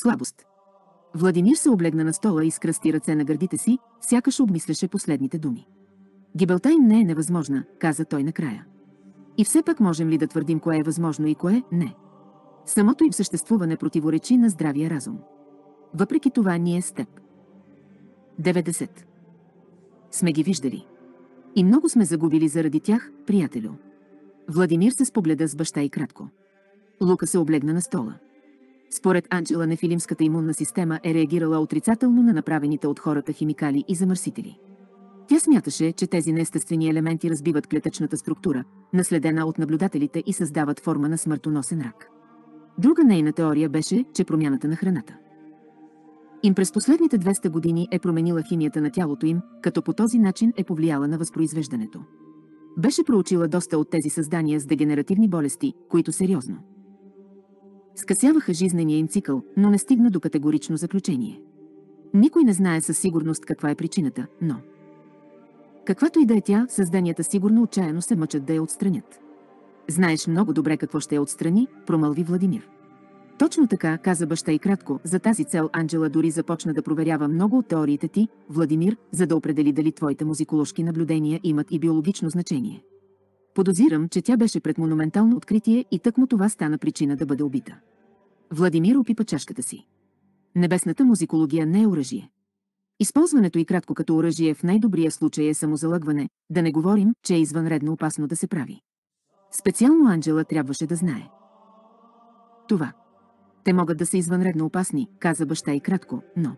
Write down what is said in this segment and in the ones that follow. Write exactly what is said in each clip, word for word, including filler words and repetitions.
Слабост. Владимир се облегна на стола и скръсти ръце на гърдите си, сякаш обмисляше последните думи. Гибелта им не е невъзможна, каза той накрая. И все пак можем ли да твърдим кое е възможно и кое не? Самото им съществуване противоречи на здравия разум. Въпреки това ние с теб. деветдесет. Сме ги виждали. И много сме загубили заради тях, приятелю. Владимир се спогледа с баща и кратко. Лука се облегна на стола. Според Анджела нефилимската имунна система е реагирала отрицателно на направените от хората химикали и замърсители. Тя смяташе, че тези неестествени елементи разбиват клетъчната структура, наследена от наблюдателите и създават форма на смъртоносен рак. Друга нейна теория беше, че промяната на храната им през последните двеста години е променила химията на тялото им, като по този начин е повлияла на възпроизвеждането. Беше проучила доста от тези създания с дегенеративни болести, които сериозно скъсяваха жизнения им цикъл, но не стигна до категорично заключение. Никой не знае със сигурност каква е причината, но каквато и да е тя, създанията сигурно отчаяно се мъчат да я отстранят. Знаеш много добре какво ще я отстрани, промълви Владимир. Точно така, каза баща и кратко, за тази цел Анджела дори започна да проверява много от теориите ти, Владимир, за да определи дали твоите музиколожки наблюдения имат и биологично значение. Подозирам, че тя беше пред монументално откритие и тъкмо това стана причина да бъде убита. Владимир опипа чашката си. Небесната музикология не е оръжие. Използването и кратко като оръжие в най-добрия случай е самозалъгване, да не говорим, че е извънредно опасно да се прави. Специално Анджела трябваше да знае това. Те могат да са извънредно опасни, каза баща и кратко, но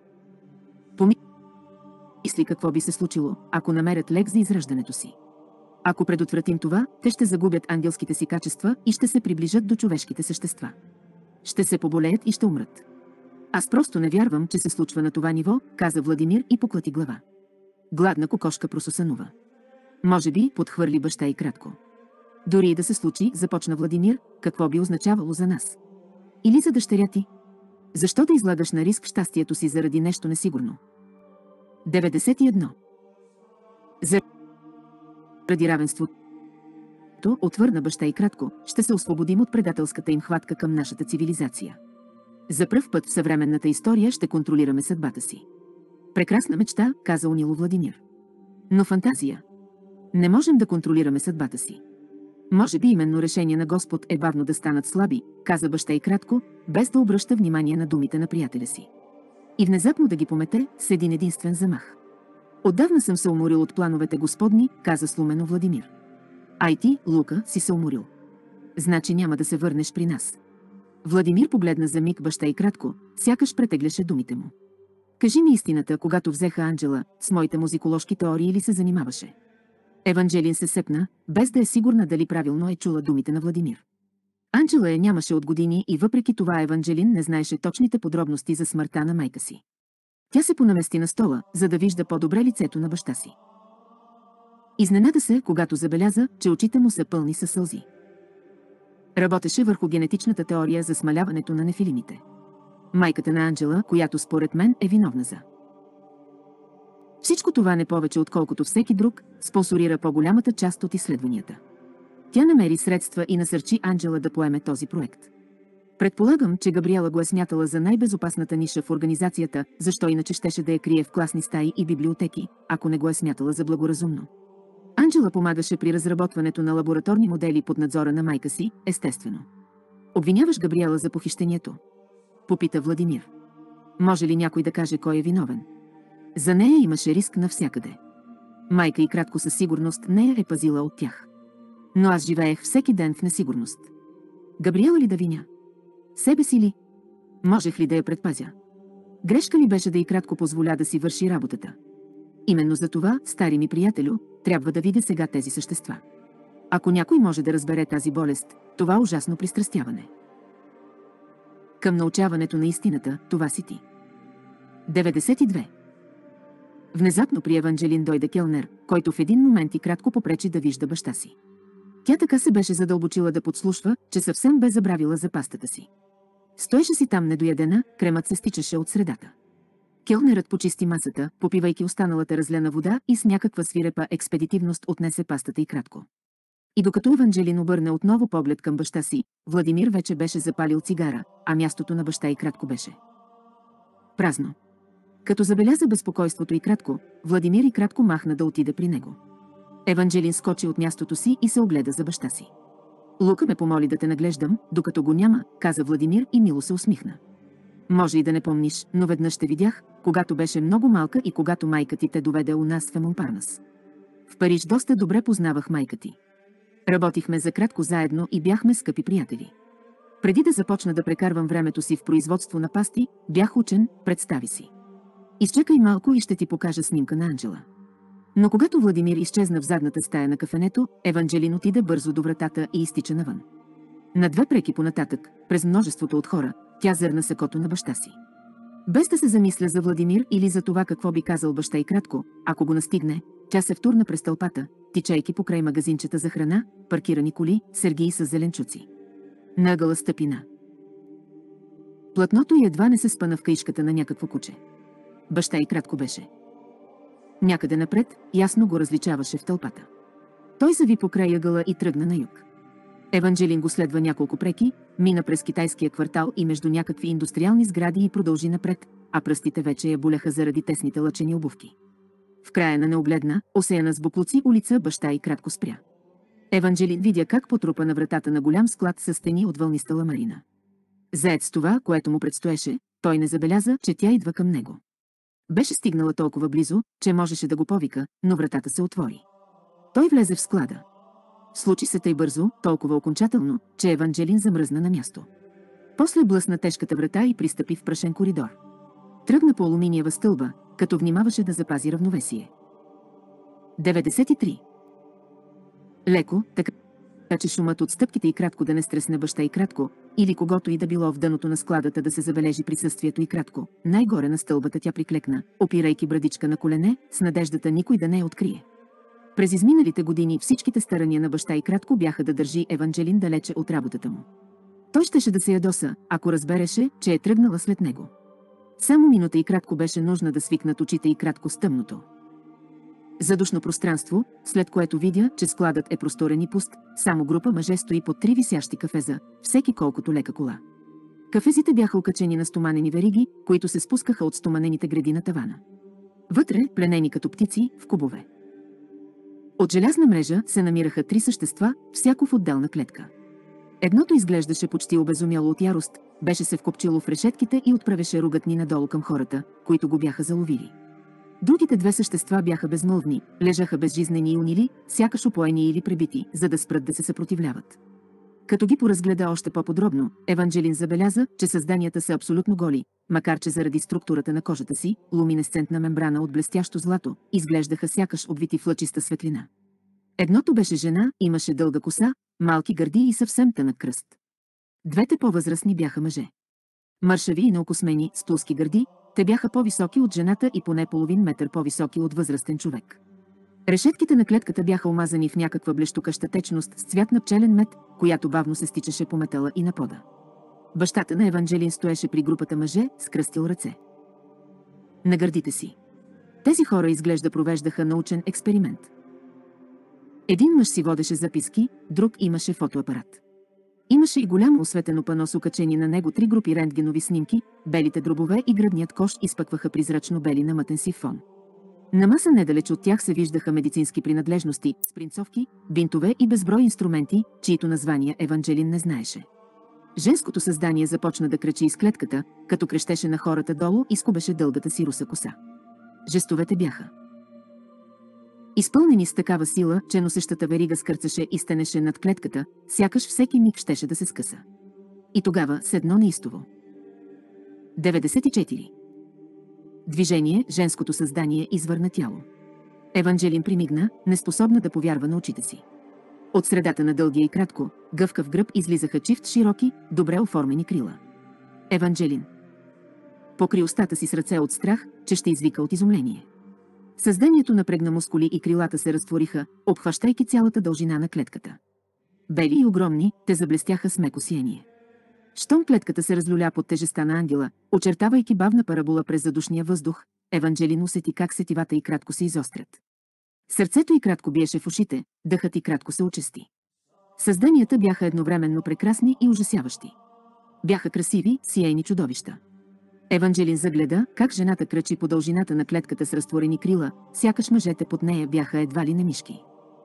помисли какво би се случило, ако намерят лек за израждането си. Ако предотвратим това, те ще загубят ангелските си качества и ще се приближат до човешките същества. Ще се поболеят и ще умрат. Аз просто не вярвам, че се случва на това ниво, каза Владимир и поклати глава. Гладна кокошка просусанува. Може би, подхвърли баща и кратко. Дори и да се случи, започна Владимир, какво би означавало за нас? Или за дъщеря ти? Защо да излагаш на риск щастието си заради нещо несигурно? деветдесет и едно. Заради равенството, отвърна баща и кратко, ще се освободим от предателската им хватка към нашата цивилизация. За пръв път в съвременната история ще контролираме съдбата си. Прекрасна мечта, каза унило Владимир. Но фантазия. Не можем да контролираме съдбата си. Може би именно решение на Господ е бавно да станат слаби, каза баща и кратко, без да обръща внимание на думите на приятеля си. И внезапно да ги помете с един единствен замах. Отдавна съм се уморил от плановете Господни, каза слумено Владимир. Ай ти, Лука, си се уморил. Значи няма да се върнеш при нас. Владимир погледна за миг баща и кратко, сякаш претегляше думите му. Кажи ми истината, когато взеха Анджела, с моите музиколожки теории ли се занимаваше? Еванджелин се сепна, без да е сигурна дали правилно е чула думите на Владимир. Анджела я нямаше от години и въпреки това Еванджелин не знаеше точните подробности за смъртта на майка си. Тя се понамести на стола, за да вижда по-добре лицето на баща си. Изненада се, когато забеляза, че очите му са пълни със сълзи. Работеше върху генетичната теория за смаляването на нефилимите. Майката на Анджела, която според мен е виновна за всичко това не повече отколкото всеки друг, спонсорира по-голямата част от изследванията. Тя намери средства и насърчи Анджела да поеме този проект. Предполагам, че Габриела го е смятала за най-безопасната ниша в организацията, защо иначе щеше да я крие в класни стаи и библиотеки, ако не го е смятала за благоразумно. Анджела помагаше при разработването на лабораторни модели под надзора на майка си, естествено. Обвиняваш Габриела за похищението? Попита Владимир. Може ли някой да каже кой е виновен? За нея имаше риск навсякъде. Майка и кратко със сигурност нея е пазила от тях. Но аз живеех всеки ден в несигурност. Габриела ли да виня? Себе си ли? Можех ли да я предпазя? Грешка ли беше да и кратко позволя да си върши работата? Именно за това, стари ми приятелю, трябва да видя сега тези същества. Ако някой може да разбере тази болест, това ужасно пристрастяване към научаването на истината, това си ти. деветдесет и две. Внезапно при Еванджелин дойде келнер, който в един момент и кратко попречи да вижда баща си. Тя така се беше задълбочила да подслушва, че съвсем бе забравила за пастата си. Стоеше си там недоядена, кремът се стичаше от средата. Келнерът почисти масата, попивайки останалата разлена вода и с някаква свирепа експедитивност отнесе пастата и кратко. И докато Еванджелин обърна отново поглед към баща си, Владимир вече беше запалил цигара, а мястото на баща и кратко беше празно. Като забеляза безпокойството и кратко, Владимир и кратко махна да отиде при него. Еванджелин скочи от мястото си и се огледа за баща си. Лука ме помоли да те наглеждам, докато го няма, каза Владимир и мило се усмихна. Може и да не помниш, но веднъж те видях, когато беше много малка и когато майка ти те доведе у нас в Монпарнас. В Париж доста добре познавах майка ти. Работихме за кратко заедно и бяхме скъпи приятели. Преди да започна да прекарвам времето си в производство на пасти, бях учен, представи си. Изчакай малко и ще ти покажа снимка на Анджела. Но когато Владимир изчезна в задната стая на кафенето, Еванджелин отиде бързо до вратата и изтича навън. На две преки понататък, през множеството от хора, тя зърна сакото на баща си. Без да се замисля за Владимир или за това какво би казал баща и кратко, ако го настигне, тя се втурна през тълпата, тичайки покрай магазинчета за храна, паркирани коли, сергии с зеленчуци. На ъгъла стъпина. Платното й едва не се спъна в каишката на някакво куче. Баща и кратко беше. Някъде напред, ясно го различаваше в тълпата. Той зави покрай ъгъла и тръгна на юг. Еванджелин го следва няколко преки, мина през китайския квартал и между някакви индустриални сгради и продължи напред, а пръстите вече я боляха заради тесните лъчени обувки. В края на неогледна, осеяна с буклуци улица, баща и кратко спря. Еванджелин видя как потрупа на вратата на голям склад със стени от вълниста ламарина. Заед с това, което му предстоеше, той не забеляза, че тя идва към него. Беше стигнала толкова близо, че можеше да го повика, но вратата се отвори. Той влезе в склада. Случи се тъй бързо, толкова окончателно, че Еванджелин замръзна на място. После блъсна тежката врата и пристъпи в прашен коридор. Тръгна по алуминиева стълба, като внимаваше да запази равновесие. деветдесет и три. Леко, така че шумът от стъпките и кратко да не стресне баща и кратко, или когото и да било в дъното на складата да се забележи присъствието и кратко. Най-горе на стълбата тя приклекна, опирайки брадичка на колене, с надеждата никой да не я открие. През изминалите години всичките старания на баща и кратко бяха да държи Еванджелин далече от работата му. Той щеше да се ядоса, ако разбереше, че е тръгнала след него. Само минута и кратко беше нужна да свикнат очите и кратко с тъмното. Задушно пространство, след което видя, че складът е просторен и пуст, само група мъже стои под три висящи кафеза, всеки колкото лека кола. Кафезите бяха окачени на стоманени вериги, които се спускаха от стоманените греди на тавана. Вътре, пленени като птици, в кубове. От желязна мрежа се намираха три същества, всяко в отделна клетка. Едното изглеждаше почти обезумяло от ярост, беше се вкопчило в решетките и отправеше ругатни надолу към хората, които го бяха заловили. Другите две същества бяха безмълвни, лежаха безжизнени и унили, сякаш опоени или пребити, за да спрат да се съпротивляват. Като ги поразгледа още по-подробно, Еванджелин забеляза, че създанията са абсолютно голи, макар че заради структурата на кожата си, луминесцентна мембрана от блестящо злато, изглеждаха сякаш обвити в лъчиста светлина. Едното беше жена, имаше дълга коса, малки гърди и съвсем тънък кръст. Двете по-възрастни бяха мъже. Мършави и наокосмени, с плоски гърди, те бяха по-високи от жената и поне половин метър по-високи от възрастен човек. Решетките на клетката бяха омазани в някаква блещукаща течност с цвят на пчелен мед, която бавно се стичаше по метала и на пода. Бащата на Еванджелин стоеше при групата мъже, скръстил ръце на гърдите си. Тези хора изглежда провеждаха научен експеримент. Един мъж си водеше записки, друг имаше фотоапарат. Имаше и голямо осветено пано с окачени на него три групи рентгенови снимки, белите дробове и гръдният кош изпъкваха призрачно бели на мътен сив фон. На маса недалеч от тях се виждаха медицински принадлежности, спринцовки, бинтове и безброй инструменти, чието названия Еванджелин не знаеше. Женското създание започна да крачи из клетката, като крещеше на хората долу и скубеше дългата си руса коса. Жестовете бяха изпълнени с такава сила, че носещата верига скърцаше и стенеше над клетката, сякаш всеки миг щеше да се скъса. И тогава с едно неистово. деветдесет и четири. Движение, женското създание извърна тяло. Еванджелин примигна, неспособна да повярва на очите си. От средата на дългия и кратко, гъвкав гръб излизаха чифт широки, добре оформени крила. Еванджелин покри устата си с ръце от страх, че ще извика от изумление. Създанието напрегна мускули и крилата се разтвориха, обхващайки цялата дължина на клетката. Бели и огромни, те заблестяха с меко сияние. Щом клетката се разлюля под тежестта на ангела, очертавайки бавна парабола през задушния въздух, Еванджелин усети как сетивата и кратко се изострят. Сърцето и кратко биеше в ушите, дъхът и кратко се очисти. Създанията бяха едновременно прекрасни и ужасяващи. Бяха красиви, сияйни чудовища. Еванджелин загледа как жената кръчи по дължината на клетката с разтворени крила, сякаш мъжете под нея бяха едва ли не мишки,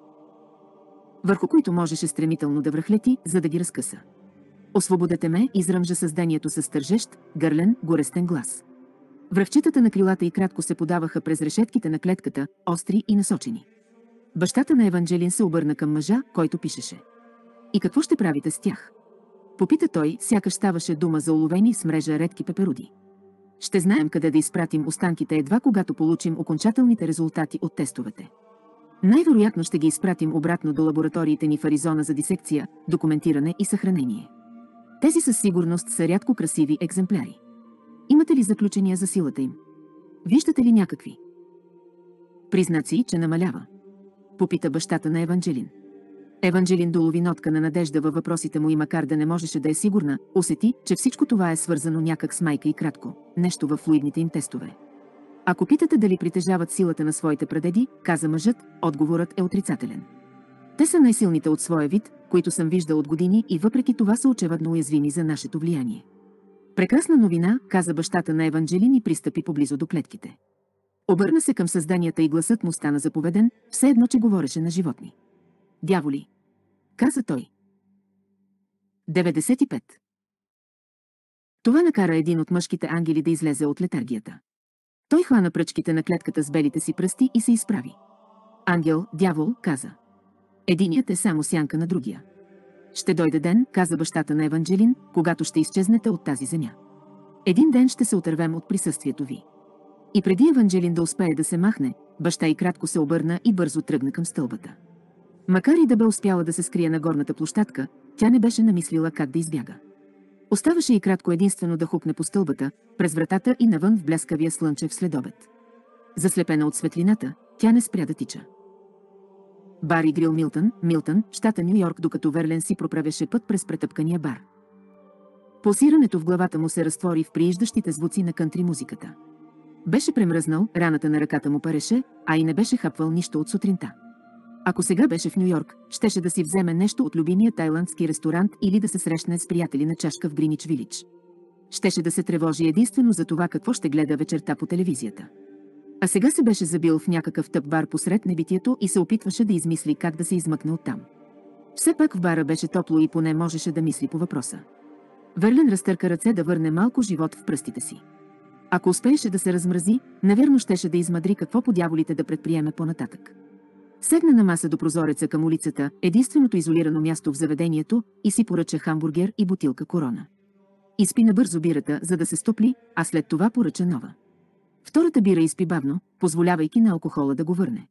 върху които можеше стремително да връхлети, за да ги разкъса. Освободете ме, изръмжа създанието с тържещ, гърлен, горестен глас. Връхчетата на крилата и кратко се подаваха през решетките на клетката, остри и насочени. Бащата на Еванджелин се обърна към мъжа, който пишеше. И какво ще правите с тях? Попита той, сякаш ставаше дума за уловени с мрежа редки пеперуди. Ще знаем къде да изпратим останките едва когато получим окончателните резултати от тестовете. Най-вероятно ще ги изпратим обратно до лабораториите ни в Аризона за дисекция, документиране и съхранение. Тези със сигурност са рядко красиви екземпляри. Имате ли заключения за силата им? Виждате ли някакви признаци, че намалява? Попита бащата на Еванджелин. Еванджелин долови нотка на надежда във въпросите му и макар да не можеше да е сигурна, усети, че всичко това е свързано някак с майка и кратко, нещо във флуидните им тестове. Ако питате дали притежават силата на своите прадеди, каза мъжът, отговорът е отрицателен. Те са най-силните от своя вид, които съм виждал от години и въпреки това са очевидно уязвими за нашето влияние. Прекрасна новина, каза бащата на Еванджелин и пристъпи поблизо до клетките. Обърна се към създанията и гласът му стана заповеден, все едно, че говореше на животни. Дяволи! Каза той. деветдесет и пет. Това накара един от мъжките ангели да излезе от летаргията. Той хвана пръчките на клетката с белите си пръсти и се изправи. Ангел, дявол, каза. Единият е само сянка на другия. Ще дойде ден, каза бащата на Еванджелин, когато ще изчезнете от тази земя. Един ден ще се отървем от присъствието ви. И преди Еванджелин да успее да се махне, баща и кратко се обърна и бързо тръгна към стълбата. Макар и да бе успяла да се скрие на горната площадка, тя не беше намислила как да избяга. Оставаше и кратко единствено да хупне по стълбата, през вратата и навън в бляскавия слънчев следобед. Заслепена от светлината, тя не спря да тича. Бар и грил Милтън, Милтън, щата Ню Йорк, докато Верлен си проправяше път през претъпкания бар. Пулсирането в главата му се разтвори в прииждащите звуци на кънтри музиката. Беше премръзнал, раната на ръката му пареше, а и не беше хапвал нищо от сутринта. Ако сега беше в Ню Йорк, щеше да си вземе нещо от любимия тайландски ресторант или да се срещне с приятели на чашка в Гринич Вилидж. Щеше да се тревожи единствено за това какво ще гледа вечерта по телевизията. А сега се беше забил в някакъв тъп бар посред небитието и се опитваше да измисли как да се измъкне оттам. Все пак в бара беше топло и поне можеше да мисли по въпроса. Верлен разтърка ръце да върне малко живот в пръстите си. Ако успееше да се размрази, наверно щеше да измъдри какво по дяволите да предприеме по-нататък. Седна на маса до прозореца към улицата, единственото изолирано място в заведението, и си поръча хамбургер и бутилка Корона. Изпи набързо бирата, за да се стопли, а след това поръча нова. Втората бира изпи бавно, позволявайки на алкохола да го върне.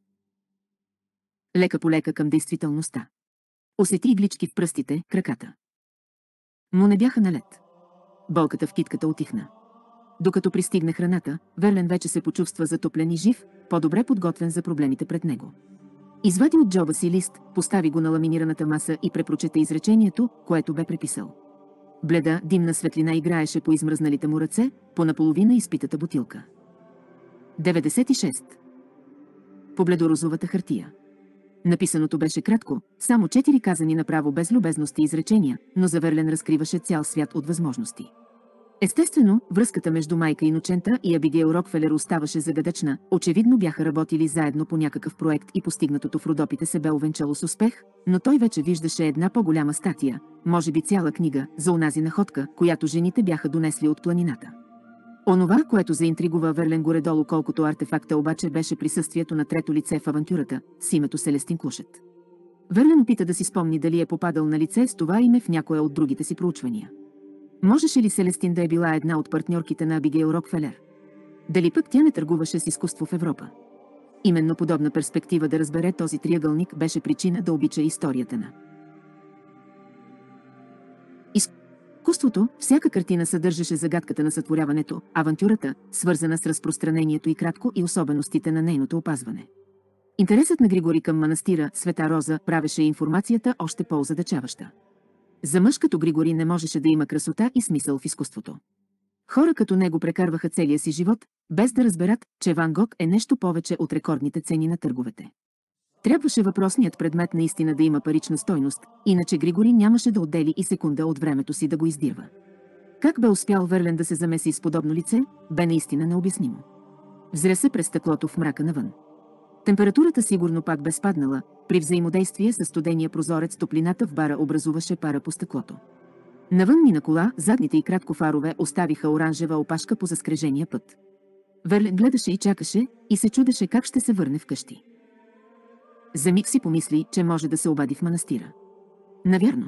Лека по лека към действителността. Усети иглички в пръстите, краката. Но не бяха на лед. Болката в китката отихна. Докато пристигне храната, Верлен вече се почувства затоплен и жив, по-добре подготвен за проблемите пред него. Извади от джоба си лист, постави го на ламинираната маса и препрочета изречението, което бе преписал. Бледа, димна светлина играеше по измръзналите му ръце, по наполовина изпитата бутилка. деветдесет и шест. По бледорозовата хартия. Написаното беше кратко, само четири казани направо без любезности изречения, но за Верлен разкриваше цял свят от възможности. Естествено, връзката между майка иночента и Абигейл Рокфелер оставаше загадъчна, очевидно бяха работили заедно по някакъв проект и постигнатото в Родопите се бе увенчало с успех, но той вече виждаше една по-голяма статия, може би цяла книга, за онази находка, която жените бяха донесли от планината. Онова, което заинтригува Верлен горе-долу колкото артефакта обаче беше присъствието на трето лице в авантюрата, с името Селестин Клушет. Верлен опита да си спомни дали е попадал на лице с това име в някое от другите си проучвания. Можеше ли Селестин да е била една от партньорките на Абигейл Рокфелер? Дали пък тя не търгуваше с изкуство в Европа? Именно подобна перспектива да разбере този триъгълник беше причина да обича историята на изкуството. Всяка картина съдържаше загадката на сътворяването, авантюрата, свързана с разпространението и кратко и особеностите на нейното опазване. Интересът на Григори към манастира Света Роза правеше информацията още по-озадачаваща. За мъж като Григори не можеше да има красота и смисъл в изкуството. Хора като него прекарваха целия си живот, без да разберат, че Ван Гог е нещо повече от рекордните цени на търговете. Трябваше въпросният предмет наистина да има парична стойност, иначе Григорий нямаше да отдели и секунда от времето си да го издирва. Как бе успял Верлен да се замеси с подобно лице, бе наистина необяснимо. Взре се през стъклото в мрака навън. Температурата сигурно пак бе спаднала, при взаимодействие с студения прозорец топлината в бара образуваше пара по стъклото. Навън мина кола, задните и кратко фарове оставиха оранжева опашка по заскрежения път. Верлен гледаше и чакаше, и се чудеше как ще се върне вкъщи. За миг си помисли, че може да се обади в манастира. Навярно.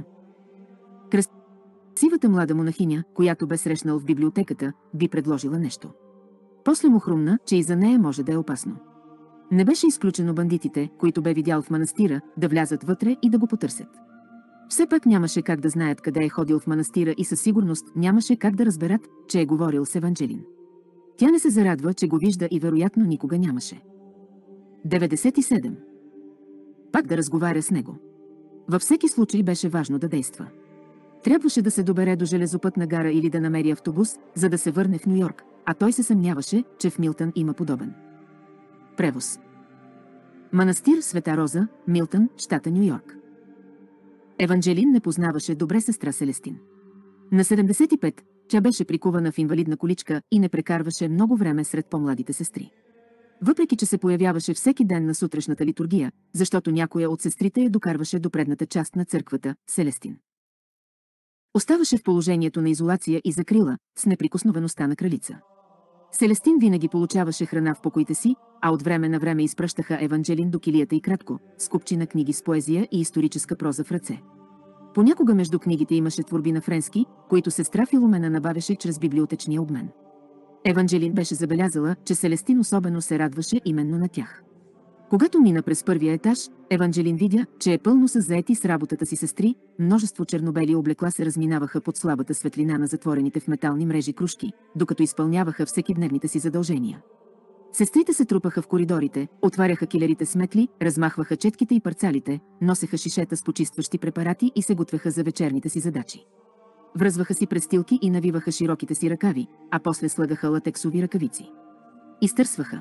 Красивата млада монахиня, която бе срещнал в библиотеката, би предложила нещо. После му хрумна, че и за нея може да е опасно. Не беше изключено бандитите, които бе видял в манастира, да влязат вътре и да го потърсят. Все пак нямаше как да знаят къде е ходил в манастира и със сигурност нямаше как да разберат, че е говорил с Еванджелин. Тя не се зарадва, че го вижда и вероятно никога нямаше. деветдесет и седем. Пак да разговаря с него. Във всеки случай беше важно да действа. Трябваше да се добере до железопътна гара или да намери автобус, за да се върне в Ню-Йорк, а той се съмняваше, че в Милтън има подобен. Превоз. Манастир Света Роза, Милтън, щата Ню-Йорк. Еванджелин не познаваше добре сестра Селестин. На седемдесет и пет тя беше прикувана в инвалидна количка и не прекарваше много време сред по-младите сестри. Въпреки че се появяваше всеки ден на сутрешната литургия, защото някоя от сестрите я докарваше до предната част на църквата, Селестин оставаше в положението на изолация и закрила, с неприкосновеността на кралица. Селестин винаги получаваше храна в покоите си, а от време на време изпращаха Еванджелин до килията и кратко, с купчина книги с поезия и историческа проза в ръце. Понякога между книгите имаше творби на френски, които сестра Филомена набавяше чрез библиотечния обмен. Еванджелин беше забелязала, че Селестин особено се радваше именно на тях. Когато мина през първия етаж, Еванджелин видя, че е пълно с заети с работата си сестри, множество чернобели облекла се разминаваха под слабата светлина на затворените в метални мрежи кружки, докато изпълняваха всекидневните си задължения. Сестрите се трупаха в коридорите, отваряха килерите с метли, размахваха четките и парцалите, носеха шишета с почистващи препарати и се готвеха за вечерните си задачи. Връзваха си престилки и навиваха широките си ръкави, а после слагаха латексови ръкавици. Изтърсваха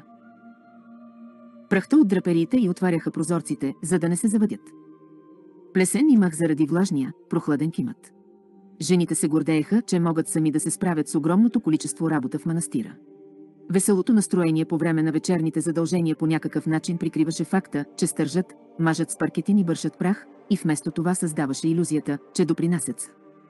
прахта от драпериите и отваряха прозорците, за да не се завъдят. Плесен имах заради влажния, прохладен климат. Жените се гордееха, че могат сами да се справят с огромното количество работа в манастира. Веселото настроение по време на вечерните задължения по някакъв начин прикриваше факта, че стържат, мажат с паркетин и бършат прах, и вместо това създаваше илюзията, че допринасят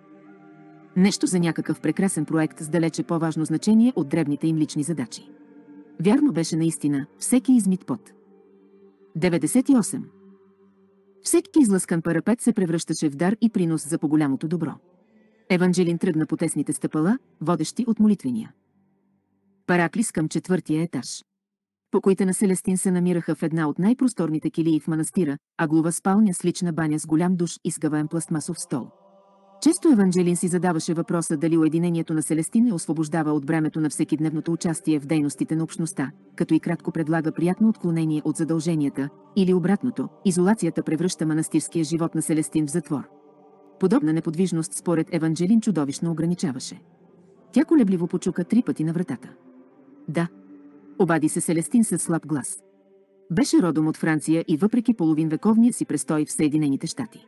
нещо за някакъв прекрасен проект с далече по-важно значение от дребните им лични задачи. Вярно беше наистина, всеки измит пот. деветдесет и осем. Всеки излъскан парапет се превръщаше в дар и принос за по-голямото добро. Еванджелин тръгна по тесните стъпала, водещи от молитвения параклис към четвъртия етаж. Покоите на Селестин се намираха в една от най-просторните килии в манастира, а глава спалня с лична баня с голям душ и сгъваем пластмасов стол. Често Еванджелин си задаваше въпроса дали уединението на Селестин я освобождава от бремето на всекидневното участие в дейностите на общността, като и кратко предлага приятно отклонение от задълженията, или обратното, изолацията превръща манастирския живот на Селестин в затвор. Подобна неподвижност според Еванджелин чудовищно ограничаваше. Тя колебливо почука три пъти на вратата. Да. Обади се Селестин със слаб глас. Беше родом от Франция и въпреки половинвековния си престой в Съединените щати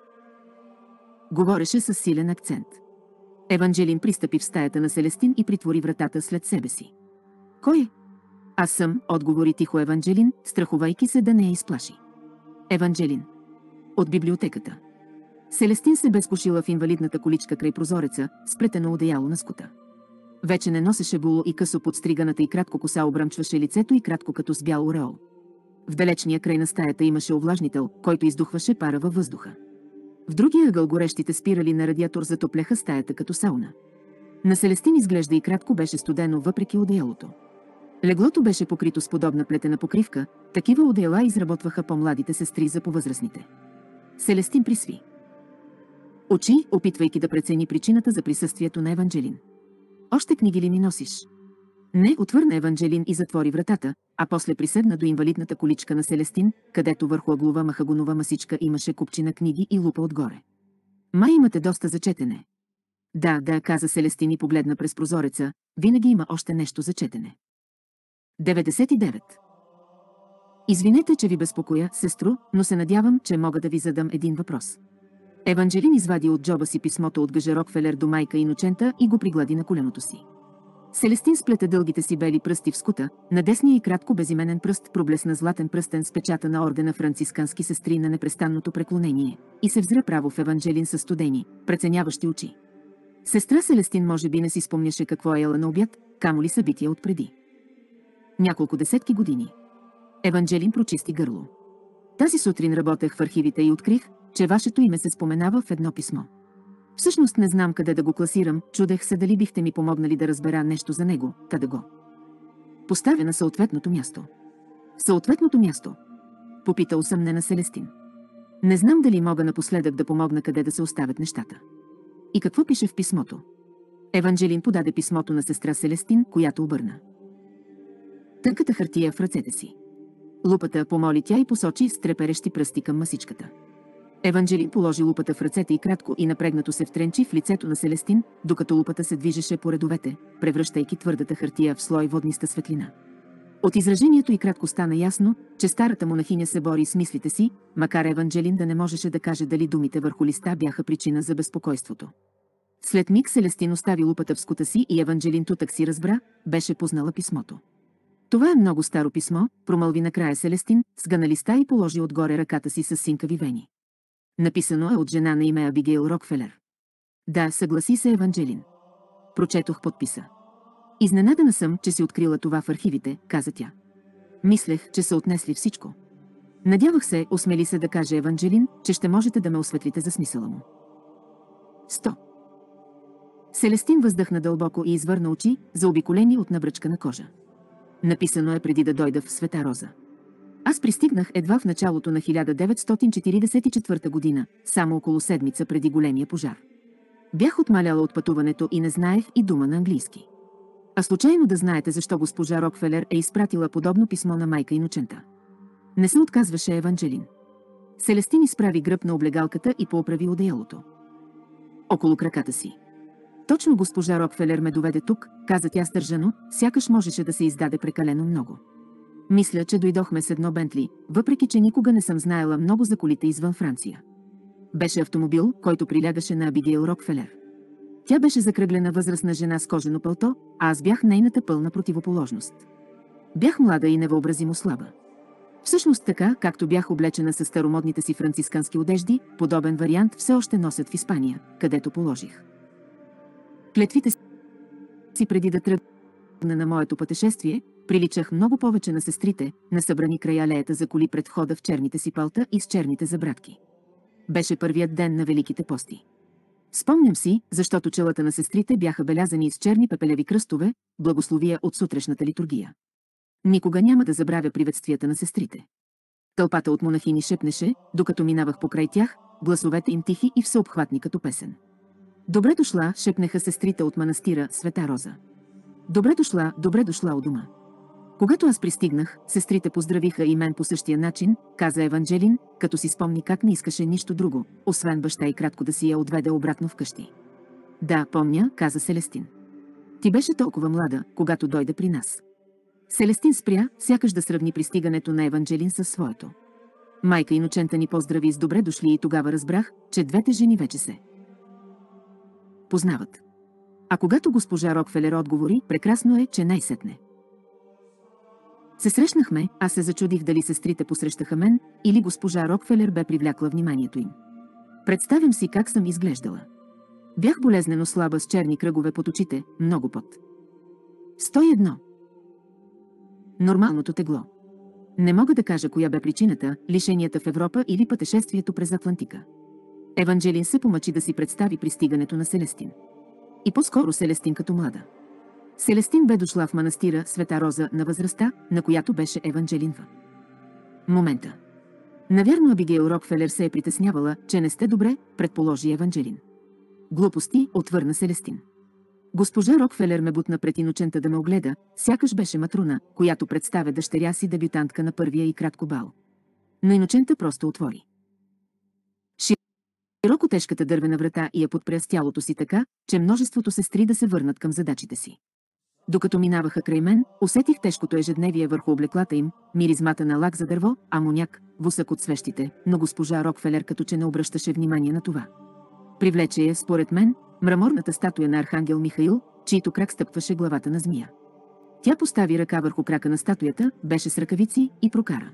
говореше с силен акцент. Еванджелин пристъпи в стаята на Селестин и притвори вратата след себе си. Кой е? Аз съм, отговори тихо Еванджелин, страхувайки се да не я изплаши. Еванджелин. От библиотеката. Селестин се бе скушила в инвалидната количка край прозореца, сплетено одеяло на скута. Вече не носеше було и късо подстриганата и кратко коса обръмчваше лицето и кратко като с бял ореол. В далечния край на стаята имаше увлажнител, който издухваше пара във въздуха. В другия ъгъл горещите спирали на радиатор затопляха стаята като сауна. На Селестин изглежда и кратко беше студено въпреки одеялото. Леглото беше покрито с подобна плетена покривка, такива одеяла изработваха по-младите сестри за по-възрастните. Селестин присви очи, опитвайки да прецени причината за присъствието на Еванджелин. Още книги ли ми носиш? Не, отвърна Еванджелин и затвори вратата, а после приседна до инвалидната количка на Селестин, където върху ъглова махагонова масичка имаше купчина книги и лупа отгоре. Май имате доста за четене. Да, да, каза Селестин и погледна през прозореца, винаги има още нещо за четене. деветдесет и девет. Извинете, че ви безпокоя, сестро, но се надявам, че мога да ви задам един въпрос. Еванджелин извади от джоба си писмото от Гъже Рокфелер до майка Иночента и го приглади на коленото си. Селестин сплете дългите си бели пръсти в скута, на десния и кратко безименен пръст проблесна златен пръстен с печата на ордена францискански сестри на непрестанното преклонение и се взра право в Еванджелин със студени, преценяващи очи. Сестра Селестин може би не си спомняше какво е ела на обяд, камо ли събития отпреди. Няколко десетки години. Еванджелин прочисти гърло. Тази сутрин работех в архивите и открих, че вашето име се споменава в едно писмо. Всъщност не знам къде да го класирам, чудех се дали бихте ми помогнали да разбера нещо за него, та да го поставя на съответното място. Съответното място? Попита усъмнена Селестин. Не знам дали мога напоследък да помогна къде да се оставят нещата. И какво пише в писмото? Еванджелин подаде писмото на сестра Селестин, която обърна тънката хартия в ръцете си. Лупата, помоли тя и посочи с треперещи пръсти към масичката. Еванджелин положи лупата в ръцете и кратко и напрегнато се втренчи в лицето на Селестин, докато лупата се движеше по редовете, превръщайки твърдата хартия в слой водниста светлина. От изражението и кратко стана ясно, че старата монахиня се бори с мислите си, макар Еванджелин да не можеше да каже дали думите върху листа бяха причина за безпокойството. След миг Селестин остави лупата в скута си и Еванджелин тутък си разбра, беше познала писмото. Това е много старо писмо, промълви накрая Селестин, сгъна листа и положи отгоре ръката си с синкави вени. Написано е от жена на име Абигейл Рокфелер. Да, съгласи се Еванджелин. Прочетох подписа. Изненадана съм, че си открила това в архивите, каза тя. Мислех, че са отнесли всичко. Надявах се, осмели се да каже Еванджелин, че ще можете да ме осветлите за смисъла му. Сто. Селестин въздъхна дълбоко и извърна очи, заобиколени от набръчкана кожа. Написано е преди да дойда в Света Роза. Аз пристигнах едва в началото на хиляда деветстотин четиридесет и четвърта година, само около седмица преди големия пожар. Бях отмаляла от пътуването и не знаех и дума на английски. А случайно да знаете защо госпожа Рокфелер е изпратила подобно писмо на майка Иночента. Не се отказваше Еванджелин. Селестин изправи гръб на облегалката и пооправи одеялото около краката си. Точно госпожа Рокфелер ме доведе тук, каза тя стържано, сякаш можеше да се издаде прекалено много. Мисля, че дойдохме с едно Бентли, въпреки че никога не съм знаела много за колите извън Франция. Беше автомобил, който прилягаше на Абигейл Рокфелер. Тя беше закръглена възрастна жена с кожено пълто, а аз бях нейната пълна противоположност. Бях млада и невъобразимо слаба. Всъщност така, както бях облечена с старомодните си францискански одежди, подобен вариант все още носят в Испания, където положих клетвите си преди да тръгна на моето пътешествие, приличах много повече на сестрите, насъбрани край алеята за коли пред входа в черните си палта и с черните забратки. Беше първият ден на Великите пости. Спомням си, защото челата на сестрите бяха белязани с черни пепелеви кръстове, благословия от сутрешната литургия. Никога няма да забравя приветствията на сестрите. Тълпата от монахини шепнеше, докато минавах покрай тях, гласовете им тихи и всеобхватни като песен. Добре дошла, шепнеха сестрите от манастира Света Роза. Добре дошла, добре дошла у дома. Когато аз пристигнах, сестрите поздравиха и мен по същия начин, каза Еванджелин, като си спомни как не искаше нищо друго, освен баща и кратко да си я отведе обратно вкъщи. Да, помня, каза Селестин. Ти беше толкова млада, когато дойде при нас. Селестин спря, сякаш да сравни пристигането на Еванджелин със своето. Майка Иночента ни поздрави с добре дошли и тогава разбрах, че двете жени вече се познават. А когато госпожа Рокфелер отговори, прекрасно е, че най-сетне се срещнахме, аз се зачудих дали сестрите посрещаха мен, или госпожа Рокфелер бе привлякла вниманието им. Представям си как съм изглеждала. Бях болезнено слаба с черни кръгове под очите, много пот. сто и едно. Нормалното тегло. Не мога да кажа коя бе причината, лишенията в Европа или пътешествието през Атлантика. Еванджелин се помъчи да си представи пристигането на Селестин. И по-скоро Селестин като млада. Селестин бе дошла в манастира Света Роза на възрастта, на която беше Еванджелин в момента. Навярно Абигейл Рокфелер се е притеснявала, че не сте добре, предположи Еванджелин. Глупости, отвърна Селестин. Госпожа Рокфелер ме бутна пред Иночента да ме огледа, сякаш беше матруна, която представя дъщеря си дебютантка на първия и кратко бал. Но Иночента просто отвори широко тежката дървена врата и я подпря с тялото си така, че множеството сестри да се върнат към задачите си. Докато минаваха край мен, усетих тежкото ежедневие върху облеклата им, миризмата на лак за дърво, амоняк, восък от свещите, но госпожа Рокфелер като че не обръщаше внимание на това. Привлече я, според мен, мраморната статуя на архангел Михаил, чийто крак стъпваше главата на змия. Тя постави ръка върху крака на статуята, беше с ръкавици и прокара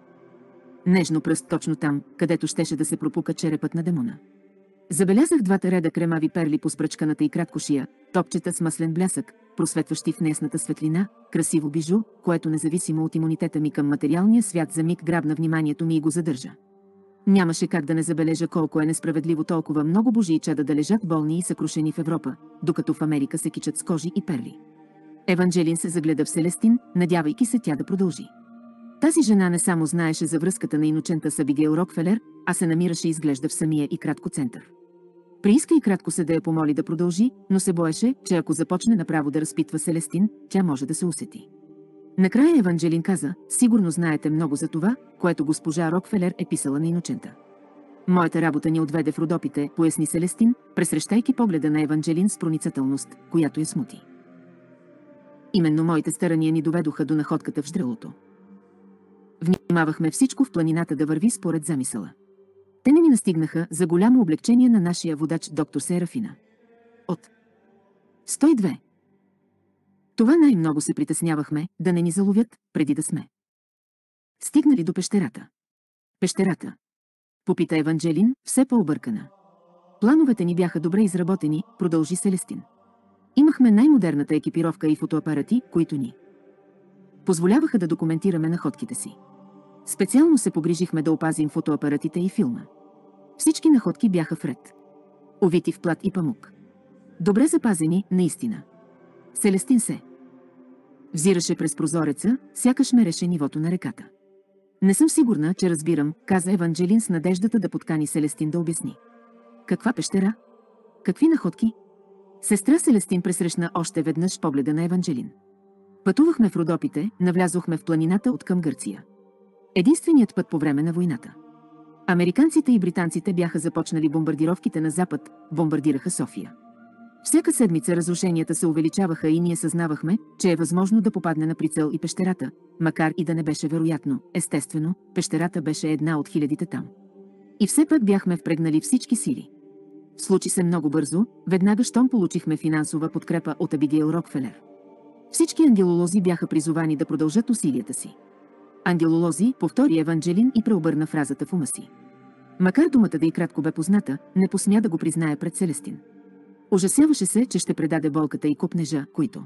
нежно пръст точно там, където щеше да се пропука черепът на демона. Забелязах двата реда кремави перли по спръчканата и кратко шия, топчета с маслен блясък, просветващи в несната светлина, красиво бижу, което независимо от имунитета ми към материалния свят за миг грабна вниманието ми и го задържа. Нямаше как да не забележа колко е несправедливо толкова много божии чада да лежат болни и съкрушени в Европа, докато в Америка се кичат с кожи и перли. Еванджелин се загледа в Селестин, надявайки се тя да продължи. Тази жена не само знаеше за връзката на иночента с Абигейл Рокфелер, а се намираше изглежда в самия и кратко център. Прииска и кратко се да я помоли да продължи, но се боеше, че ако започне направо да разпитва Селестин, тя може да се усети. Накрая Еванджелин каза: сигурно знаете много за това, което госпожа Рокфелер е писала на иночента. Моята работа ни отведе в Родопите, поясни Селестин, пресрещайки погледа на Еванджелин с проницателност, която я смути. Именно моите старания ни доведоха до находката в ждрелото. Внимавахме всичко в планината да върви според замисъла. Те не ни настигнаха за голямо облегчение на нашия водач доктор Серафина. От сто и две. Това най-много се притеснявахме, да не ни заловят, преди да сме стигнали до пещерата. Пещерата? Попита Еванджелин, все по-объркана. Плановете ни бяха добре изработени, продължи Селестин. Имахме най-модерната екипировка и фотоапарати, които ни позволяваха да документираме находките си. Специално се погрижихме да опазим фотоапаратите и филма. Всички находки бяха в ред, увити в плат и памук. Добре запазени, наистина. Селестин се взираше през прозореца, сякаш мереше нивото на реката. Не съм сигурна, че разбирам, каза Еванджелин с надеждата да подкани Селестин да обясни. Каква пещера? Какви находки? Сестра Селестин пресрещна още веднъж погледа на Еванджелин. Пътувахме в Родопите, навлязохме в планината от към Гърция. Единственият път по време на войната. Американците и британците бяха започнали бомбардировките на запад, бомбардираха София. Всяка седмица разрушенията се увеличаваха и ние съзнавахме, че е възможно да попадне на прицел и пещерата, макар и да не беше вероятно. Естествено, пещерата беше една от хилядите там. И все пак бяхме впрегнали всички сили. Случи се много бързо, веднага щом получихме финансова подкрепа от Абигейл Рокфелер. Всички ангелолози бяха призовани да продължат усилията си. Ангелолози, повтори Еванджелин и преобърна фразата в ума си. Макар думата да и кратко бе позната, не посмя да го признае пред Селестин. Ужасяваше се, че ще предаде болката и купнежа, които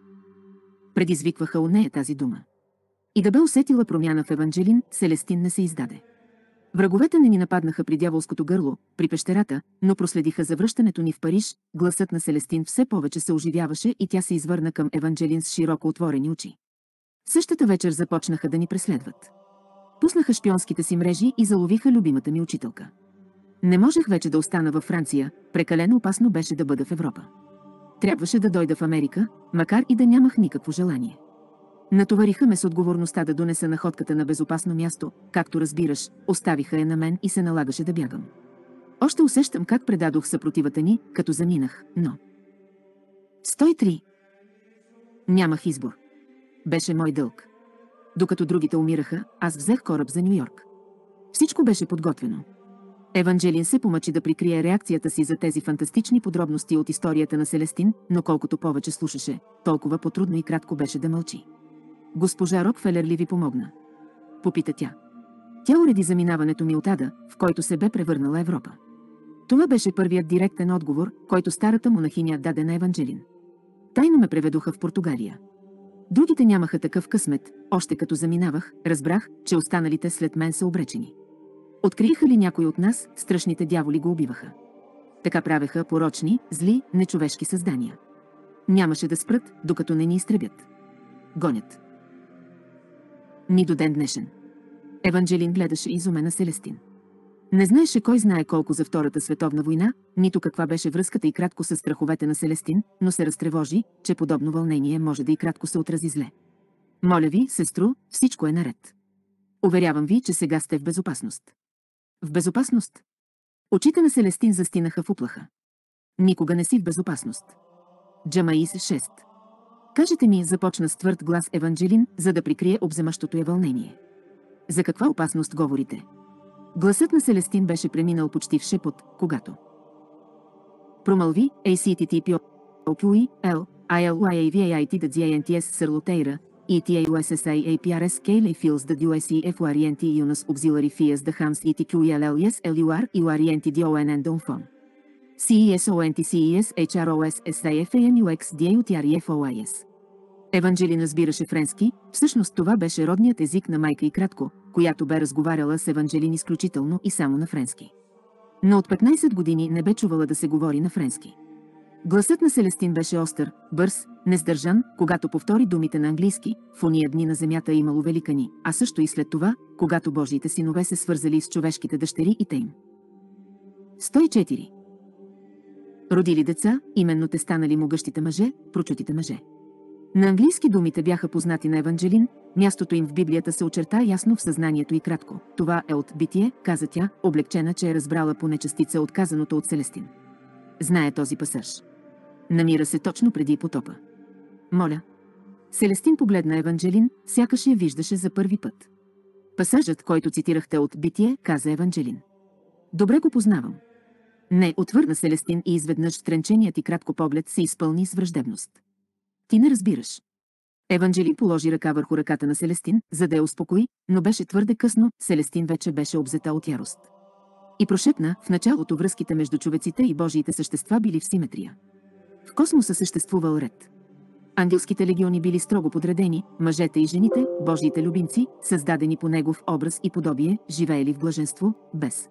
предизвикваха у нея тази дума. И да бе усетила промяна в Еванджелин, Селестин не се издаде. Враговете не ни нападнаха при дяволското гърло, при пещерата, но проследиха завръщането ни в Париж, гласът на Селестин все повече се оживяваше и тя се извърна към Еванджелин с широко отворени очи. Същата вечер започнаха да ни преследват. Пуснаха шпионските си мрежи и заловиха любимата ми учителка. Не можех вече да остана във Франция, прекалено опасно беше да бъда в Европа. Трябваше да дойда в Америка, макар и да нямах никакво желание. Натовариха ме с отговорността да донеса находката на безопасно място, както разбираш, оставиха я на мен и се налагаше да бягам. Още усещам как предадох съпротивата ни, като заминах, но... сто и три. Нямах избор. Беше мой дълг. Докато другите умираха, аз взех кораб за Ню-Йорк. Всичко беше подготвено. Еванджелин се помъчи да прикрие реакцията си за тези фантастични подробности от историята на Селестин, но колкото повече слушаше, толкова по-трудно и кратко беше да мълчи. Госпожа Рокфелер ли ви помогна? Попита тя. Тя уреди заминаването ми от ада, в който се бе превърнала Европа. Това беше първият директен отговор, който старата монахиня даде на Еванджелин. Тайно ме преведоха в Португалия. Другите нямаха такъв късмет, още като заминавах, разбрах, че останалите след мен са обречени. Откриеха ли някой от нас, страшните дяволи го убиваха. Така правеха порочни, зли, нечовешки създания. Нямаше да спрат, докато не ни изтребят. Гонят ни до ден днешен. Еванджелин гледаше изумена Селестин. Не знаеше кой знае колко за Втората световна война, нито каква беше връзката и кратко с страховете на Селестин, но се разтревожи, че подобно вълнение може да и кратко се отрази зле. Моля ви, сестру, всичко е наред. Уверявам ви, че сега сте в безопасност. В безопасност? Очите на Селестин застинаха в уплаха. Никога не си в безопасност. Джамаис шест. Кажете ми, започна с твърд глас Еванджелин, за да прикрие обземащото я вълнение. За каква опасност говорите? Гласът на Селестин беше преминал почти в шепот, когато промълви A C T T P O Q E L I L Y A V A I T D Z A N T S Сърлотейра E T A U S S A A P R S K L Fields D U S E F O R E N T UNAS Auxiliary Fies The Hams E T Q E L L E S L U R E U R E N T D O N N Donfon C E S O N T C E S H R O S S A F A M U X D A U T R E F O I S. Еванджелин разбираше френски, всъщност това беше родният език на майка и кратко, която бе разговаряла с Еванджелин изключително и само на френски. Но от петнайсет години не бе чувала да се говори на френски. Гласът на Селестин беше остър, бърз, несдържан, когато повтори думите на английски, в ония дни на земята е имало великани, а също и след това, когато Божиите синове се свързали с човешките дъщери и те им. сто и четири. Родили деца, именно те станали могъщите мъже, прочутите мъже. На английски думите бяха познати на Еванджелин, мястото им в Библията се очерта ясно в съзнанието и кратко. Това е от Битие, каза тя, облегчена, че е разбрала поне частица от казаното от Селестин. Знае този пасаж. Намира се точно преди потопа. Моля. Селестин погледна Еванджелин, сякаш я виждаше за първи път. Пасажът, който цитирахте от Битие, каза Еванджелин. Добре го познавам. Не, отвърна Селестин и изведнъж втренченият и кратко поглед се изпълни с враждебност. Ти не разбираш. Еванджелин положи ръка върху ръката на Селестин, за да я успокои, но беше твърде късно, Селестин вече беше обзета от ярост. И прошепна, в началото връзките между човеците и Божиите същества били в симетрия. В космоса съществувал ред. Ангелските легиони били строго подредени, мъжете и жените, Божиите любимци, създадени по негов образ и подобие, живеели в блаженство, без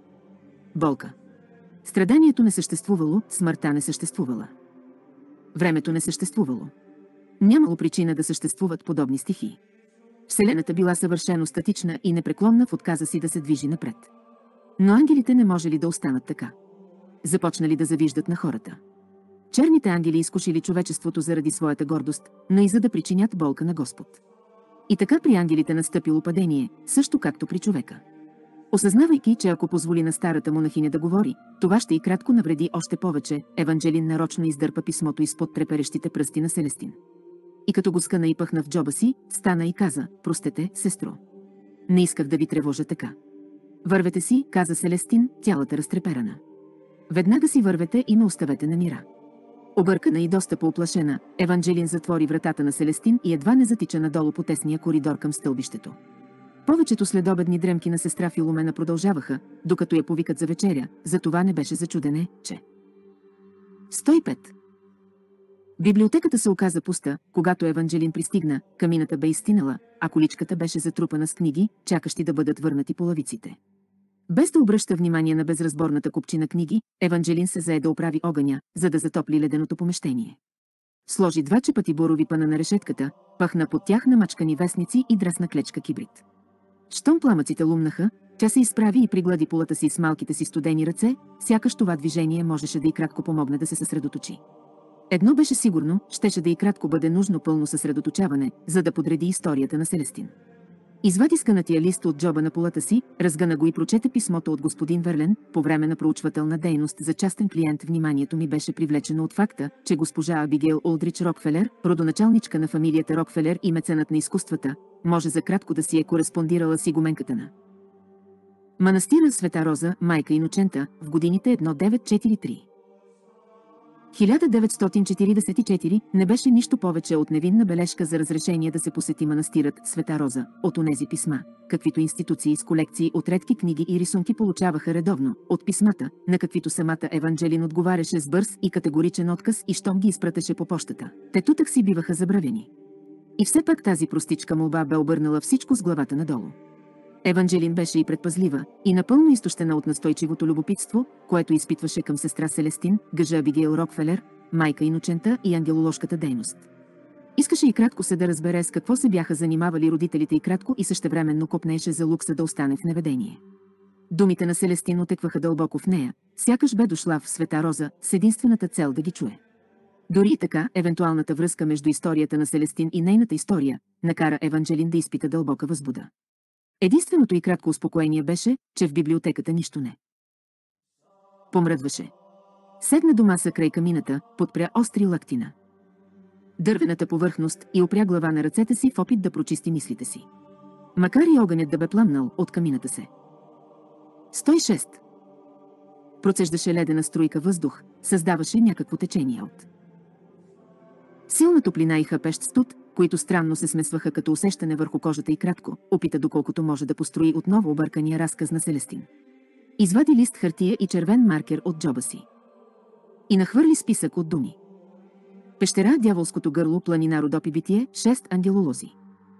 болка. Страданието не съществувало, смъртта не съществувала. Времето не съществувало. Нямало причина да съществуват подобни стихии. Вселената била съвършено статична и непреклонна в отказа си да се движи напред. Но ангелите не можели да останат така. Започнали да завиждат на хората. Черните ангели изкушили човечеството заради своята гордост, но и за да причинят болка на Господ. И така при ангелите настъпило падение, също както при човека. Осъзнавайки, че ако позволи на старата монахиня да говори, това ще и кратко навреди още повече, Еванджелин нарочно издърпа писмото изпод треперещите пръсти на Селестин. И като го скъна и пъхна в джоба си, стана и каза: простете, сестро. Не исках да ви тревожа така. Вървете си, каза Селестин, цялата разтреперана. Веднага си вървете и ме оставете на мира. Объркана и доста поуплашена, Еванджелин затвори вратата на Селестин и едва не затича надолу по тесния коридор към стълбището. Повечето следобедни дремки на сестра Филомена продължаваха, докато я повикат за вечеря, затова не беше за чудене, че... сто и пет. Библиотеката се оказа пуста, когато Еванджелин пристигна, камината бе изстинала, а количката беше затрупана с книги, чакащи да бъдат върнати по лавиците. Без да обръща внимание на безразборната купчина книги, Еванджелин се зае да оправи огъня, за да затопли леденото помещение. Сложи два чепъти бурови пана на решетката, пъхна под тях намачкани вестници и драсна клечка кибрид. Щом пламъците лумнаха, тя се изправи и приглади полата си с малките си студени ръце, сякаш това движение можеше да й кратко помогне да се съсредоточи. Едно беше сигурно, щеше да й кратко бъде нужно пълно съсредоточаване, за да подреди историята на Селестин. Извади скънатия лист от джоба на полата си, разгъна го и прочете писмото от господин Верлен. По време на проучвателна дейност за частен клиент вниманието ми беше привлечено от факта, че госпожа Абигейл Олдрич Рокфелер, родоначалничка на фамилията Рокфелер и меценът на изкуствата, може за кратко да си е кореспондирала с игуменката на манастира Света Роза, майка Иночента, в годините хиляда деветстотин четиридесет и три. хиляда деветстотин четиридесет и четири не беше нищо повече от невинна бележка за разрешение да се посети манастирът Света Роза. От онези писма, каквито институции с колекции от редки книги и рисунки получаваха редовно, от писмата, на каквито самата Еванджелин отговаряше с бърз и категоричен отказ и щом ги изпратеше по пощата, те тутък си биваха забравени. И все пак тази простичка молба бе обърнала всичко с главата надолу. Еванджелин беше и предпазлива, и напълно изтощена от настойчивото любопитство, което изпитваше към сестра Селестин, гъжа Абигейл Рокфелер, майка Иночента и ангелоложката дейност. Искаше и кратко се да разбере с какво се бяха занимавали родителите и кратко и същевременно копнееше за лукса да остане в неведение. Думите на Селестин отекваха дълбоко в нея, сякаш бе дошла в Света Роза с единствената цел да ги чуе. Дори и така, евентуалната връзка между историята на Селестин и нейната история накара Еванджелин да изпита дълбока възбуда. Единственото и кратко успокоение беше, че в библиотеката нищо не помръдваше. Седна до маса край камината, подпря остри лактина дървената повърхност и опря глава на ръцете си в опит да прочисти мислите си. Макар и огънят да бе пламнал от камината се. сто и шест. Процеждаше ледена струйка въздух, създаваше някакво течение от силна топлина и хъпещ студ, които странно се смесваха като усещане върху кожата и кратко, опита доколкото може да построи отново объркания разказ на Селестин. Извади лист хартия и червен маркер от джоба си. И нахвърли списък от думи. Пещера, дяволското гърло, планина, Родопи, битие, шест ангелолози.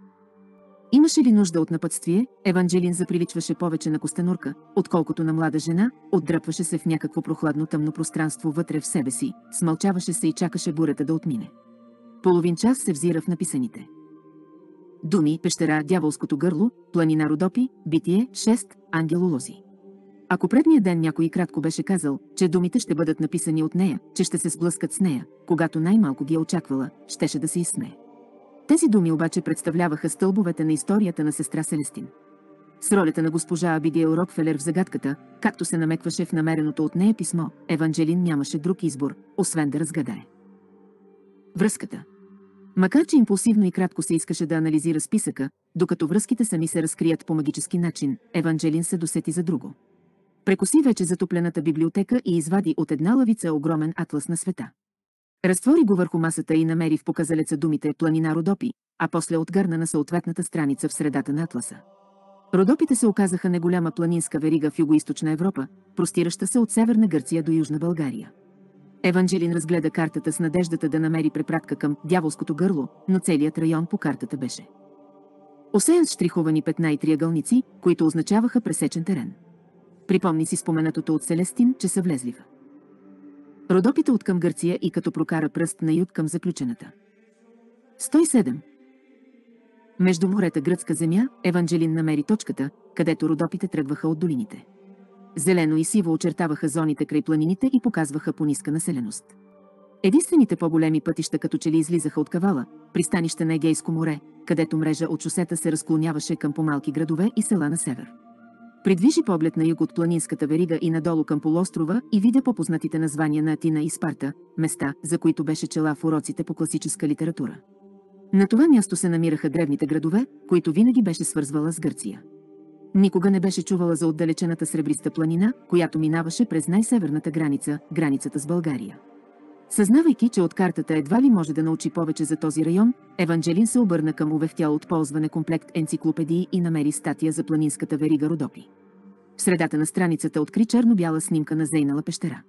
Имаше ли нужда от напътствие, Еванджелин заприличваше повече на костенурка, отколкото на млада жена, отдръпваше се в някакво прохладно тъмно пространство вътре в себе си, смълчаваше се и чакаше бурята да отмине. Половин час се взира в написаните думи: пещера, дяволското гърло, планина, Родопи, битие, шест ангелолози. Ако предния ден някой кратко беше казал, че думите ще бъдат написани от нея, че ще се сблъскат с нея, когато най-малко ги е очаквала, щеше да се изсмее. Тези думи обаче представляваха стълбовете на историята на сестра Селестин. С ролята на госпожа Абигейл Рокфелер в загадката, както се намекваше в намереното от нея писмо, Еванджелин нямаше друг избор, освен да разгадае връзката. Макар че импулсивно и кратко се искаше да анализира списъка, докато връзките сами се разкрият по магически начин, Еванджелин се досети за друго. Прекоси вече затоплената библиотека и извади от една лавица огромен атлас на света. Разтвори го върху масата и намери в показалеца думите планина, Родопи, а после отгърна на съответната страница в средата на атласа. Родопите се оказаха неголяма планинска верига в югоизточна Европа, простираща се от Северна Гърция до Южна България. Еванджелин разгледа картата с надеждата да намери препратка към дяволското гърло, но целият район по картата беше осеян с штриховани петна и триъгълници, които означаваха пресечен терен. Припомни си споменатото от Селестин, че са влезли в Родопите от към Гърция и като прокара пръст на юг към заключената. сто и седем. Между морета гръцка земя, Еванджелин намери точката, където Родопите тръгваха от долините. Зелено и сиво очертаваха зоните край планините и показваха по ниска населеност. Единствените по-големи пътища като че ли излизаха от Кавала, пристанище на Егейско море, където мрежа от шосета се разклоняваше към по-малки градове и села на север. Придвижи поглед на юг от планинската верига и надолу към полуострова и видя по-познатите названия на Атина и Спарта, места, за които беше чела в уроците по класическа литература. На това място се намираха древните градове, които винаги беше свързвала с Гърция. Никога не беше чувала за отдалечената сребриста планина, която минаваше през най-северната граница, границата с България. Съзнавайки, че от картата едва ли може да научи повече за този район, Еванджелин се обърна към увехтял от ползване комплект енциклопедии и намери статия за планинската верига Родопи. В средата на страницата откри черно-бяла снимка на зейнала пещера.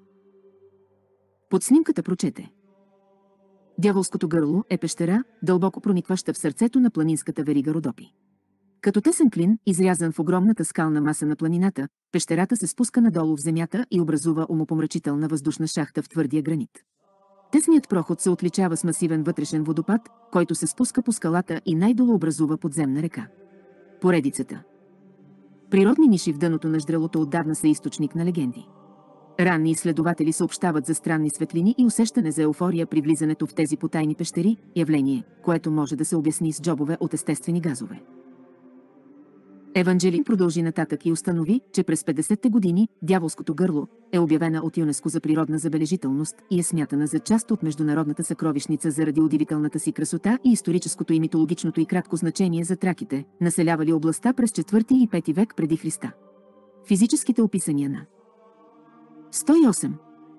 Под снимката прочете: Дяволското гърло е пещера, дълбоко проникваща в сърцето на планинската верига Родопи. Като тесен клин, изрязан в огромната скална маса на планината, пещерата се спуска надолу в земята и образува умопомрачителна въздушна шахта в твърдия гранит. Тесният проход се отличава с масивен вътрешен водопад, който се спуска по скалата и най-долу образува подземна река. Поредицата природни ниши в дъното на ждрелото отдавна са източник на легенди. Ранни изследователи съобщават за странни светлини и усещане за еуфория при влизането в тези потайни пещери, явление, което може да се обясни с джобове от естествени газове. Еванджелин продължи нататък и установи, че през петдесетте години дяволското гърло е обявена от ЮНЕСКО за природна забележителност и е смятана за част от международната съкровищница заради удивителната си красота и историческото и митологичното и кратко значение за траките, населявали областта през четвърти и пети век преди Христа. Физическите описания на сто и осем.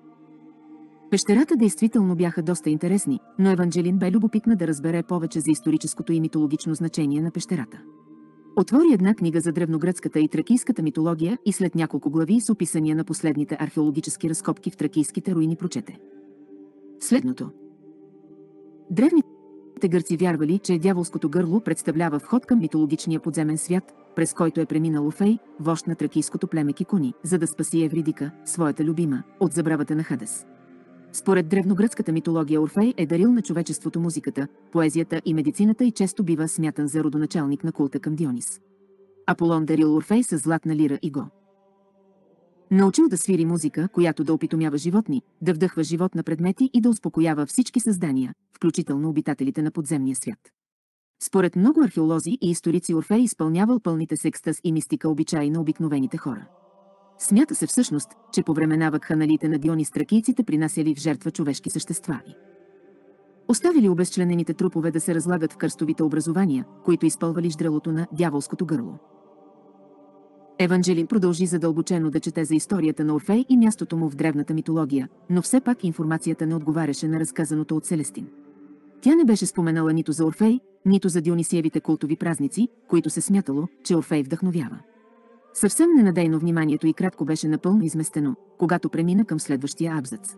Пещерата действително бяха доста интересни, но Еванджелин бе любопитна да разбере повече за историческото и митологично значение на пещерата. Отвори една книга за древногръцката и тракийската митология и след няколко глави с описания на последните археологически разкопки в тракийските руини прочете следното. Древните гърци вярвали, че дяволското гърло представлява вход към митологичния подземен свят, през който е преминал Офей, вожд на тракийското племе Кикуни, за да спаси Евридика, своята любима, от забравата на Хадес. Според древногръцката митология Орфей е дарил на човечеството музиката, поезията и медицината и често бива смятан за родоначалник на култа към Дионис. Аполон дарил Орфей с златна лира и го научил да свири музика, която да опитомява животни, да вдъхва живот на предмети и да успокоява всички създания, включително обитателите на подземния свят. Според много археолози и историци Орфей изпълнявал пълните с екстаз и мистика обичаи на обикновените хора. Смята се всъщност, че по времена вакханалиите на Дионис тракийците принасяли в жертва човешки същества. Оставили обезчленените трупове да се разлагат в кърстовите образования, които изпълвали ждрелото на дяволското гърло. Еванджелин продължи задълбочено да чете за историята на Орфей и мястото му в древната митология, но все пак информацията не отговаряше на разказаното от Селестин. Тя не беше споменала нито за Орфей, нито за Дионисиевите култови празници, които се смятало, че Орфей вдъхновява. Съвсем ненадейно вниманието и кратко беше напълно изместено, когато премина към следващия абзац.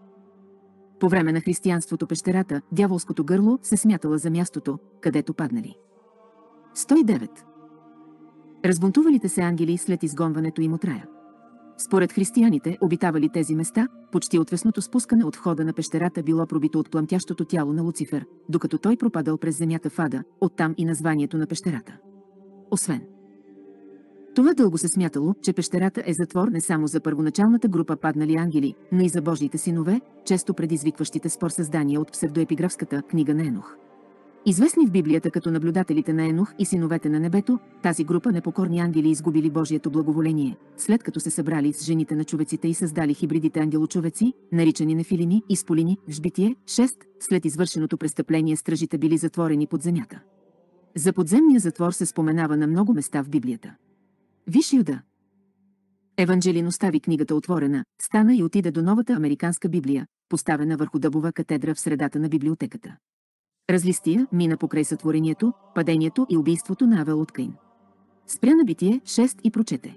По време на християнството пещерата, дяволското гърло, се смятала за мястото, където паднали. сто и девет. Разбунтувалите се ангели след изгонването им от рая. Според християните, обитавали тези места, почти отвесното спускане от входа на пещерата било пробито от пламтящото тяло на Луцифер, докато той пропадал през земята в ада, оттам и названието на пещерата. Освен това дълго се смятало, че пещерата е затвор не само за първоначалната група паднали ангели, но и за Божиите синове, често предизвикващите спор създания от псевдоепиграфската книга на Енох. Известни в Библията като наблюдателите на Енох и синовете на небето, тази група непокорни ангели изгубили Божието благоволение, след като се събрали с жените на човеците и създали хибридите ангелочовеци, наричани нефилими и сполини, в Жбитие шест, след извършеното престъпление стражите били затворени под земята. За подземния затвор се споменава на много места в Библията. Виж Юда. Еванджелин остави книгата отворена, стана и отиде до новата американска Библия, поставена върху дъбова катедра в средата на библиотеката. Разлистия, мина покрай сътворението, падението и убийството на Авел от Каин. Спря на Битие шест и прочете.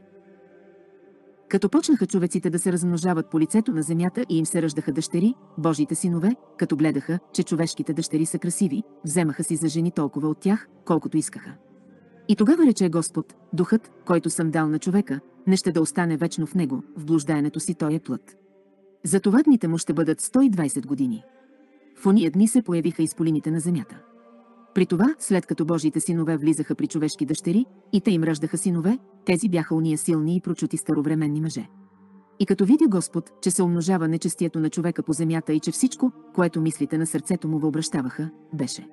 Като почнаха човеците да се размножават по лицето на земята и им се раждаха дъщери, Божиите синове, като гледаха, че човешките дъщери са красиви, вземаха си за жени толкова от тях, колкото искаха. И тогава рече Господ, духът, който съм дал на човека, не ще да остане вечно в него, в блуждаенето си той е плът. Затова дните му ще бъдат сто и двайсет години. В ония дни се появиха изполините на земята. При това, след като Божиите синове влизаха при човешки дъщери, и те им раждаха синове, тези бяха уния силни и прочути старовременни мъже. И като видя Господ, че се умножава нечестието на човека по земята и че всичко, което мислите на сърцето му въобращаваха, беше.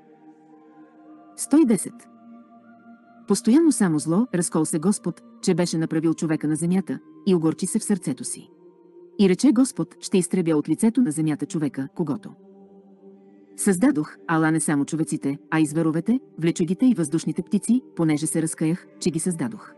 сто и десет. Постоянно само зло, разкол се Господ, че беше направил човека на земята, и огорчи се в сърцето си. И рече Господ, ще изтребя от лицето на земята човека, когото създадох, ала не само човеците, а и зверовете, влечогите и въздушните птици, понеже се разкаях, че ги създадох.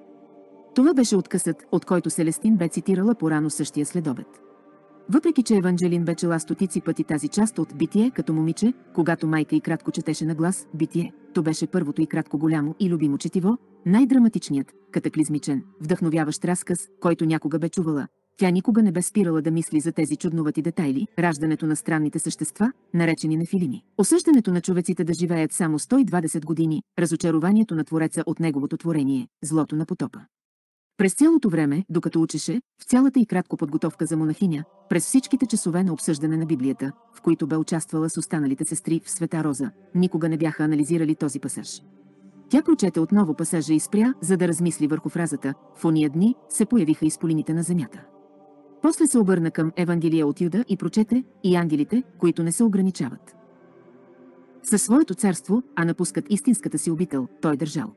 Това беше откъсът, от който Селестин бе цитирала порано същия следобед. Въпреки че Еванджелин бе чела стотици пъти тази част от Битие като момиче, когато майка и кратко четеше на глас Битие, то беше първото и кратко голямо и любимо четиво, най-драматичният, катаклизмичен, вдъхновяващ разказ, който някога бе чувала. Тя никога не бе спирала да мисли за тези чудновати детайли, раждането на странните същества, наречени нефилими, осъждането на човеците да живеят само сто и двадесет години, разочарованието на Твореца от неговото творение, злото на потопа. През цялото време, докато учеше, в цялата и кратко подготовка за монахиня, през всичките часове на обсъждане на Библията, в които бе участвала с останалите сестри в Света Роза, никога не бяха анализирали този пасаж. Тя прочете отново пасажа и спря, за да размисли върху фразата «В ония дни се появиха изполините на земята». После се обърна към Евангелия от Юда и прочете «И ангелите, които не се ограничават със своето царство, а напускат истинската си обител, той държал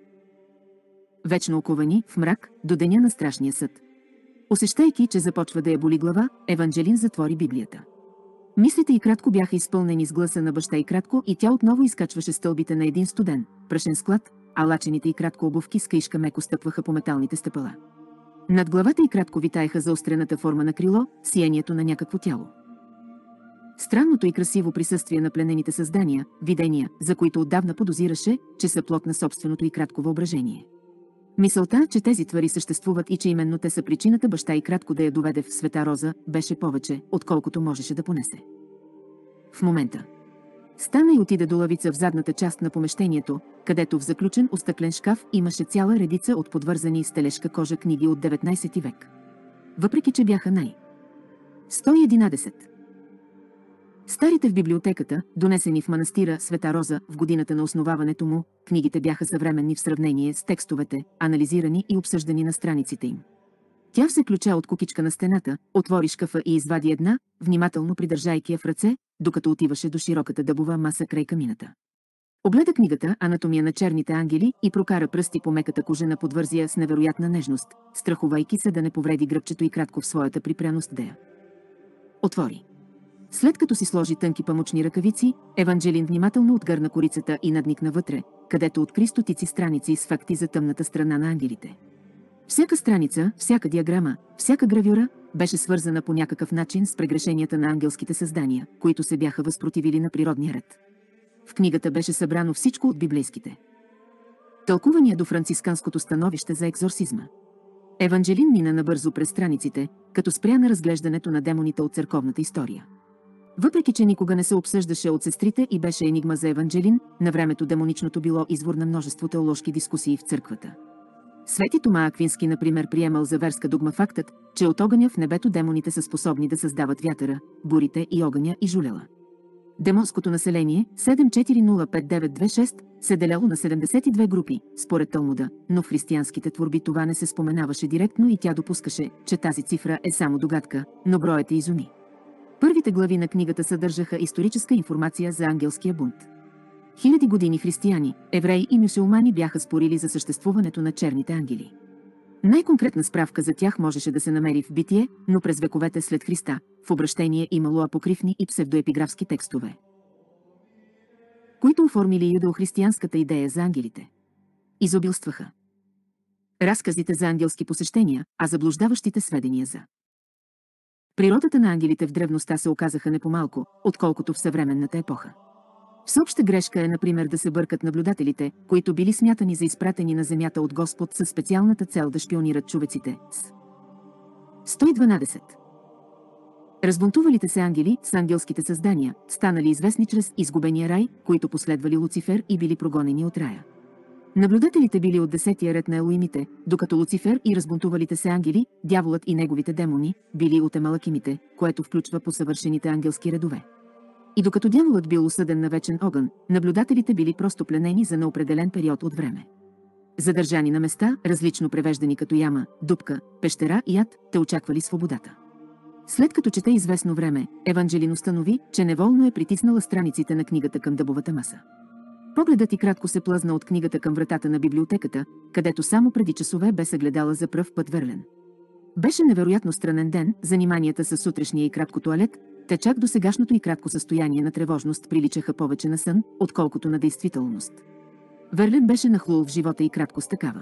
вечно оковани в мрак до деня на страшния съд». Усещайки, че започва да я боли глава, Еванджелин затвори Библията. Мислите и кратко бяха изпълнени с гласа на баща и кратко и тя отново изкачваше стълбите на един студен, прашен склад, а лачените и кратко обувки с каишка меко стъпваха по металните стъпала. Над главата и кратко витаеха заострената форма на крило, сиянието на някакво тяло. Странното и красиво присъствие на пленените създания, видения, за които отдавна подозираше, че са плод на собственото и кратко въображение. Мисълта, че тези твари съществуват и че именно те са причината баща и кратко да я доведе в Света Роза, беше повече, отколкото можеше да понесе. В момента стана и отиде до лавица в задната част на помещението, където в заключен остъклен шкаф имаше цяла редица от подвързани с телешка кожа книги от деветнайсети век. Въпреки че бяха най- сто и единадесет. Старите в библиотеката, донесени в манастира Света Роза в годината на основаването му, книгите бяха съвременни в сравнение с текстовете, анализирани и обсъждани на страниците им. Тя взе ключа от кукичка на стената, отвори шкафа и извади една, внимателно придържайки я в ръце, докато отиваше до широката дъбова маса край камината. Огледа книгата «Анатомия на черните ангели» и прокара пръсти по меката кожена подвързия с невероятна нежност, страхувайки се да не повреди гръбчето и кратко в своята припряност да я отвори. След като си сложи тънки памучни ръкавици, Еванджелин внимателно отгърна корицата и надникна вътре, където откри стотици страници с факти за тъмната страна на ангелите. Всяка страница, всяка диаграма, всяка гравюра беше свързана по някакъв начин с прегрешенията на ангелските създания, които се бяха възпротивили на природния ред. В книгата беше събрано всичко от библейските тълкувания до францисканското становище за екзорсизма. Еванджелин мина набързо през страниците, като спря на разглеждането на демоните от църковната история. Въпреки че никога не се обсъждаше от сестрите и беше енигма за Еванджелин, на времето демоничното било извор на множество теоложки дискусии в църквата. Свети Тома Аквински, например, приемал за верска дугма фактът, че от огъня в небето демоните са способни да създават вятъра, бурите и огъня и жулела. Демонското население седем четири нула пет девет две шест се деляло на седемдесет и две групи, според Талмуда, но в християнските творби това не се споменаваше директно и тя допускаше, че тази цифра е само догадка, но броят е изуми. Първите глави на книгата съдържаха историческа информация за ангелския бунт. Хиляди години християни, евреи и мюсюлмани бяха спорили за съществуването на черните ангели. Най-конкретна справка за тях можеше да се намери в Битие, но през вековете след Христа, в обращение имало апокрифни и псевдоепиграфски текстове, които оформили юдеохристиянската идея за ангелите. Изобилстваха разказите за ангелски посещения, а заблуждаващите сведения за природата на ангелите в древността се оказаха не по-малко, отколкото в съвременната епоха. Всеобща грешка е, например, да се бъркат наблюдателите, които били смятани за изпратени на земята от Господ със специалната цел да шпионират човеците. сто и дванадесет. Разбунтувалите се ангели с ангелските създания, станали известни чрез изгубения рай, които последвали Луцифер и били прогонени от рая. Наблюдателите били от десетия ред на Елоимите, докато Луцифер и разбунтувалите се ангели, дяволът и неговите демони, били от Емалакимите, което включва посъвършените ангелски редове. И докато дяволът бил осъден на вечен огън, наблюдателите били просто пленени за неопределен период от време. Задържани на места, различно превеждани като яма, дупка, пещера и ад, те очаквали свободата. След като чете известно време, Еванджелин установи, че неволно е притиснала страниците на книгата към дъбовата маса. Погледът и кратко се плъзна от книгата към вратата на библиотеката, където само преди часове бе съгледала за пръв път Верлен. Беше невероятно странен ден, заниманията с сутрешния и кратко тоалет, те чак до сегашното и кратко състояние на тревожност приличаха повече на сън, отколкото на действителност. Верлен беше нахлул в живота и кратко с такава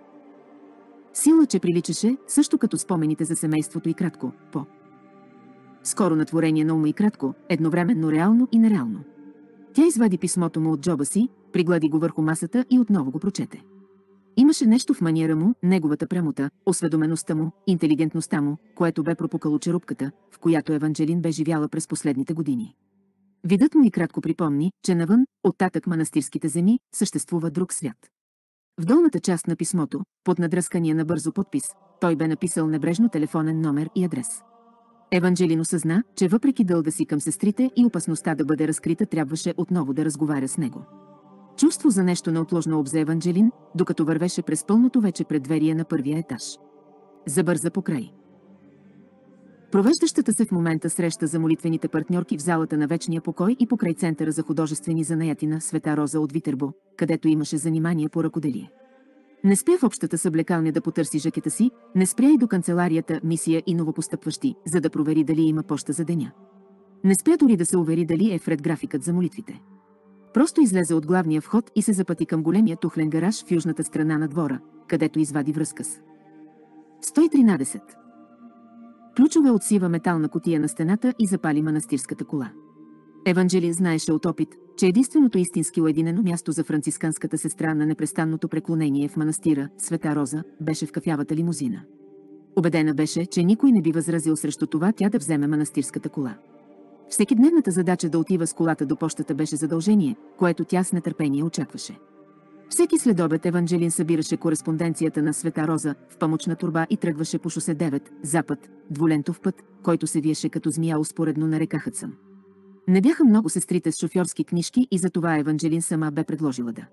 сила, че приличаше, също като спомените за семейството и кратко, по скоро на творение на ума и кратко, едновременно реално и нереално. Тя извади писмото му от джоба си, приглади го върху масата и отново го прочете. Имаше нещо в маниера му, неговата прямота, осведомеността му, интелигентността му, което бе пропукало черупката, в която Еванджелин бе живяла през последните години. Видът му и кратко припомни, че навън, оттатък манастирските земи, съществува друг свят. В долната част на писмото, под надръскания на бързо подпис, той бе написал небрежно телефонен номер и адрес. Еванджелин осъзна, че въпреки дълга си към сестрите и опасността да бъде разкрита, трябваше отново да разговаря с него. Чувство за нещо неотложно обзе Еванджелин, докато вървеше през пълното вече преддверие на първия етаж. Забърза покрай провеждащата се в момента среща за молитвените партньорки в залата на Вечния покой и покрай Центъра за художествени занаятина Света Роза от Витербо, където имаше занимание по ръкоделие. Не спя в общата съблекалня да потърси жакета си, не спря и до канцеларията Мисия и новопостъпващи, за да провери дали има поща за деня. Не спря дори да се увери дали е вред графикът за молитвите. Просто излезе от главния вход и се запъти към големия тухлен гараж в южната страна на двора, където извади връзка с сто и тринадесет. Ключове от сива метална кутия на стената и запали манастирската кола. Еванджелин знаеше от опит, че единственото истински уединено място за францисканската сестра на непрестанното преклонение в манастира, Света Роза, беше в кафявата лимузина. Убедена беше, че никой не би възразил срещу това тя да вземе манастирската кола. Всекидневната задача да отива с колата до пощата беше задължение, което тя с нетърпение очакваше. Всеки следобед Еванджелин събираше кореспонденцията на Света Роза в памучна торба и тръгваше по шосе девет, запад, двулентов път, който се виеше като змия успоредно на река Хъдсън. Не бяха много сестрите с шофьорски книжки и затова Еванджелин сама бе предложила да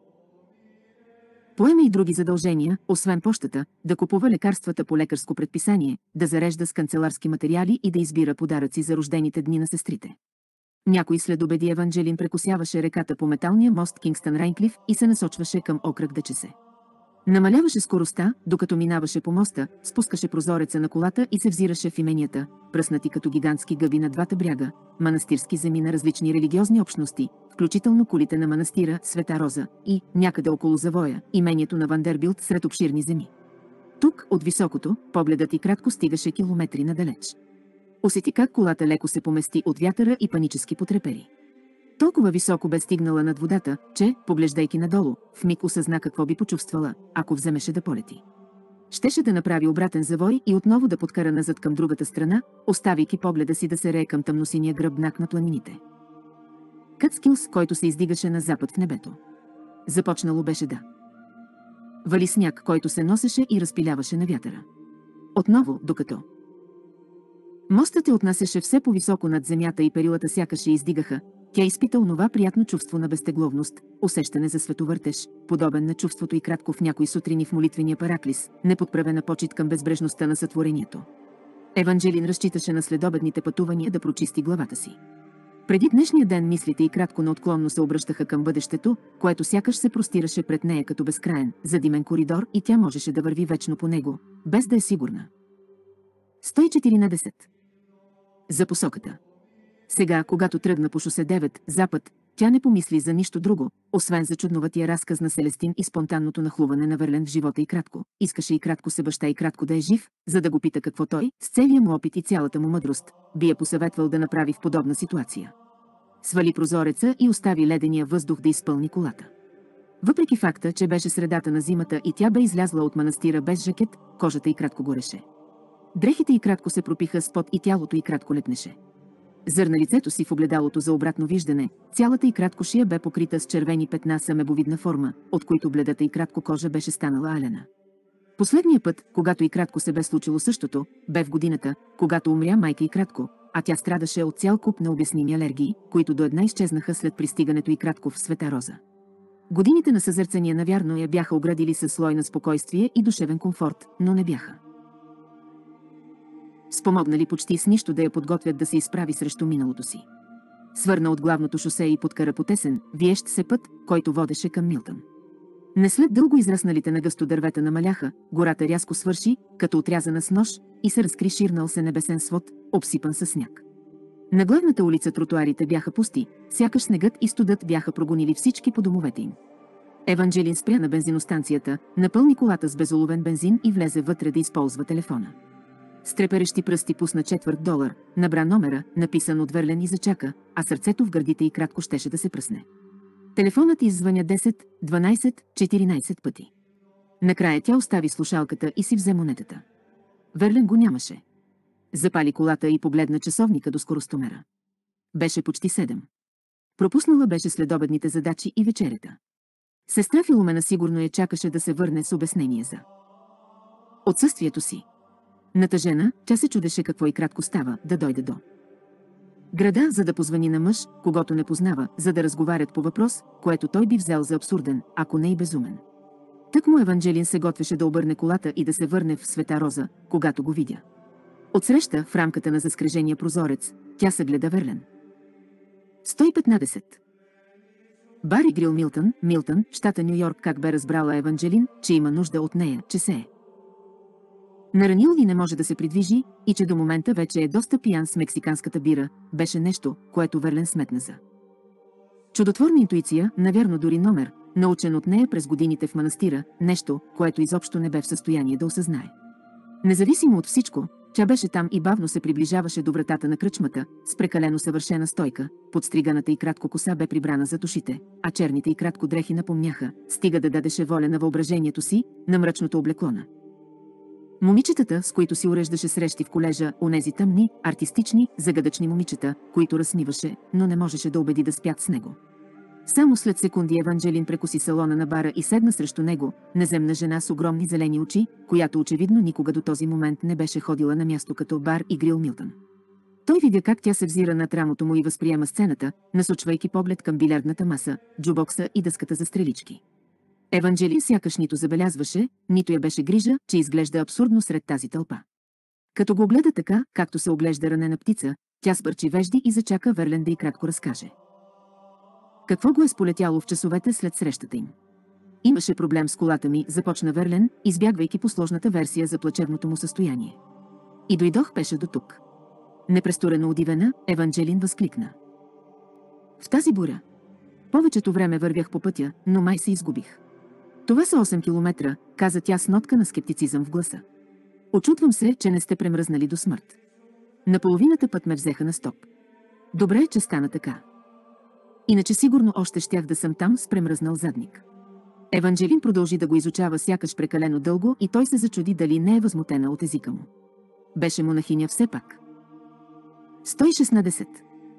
поеме и други задължения, освен пощата, да купува лекарствата по лекарско предписание, да зарежда с канцеларски материали и да избира подаръци за рождените дни на сестрите. Някой следобеди Еванджелин прекосяваше реката по металния мост Кингстън Рейнклиф и се насочваше към окръг Дъчесе. Намаляваше скоростта, докато минаваше по моста, спускаше прозореца на колата и се взираше в именията, пръснати като гигантски гъби на двата бряга, манастирски земи на различни религиозни общности, включително кулите на манастира Света Роза и, някъде около завоя, имението на Вандербилт сред обширни земи. Тук, от високото, погледът и кратко стигаше километри надалеч. Усети как колата леко се помести от вятъра и панически потрепери. Толкова високо бе стигнала над водата, че, поглеждайки надолу, вмиг осъзна какво би почувствала, ако вземеше да полети. Щеше да направи обратен завой и отново да подкара назад към другата страна, оставяйки погледа си да се рее към тъмносиния гръбнак на планините. Кътскилс, който се издигаше на запад в небето. Започнало беше да вали сняг, който се носеше и разпиляваше на вятъра. Отново, докато мостът я отнасяше все по-високо над земята и перилата сякаш я издигаха, тя изпита онова приятно чувство на безтегловност, усещане за световъртеж, подобен на чувството и кратко в някои сутрини в молитвения Параклис, неподправена почит към безбрежността на сътворението. Еванджелин разчиташе на следобедните пътувания да прочисти главата си. Преди днешния ден мислите и кратко неотклонно се обръщаха към бъдещето, което сякаш се простираше пред нея като безкраен, задимен коридор и тя можеше да върви вечно по него, без да е сигурна. сто и четиринадесет. За посоката. Сега, когато тръгна по шосе девет, запад, тя не помисли за нищо друго, освен за чудноватия разказ на Селестин и спонтанното нахлуване на Верлен в живота и кратко. Искаше и кратко се баща и кратко да е жив, за да го пита какво той, с целия му опит и цялата му мъдрост, би я посъветвал да направи в подобна ситуация. Свали прозореца и остави ледения въздух да изпълни колата. Въпреки факта, че беше средата на зимата и тя бе излязла от манастира без жакет, кожата й кратко гореше. Дрехите й кратко се пропиха с пот и тялото й кратко лепнеше. Зърна лицето си в огледалото за обратно виждане, цялата й кратко шия бе покрита с червени петна с амебовидна форма, от които бледата й кратко кожа беше станала алена. Последния път, когато и кратко се бе случило същото, бе в годината, когато умря майка и кратко, а тя страдаше от цял куп необясними алергии, които до една изчезнаха след пристигането и кратко в Света Роза. Годините на съзерцания навярно я бяха оградили със слой на спокойствие и душевен комфорт, но не бяха спомогнали почти с нищо да я подготвят да се изправи срещу миналото си. Свърна от главното шосе и подкара по тесен, виещ се път, който водеше към Милтън. Не след дълго израсналите на гъсто дървета намаляха, гората рязко свърши, като отрязана с нож, и се разкри ширнал се небесен свод, обсипан със сняг. На главната улица тротуарите бяха пусти, сякаш снегът и студът бяха прогонили всички по домовете им. Еванджелин спря на бензиностанцията, напълни колата с безоловен бензин и влезе вътре да използва телефона. С треперещи пръсти пусна четвърт долар, набра номера, написан от Верлен и зачака, а сърцето в гърдите й кратко щеше да се пръсне. Телефонът иззвъня десет, дванайсет, четиринайсет пъти. Накрая тя остави слушалката и си взе монетата. Верлен го нямаше. Запали колата и погледна часовника до скоростомера. Беше почти седем. Пропуснала беше следобедните задачи и вечерята. Сестра Филомена сигурно я чакаше да се върне с обяснение за отсъствието си. Натъжена, тя се чудеше какво и кратко става да дойде до града, за да позвани на мъж, когото не познава, за да разговарят по въпрос, което той би взел за абсурден, ако не и безумен. Тък му Еванджелин се готвеше да обърне колата и да се върне в Света Роза, когато го видя. Отсреща, в рамката на заскрежения прозорец, тя съгледа Верлен. сто и петнайсет. Бари Грил Милтън, Милтън, щата Ню Йорк, как бе разбрала Еванджелин, че има нужда от нея, че се е наранил и не може да се придвижи, и че до момента вече е доста пиян с мексиканската бира, беше нещо, което Верлен сметна за чудотворна интуиция, навярно дори номер, научен от нея през годините в манастира, нещо, което изобщо не бе в състояние да осъзнае. Независимо от всичко, тя беше там и бавно се приближаваше до вратата на кръчмата, с прекалено съвършена стойка, подстриганата и кратко коса бе прибрана зад ушите, а черните и кратко дрехи напомняха, стига да дадеше воля на въображението си, на мрачното облеклона. Момичетата, с които си уреждаше срещи в колежа, онези тъмни, артистични, загадъчни момичета, които разсмиваше, но не можеше да убеди да спят с него. Само след секунди Еванджелин прекоси салона на бара и седна срещу него, неземна жена с огромни зелени очи, която очевидно никога до този момент не беше ходила на място като бар и Грил Милтън. Той видя как тя се взира над рамото му и възприема сцената, насочвайки поглед към билярдната маса, джубокса и дъската за стрелички. Еванджелин сякаш нито забелязваше, нито я беше грижа, че изглежда абсурдно сред тази тълпа. Като го гледа така, както се оглежда ранена птица, тя спърчи вежди и зачака Верлен да й кратко разкаже какво го е сполетяло в часовете след срещата им. Имаше проблем с колата ми, започна Верлен, избягвайки по сложната версия за плачевното му състояние. И дойдох пеша до тук. Непресторено удивена, Еванджелин възкликна. В тази буря. Повечето време вървях по пътя, но май се изгубих. Това са осем километра, каза тя с нотка на скептицизъм в гласа. Очудвам се, че не сте премръзнали до смърт. На половината път ме взеха на стоп. Добре, че стана така. Иначе сигурно още щях да съм там с премръзнал задник. Еванджелин продължи да го изучава сякаш прекалено дълго и той се зачуди дали не е възмутена от езика му. Беше монахиня все пак. сто и шестнадесет.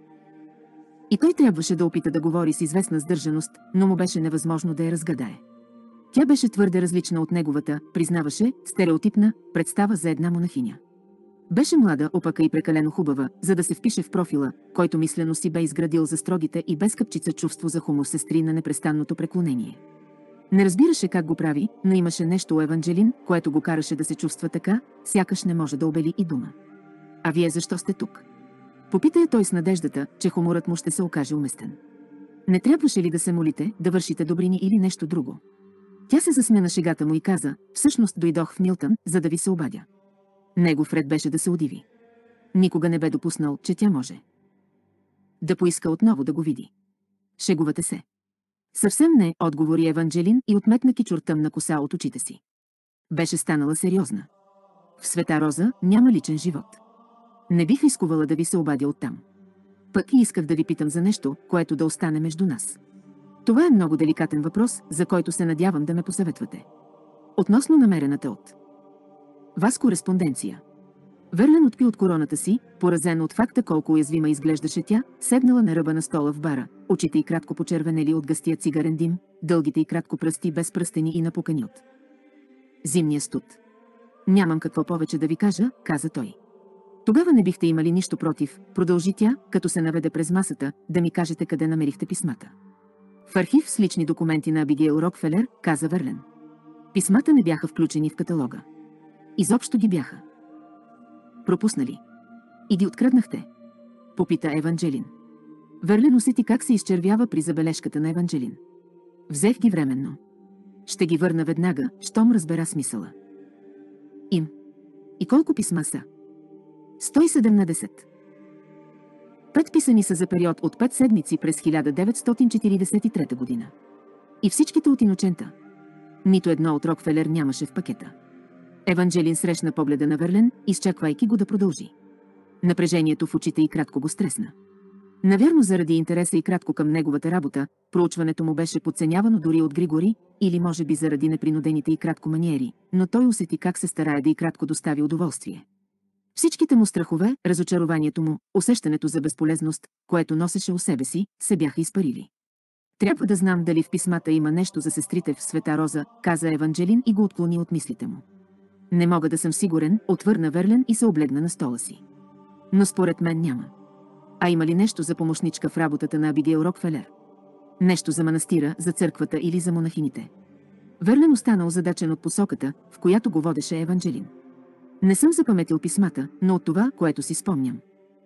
И той трябваше да опита да говори с известна сдържаност, но му беше невъзможно да я разгадае. Тя беше твърде различна от неговата, признаваше, стереотипна представа за една монахиня. Беше млада, опака и прекалено хубава, за да се впише в профила, който мислено си бе изградил за строгите и без капчица чувство за хумор сестри на непрестанното преклонение. Не разбираше как го прави, но имаше нещо у Еванджелин, което го караше да се чувства така, сякаш не може да обели и дума. А вие защо сте тук? Попита я той с надеждата, че хуморът му ще се окаже уместен. Не трябваше ли да се молите, да вършите добрини или нещо друго? Тя се засмя на шегата му и каза, всъщност дойдох в Милтън, за да ви се обадя. Негов ред беше да се удиви. Никога не бе допуснал, че тя може да поиска отново да го види. Шегувате се. Съвсем не, отговори Еванджелин и отметна кичур тъмна коса от очите си. Беше станала сериозна. В Света Роза няма личен живот. Не бих рискувала да ви се обадя оттам. Пък и исках да ви питам за нещо, което да остане между нас. Това е много деликатен въпрос, за който се надявам да ме посъветвате. Относно намерената от вас кореспонденция. Верлен отпи от короната си, поразена от факта колко уязвима изглеждаше тя, седнала на ръба на стола в бара, очите й кратко почервенели от гъстия цигарен дим, дългите й кратко пръсти без пръстени и напукани от зимния студ. Нямам какво повече да ви кажа, каза той. Тогава не бихте имали нищо против, продължи тя, като се наведе през масата, да ми кажете къде намерихте писмата. В архив с лични документи на Абигейл Рокфелер, каза Верлен. Писмата не бяха включени в каталога. Изобщо ги бяха пропуснали. И ги откраднахте? Попита Еванджелин. Верлен усети как се изчервява при забележката на Еванджелин. Взех ги временно. Ще ги върна веднага, щом разбера смисъла им. И колко писма са? сто и седемнадесет. Пет писани са за период от пет седмици през хиляда деветстотин четиридесет и трета година. И всичките от Иночента. Нито едно от Рокфелер нямаше в пакета. Еванджелин срещна погледа на Верлен, изчаквайки го да продължи. Напрежението в очите й кратко го стресна. Навярно заради интереса и кратко към неговата работа, проучването му беше подценявано дори от Григори, или може би заради непринудените и кратко маниери, но той усети как се старае да и кратко достави удоволствие. Всичките му страхове, разочарованието му, усещането за безполезност, което носеше у себе си, се бяха изпарили. Трябва да знам дали в писмата има нещо за сестрите в Света Роза, каза Еванджелин и го отклони от мислите му. Не мога да съм сигурен, отвърна Верлен и се облегна на стола си. Но според мен няма. А има ли нещо за помощничка в работата на Абигейл Рокфелер? Нещо за манастира, за църквата или за монахините? Верлен остана озадачен от посоката, в която го водеше Еванджелин. Не съм запаметил писмата, но от това, което си спомням.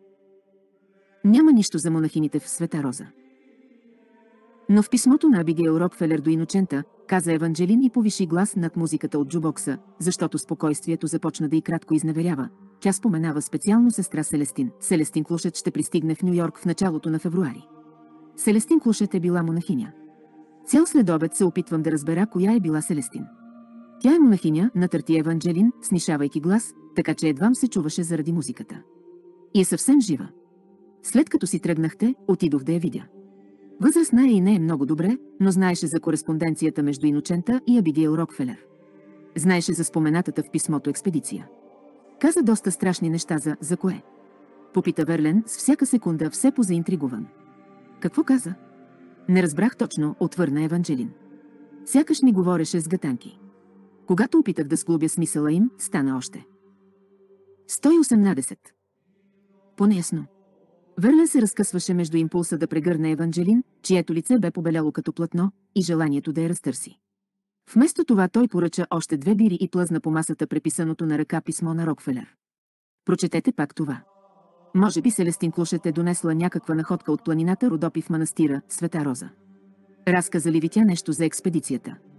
Няма нищо за монахините в Света Роза. Но в писмото на Абигейл Рокфелер до Иночента, каза Еванджелин и повиши глас над музиката от джубокса, защото спокойствието започна да и кратко изневерява. Тя споменава специално сестра Селестин. Селестин Клушет ще пристигне в Ню-Йорк в началото на февруари. Селестин Клушет е била монахиня. Цял следобед се опитвам да разбера коя е била Селестин. Тя е монахиня, натърти Еванджелин, снишавайки глас, така че едвам се чуваше заради музиката. И е съвсем жива. След като си тръгнахте, отидох да я видя. Възрастна е и не е много добре, но знаеше за кореспонденцията между Иночента и Абигейл Рокфелер. Знаеше за споменатата в писмото експедиция. Каза доста страшни неща за «За кое?» Попита Верлен с всяка секунда все позаинтригуван. Какво каза? Не разбрах точно, отвърна Еванджелин. Сякаш ми говореше с гатанки. Когато опитах да сглобя смисъла им, стана още сто и осемнадесет. По-неясно. Верлен се разкъсваше между импулса да прегърне Еванджелин, чието лице бе побеляло като платно, и желанието да я разтърси. Вместо това той поръча още две бири и плъзна по масата преписаното на ръка писмо на Рокфелер. Прочетете пак това. Може би Селестин Клушет е донесла някаква находка от планината Родопи в манастира Света Роза. Разказа ли ви тя нещо за експедицията?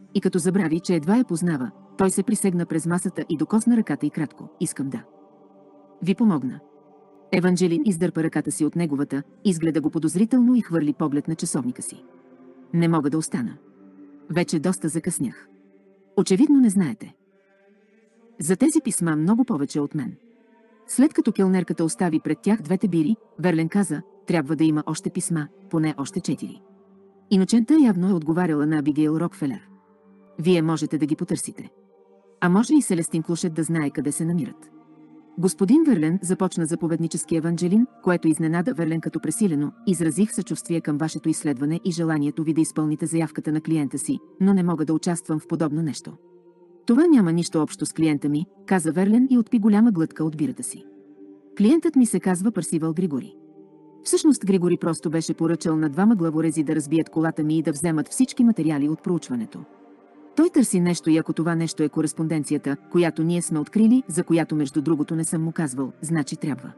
И като забрави, че едва я познава, той се присегна през масата и докосна ръката й кратко. Искам да ви помогна. Еванджелин издърпа ръката си от неговата, изгледа го подозрително и хвърли поглед на часовника си. Не мога да остана. Вече доста закъснях. Очевидно не знаете. За тези писма много повече от мен. След като келнерката остави пред тях двете бири, Верлен каза, трябва да има още писма, поне още четири. Иночента явно е отговаряла на Абигейл Рокфелер. Вие можете да ги потърсите. А може и Селестин Клушет да знае къде се намират. Господин Верлен, започна заповеднически Еванджелин, което изненада Верлен като пресилено, изразих съчувствие към вашето изследване и желанието ви да изпълните заявката на клиента си, но не мога да участвам в подобно нещо. Това няма нищо общо с клиента ми, каза Верлен и отпи голяма глътка от бирата си. Клиентът ми се казва Парсивал Григори. Всъщност Григори просто беше поръчал на двама главорези да разбият колата ми и да вземат всички материали от проучването. Той търси нещо и ако това нещо е кореспонденцията, която ние сме открили, за която между другото не съм му казвал, значи трябва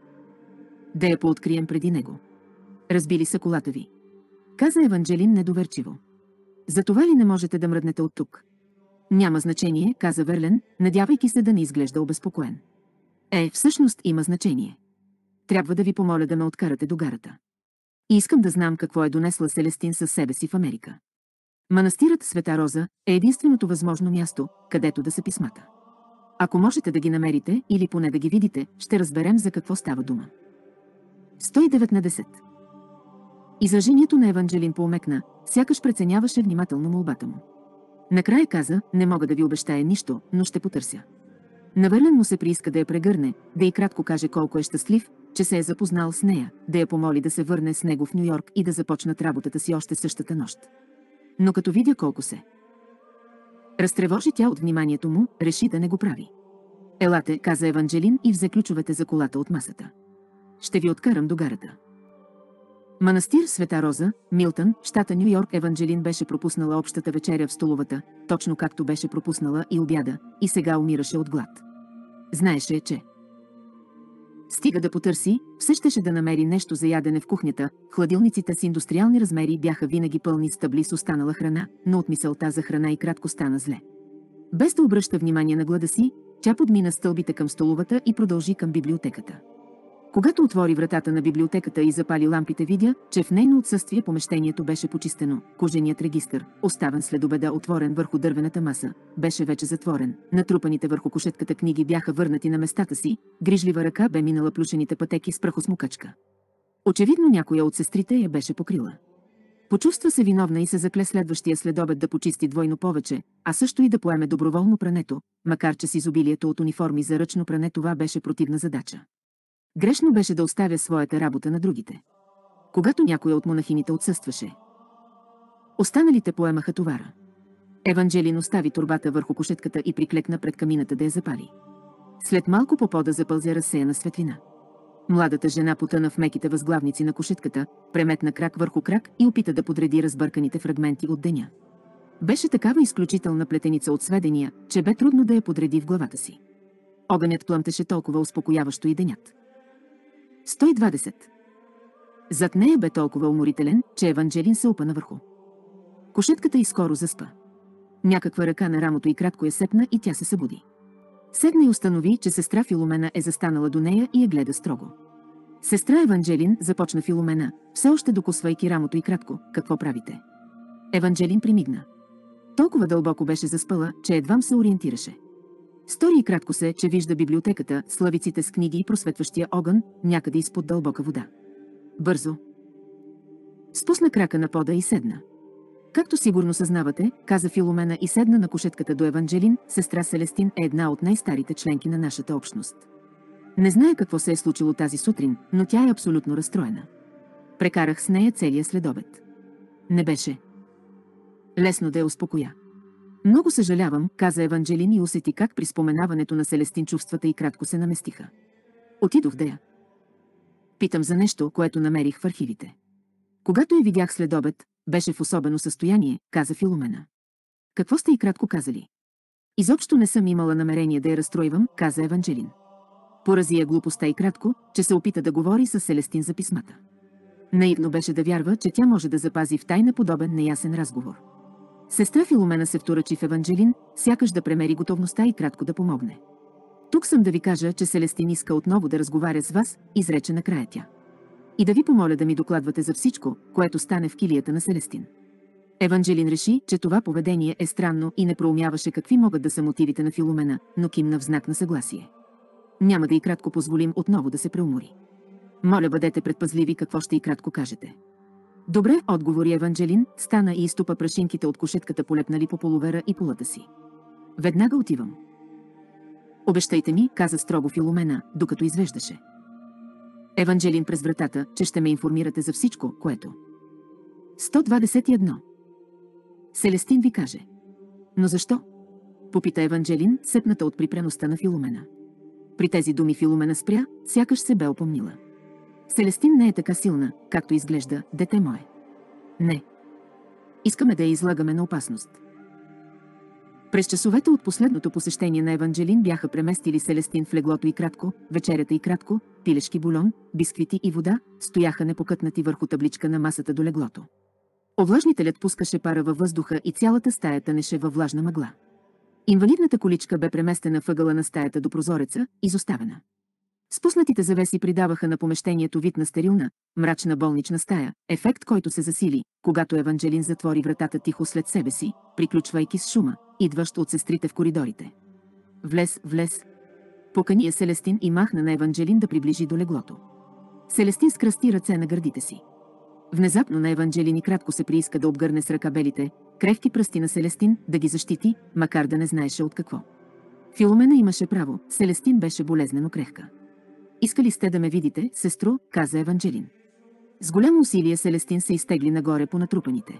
да я пооткрием преди него. Разбили са колата ви, каза Еванджелин недоверчиво. Затова ли не можете да мръднете от тук? Няма значение, каза Верлен, надявайки се да не изглежда обезпокоен. Е, всъщност има значение. Трябва да ви помоля да ме откарате до гарата. И искам да знам какво е донесла Селестин със себе си в Америка. Манастирът Света Роза е единственото възможно място, където да са писмата. Ако можете да ги намерите или поне да ги видите, ще разберем за какво става дума. сто и деветнадесет. Изражението на Еванджелин поумекна, сякаш преценяваше внимателно молбата му. Накрая каза, не мога да ви обещая нищо, но ще потърся. На Верлен му се прииска да я прегърне, да й кратко каже колко е щастлив, че се е запознал с нея, да я помоли да се върне с него в Ню-Йорк и да започнат работата си още същата нощ. Но като видя колко се разтревожи тя от вниманието му, реши да не го прави. Елате, каза Еванджелин и взе ключовете за колата от масата. Ще ви откарам до гарата. Манастир Света Роза, Милтън, щата Ню-Йорк. Еванджелин беше пропуснала общата вечеря в столовата, точно както беше пропуснала и обяда, и сега умираше от глад. Знаеше, че стига да потърси, все щеше да намери нещо за ядене в кухнята. Хладилниците с индустриални размери бяха винаги пълни с табли с останала храна, но от мисълта за храна и кратко стана зле. Без да обръща внимание на глада си, тя подмина стълбите към столовата и продължи към библиотеката. Когато отвори вратата на библиотеката и запали лампите, видя, че в нейно отсъствие помещението беше почистено. Коженият регистър, оставен след обеда отворен върху дървената маса, беше вече затворен. Натрупаните върху кушетката книги бяха върнати на местата си, грижлива ръка бе минала плюшените пътеки с прахосмукачка. Очевидно някоя от сестрите я беше покрила. Почувства се виновна и се закле следващия следобед да почисти двойно повече, а също и да поеме доброволно прането, макар че с изобилието от униформи за ръчно пране това беше противна задача. Грешно беше да оставя своята работа на другите. Когато някоя от монахините отсъстваше, останалите поемаха товара. Еванджелин остави торбата върху кушетката и приклекна пред камината да я запали. След малко по пода запълзя разсеяна светлина. Младата жена потъна в меките възглавници на кушетката, преметна крак върху крак и опита да подреди разбърканите фрагменти от деня. Беше такава изключителна плетеница от сведения, че бе трудно да я подреди в главата си. Огънят плъмтеше толкова успокояващо и денят. сто и двадесет. Зад нея бе толкова уморителен, че Еванджелин се опа навърху. Кушетката й скоро заспа. Някаква ръка на рамото й кратко я сепна и тя се събуди. Седна и установи, че сестра Филомена е застанала до нея и я гледа строго. Сестра Еванджелин, започна Филомена, все още докосвайки рамото й кратко, какво правите? Еванджелин примигна. Толкова дълбоко беше заспала, че едвам се ориентираше. Стори и кратко се, че вижда библиотеката, славиците с книги и просветващия огън, някъде изпод дълбока вода. Бързо спусна крака на пода и седна. Както сигурно съзнавате, каза Филомена и седна на кушетката до Еванджелин, сестра Селестин е една от най-старите членки на нашата общност. Не знае какво се е случило тази сутрин, но тя е абсолютно разстроена. Прекарах с нея целия следобед. Не беше лесно да я успокоя. Много съжалявам, каза Еванджелин и усети как при споменаването на Селестин чувствата и кратко се наместиха. Отидох да я питам за нещо, което намерих в архивите. Когато я видях след обед, беше в особено състояние, каза Филомена. Какво сте и кратко казали? Изобщо не съм имала намерение да я разстройвам, каза Еванджелин. Порази я глупостта и кратко, че се опита да говори с Селестин за писмата. Наивно беше да вярва, че тя може да запази в тайна подобен неясен разговор. Сестра Филомена се вторачи в Еванджелин, сякаш да премери готовността и кратко да помогне. Тук съм да ви кажа, че Селестин иска отново да разговаря с вас, изрече накрая тя. И да ви помоля да ми докладвате за всичко, което стане в килията на Селестин. Еванджелин реши, че това поведение е странно и не проумяваше какви могат да са мотивите на Филомена, но кимна в знак на съгласие. Няма да и кратко позволим отново да се преумори. Моля, бъдете предпазливи какво ще и кратко кажете. Добре, отговори Еванджелин, стана и изтупа прашинките от кошетката, полепнали по полувера и полата си. Веднага отивам. Обещайте ми, каза строго Филомена, докато извеждаше Еванджелин през вратата, че ще ме информирате за всичко, което. сто двадесет и едно. Селестин ви каже. Но защо? Попита Еванджелин, сепната от припреността на Филомена. При тези думи Филомена спря, сякаш се бе опомнила. Селестин не е така силна, както изглежда, дете мое. Не. Искаме да я излагаме на опасност. През часовете от последното посещение на Еванджелин бяха преместили Селестин в леглото и кратко, вечерята и кратко, пилешки бульон, бисквити и вода, стояха непокътнати върху табличка на масата до леглото. Овлажнителят пускаше пара във въздуха и цялата стая тънеше във влажна мъгла. Инвалидната количка бе преместена въгъла на стаята до прозореца, изоставена. Спуснатите завеси придаваха на помещението вид на стерилна, мрачна болнична стая, ефект, който се засили, когато Еванджелин затвори вратата тихо след себе си, приключвайки с шума, идващ от сестрите в коридорите. Влез, влез. Покани я Селестин и махна на Еванджелин да приближи до леглото. Селестин скръсти ръце на гърдите си. Внезапно на Еванджелин и кратко се прииска да обгърне с ръка белите, крехки пръсти на Селестин, да ги защити, макар да не знаеше от какво. Филомена имаше право, Селестин беше болезнено крехка. Искали сте да ме видите, сестро, каза Еванджелин. С голямо усилие Селестин се изтегли нагоре по натрупаните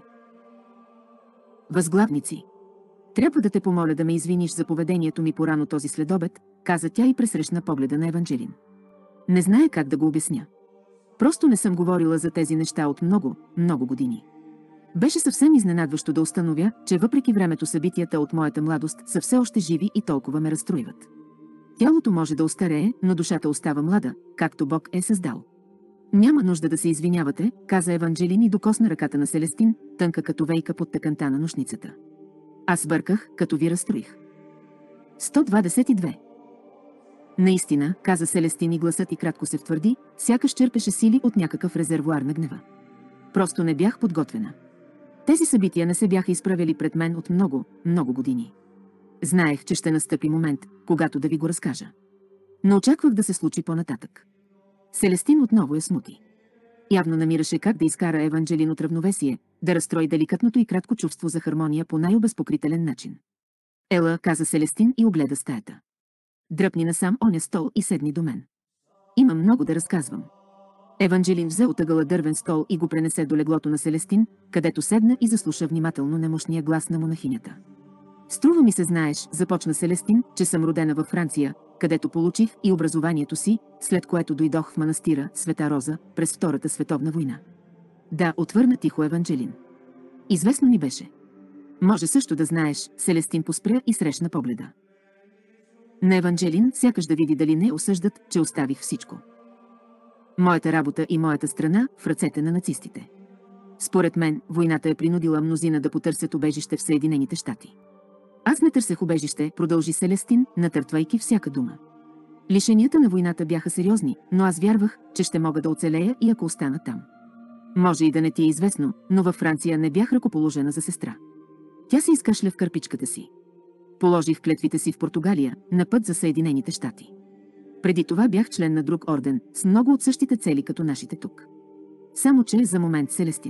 възглавници. Трябва да те помоля да ме извиниш за поведението ми порано този следобед, каза тя и пресрещна погледа на Еванджелин. Не знае как да го обясня. Просто не съм говорила за тези неща от много, много години. Беше съвсем изненадващо да установя, че въпреки времето събитията от моята младост са все още живи и толкова ме разстроиват. Тялото може да остарее, но душата остава млада, както Бог е създал. Няма нужда да се извинявате, каза Еванджелин и докосна ръката на Селестин, тънка като вейка под тъканта на нощницата. Аз бърках, като ви разстроих. сто двадесет и две. Наистина, каза Селестин и гласът и кратко се втвърди, сякаш черпеше сили от някакъв резервоар на гнева. Просто не бях подготвена. Тези събития не се бяха изправили пред мен от много, много години. Знаех, че ще настъпи момент, когато да ви го разкажа. Но очаквах да се случи по-нататък. Селестин отново я смути. Явно намираше как да изкара Еванджелин от равновесие, да разстрои деликатното и кратко чувство за хармония по най-обезпокрителен начин. Ела, каза Селестин и огледа стаята. Дръпни насам оня стол и седни до мен. Имам много да разказвам. Еванджелин взе от ъгъла дървен стол и го пренесе до леглото на Селестин, където седна и заслуша внимателно немощния глас на монахинята. Струва ми се, знаеш, започна Селестин, че съм родена във Франция, където получих и образованието си, след което дойдох в манастира Света Роза през Втората световна война. Да, отвърна тихо Еванджелин. Известно ни беше. Може също да знаеш, Селестин поспря и срещна погледа на Еванджелин, сякаш да види дали не осъждат, че оставих всичко. Моята работа и моята страна в ръцете на нацистите. Според мен, войната е принудила мнозина да потърсят убежище в Съединените щати. Аз не търсех убежище, продължи Селестин, натъртвайки всяка дума. Лишенията на войната бяха сериозни, но аз вярвах, че ще мога да оцелея и ако остана там. Може и да не ти е известно, но във Франция не бях ръкоположена за сестра. Тя се изкашля в кърпичката си. Положих клетвите си в Португалия, на път за Съединените щати. Преди това бях член на друг орден, с много от същите цели като нашите тук. Само че за момент Селестин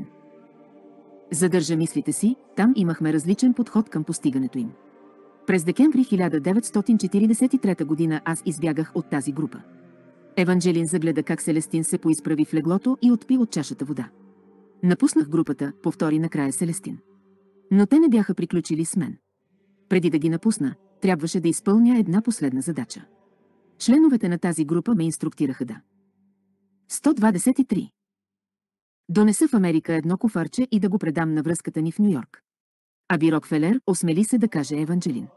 задържа мислите си, там имахме различен подход към постигането им. През декември хиляда деветстотин четиридесет и трета година аз избягах от тази група. Еванджелин загледа как Селестин се поизправи в леглото и отпи от чашата вода. Напуснах групата, повтори накрая Селестин. Но те не бяха приключили с мен. Преди да ги напусна, трябваше да изпълня една последна задача. Членовете на тази група ме инструктираха да. сто двадесет и три. Донеса в Америка едно куфарче и да го предам на връзката ни в Ню-Йорк. Аби Рокфелер, осмели се да каже Еванджелин.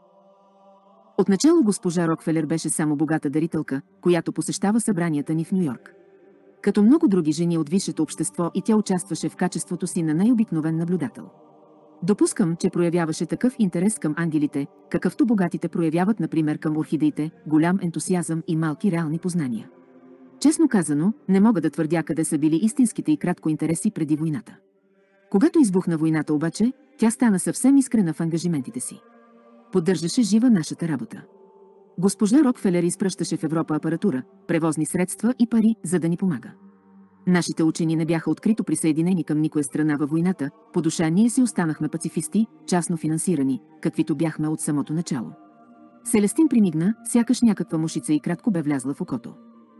Отначало госпожа Рокфелер беше само богата дарителка, която посещава събранията ни в Ню-Йорк. Като много други жени от висшето общество, и тя участваше в качеството си на най-обикновен наблюдател. Допускам, че проявяваше такъв интерес към ангелите, какъвто богатите проявяват, например, към орхидеите, голям ентусиазъм и малки реални познания. Честно казано, не мога да твърдя къде са били истинските и кратко интереси преди войната. Когато избухна войната обаче, тя стана съвсем искрена в ангажиментите си. Поддържаше жива нашата работа. Госпожа Рокфелер изпращаше в Европа апаратура, превозни средства и пари, за да ни помага. Нашите учени не бяха открито присъединени към никоя страна във войната, по душа ние си останахме пацифисти, частно финансирани, каквито бяхме от самото начало. Селестин примигна, сякаш някаква мушица и кратко бе влязла в окото.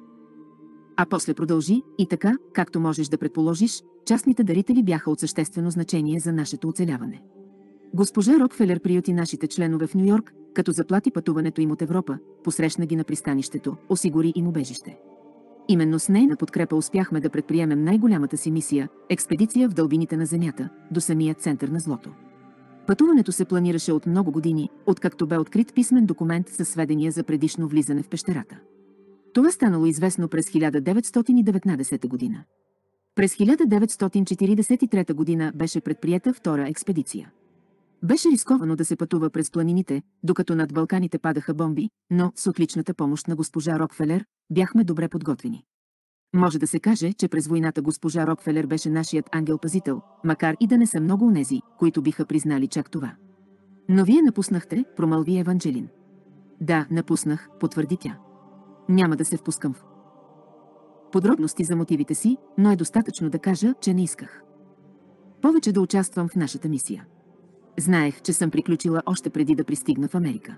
А после продължи, и така, както можеш да предположиш, частните дарители бяха от съществено значение за нашето оцеляване. Госпожа Рокфелер приюти нашите членове в Ню-Йорк, като заплати пътуването им от Европа, посрещна ги на пристанището, осигури им убежище. Именно с нейна подкрепа успяхме да предприемем най-голямата си мисия – експедиция в дълбините на Земята, до самия център на злото. Пътуването се планираше от много години, откакто бе открит писмен документ със сведения за предишно влизане в пещерата. Това станало известно през хиляда деветстотин и деветнадесета година. През хиляда деветстотин четиридесет и трета година беше предприета втора експедиция. Беше рисковано да се пътува през планините, докато над Балканите падаха бомби, но с отличната помощ на госпожа Рокфелер бяхме добре подготвени. Може да се каже, че през войната госпожа Рокфелер беше нашият ангел-пазител, макар и да не са много онези, които биха признали чак това. Но вие напуснахте, промълви Еванджелин. Да, напуснах, потвърди тя. Няма да се впускам в подробности за мотивите си, но е достатъчно да кажа, че не исках повече да участвам в нашата мисия. Знаех, че съм приключила още преди да пристигна в Америка.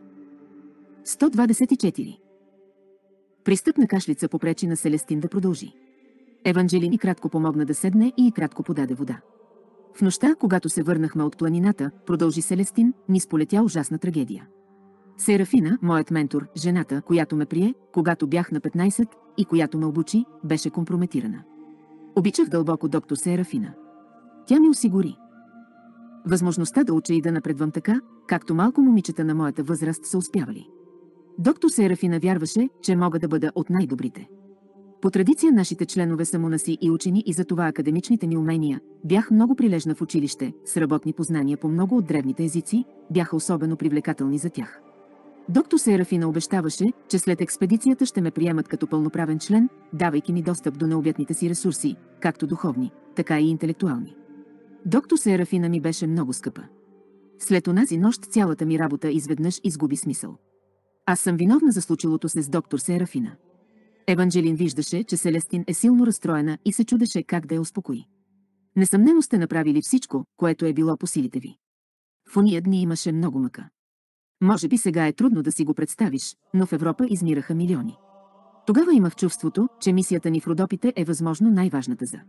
сто двадесет и четири. Пристъпна кашлица попречи на Селестин да продължи. Еванджелин и кратко помогна да седне и кратко подаде вода. В нощта, когато се върнахме от планината, продължи Селестин, ни сполетя ужасна трагедия. Серафина, моят ментор, жената, която ме прие, когато бях на петнайсет и която ме обучи, беше компрометирана. Обичах дълбоко доктор Серафина. Тя ми осигури възможността да уча и да напредвам така, както малко момичета на моята възраст са успявали. Доктор Серафина вярваше, че мога да бъда от най-добрите. По традиция нашите членове са монаси и учени и затова академичните ми умения, бях много прилежна в училище, с работни познания по много от древните езици, бяха особено привлекателни за тях. Доктор Серафина обещаваше, че след експедицията ще ме приемат като пълноправен член, давайки ми достъп до необятните си ресурси, както духовни, така и интелектуални. Доктор Серафина ми беше много скъпа. След онази нощ цялата ми работа изведнъж изгуби смисъл. Аз съм виновна за случилото се с доктор Серафина. Еванджелин виждаше, че Селестин е силно разстроена и се чудеше как да я успокои. Несъмнено сте направили всичко, което е било по силите ви. В ония дни имаше много мъка. Може би сега е трудно да си го представиш, но в Европа измираха милиони. Тогава имах чувството, че мисията ни в Родопите е възможно най-важната за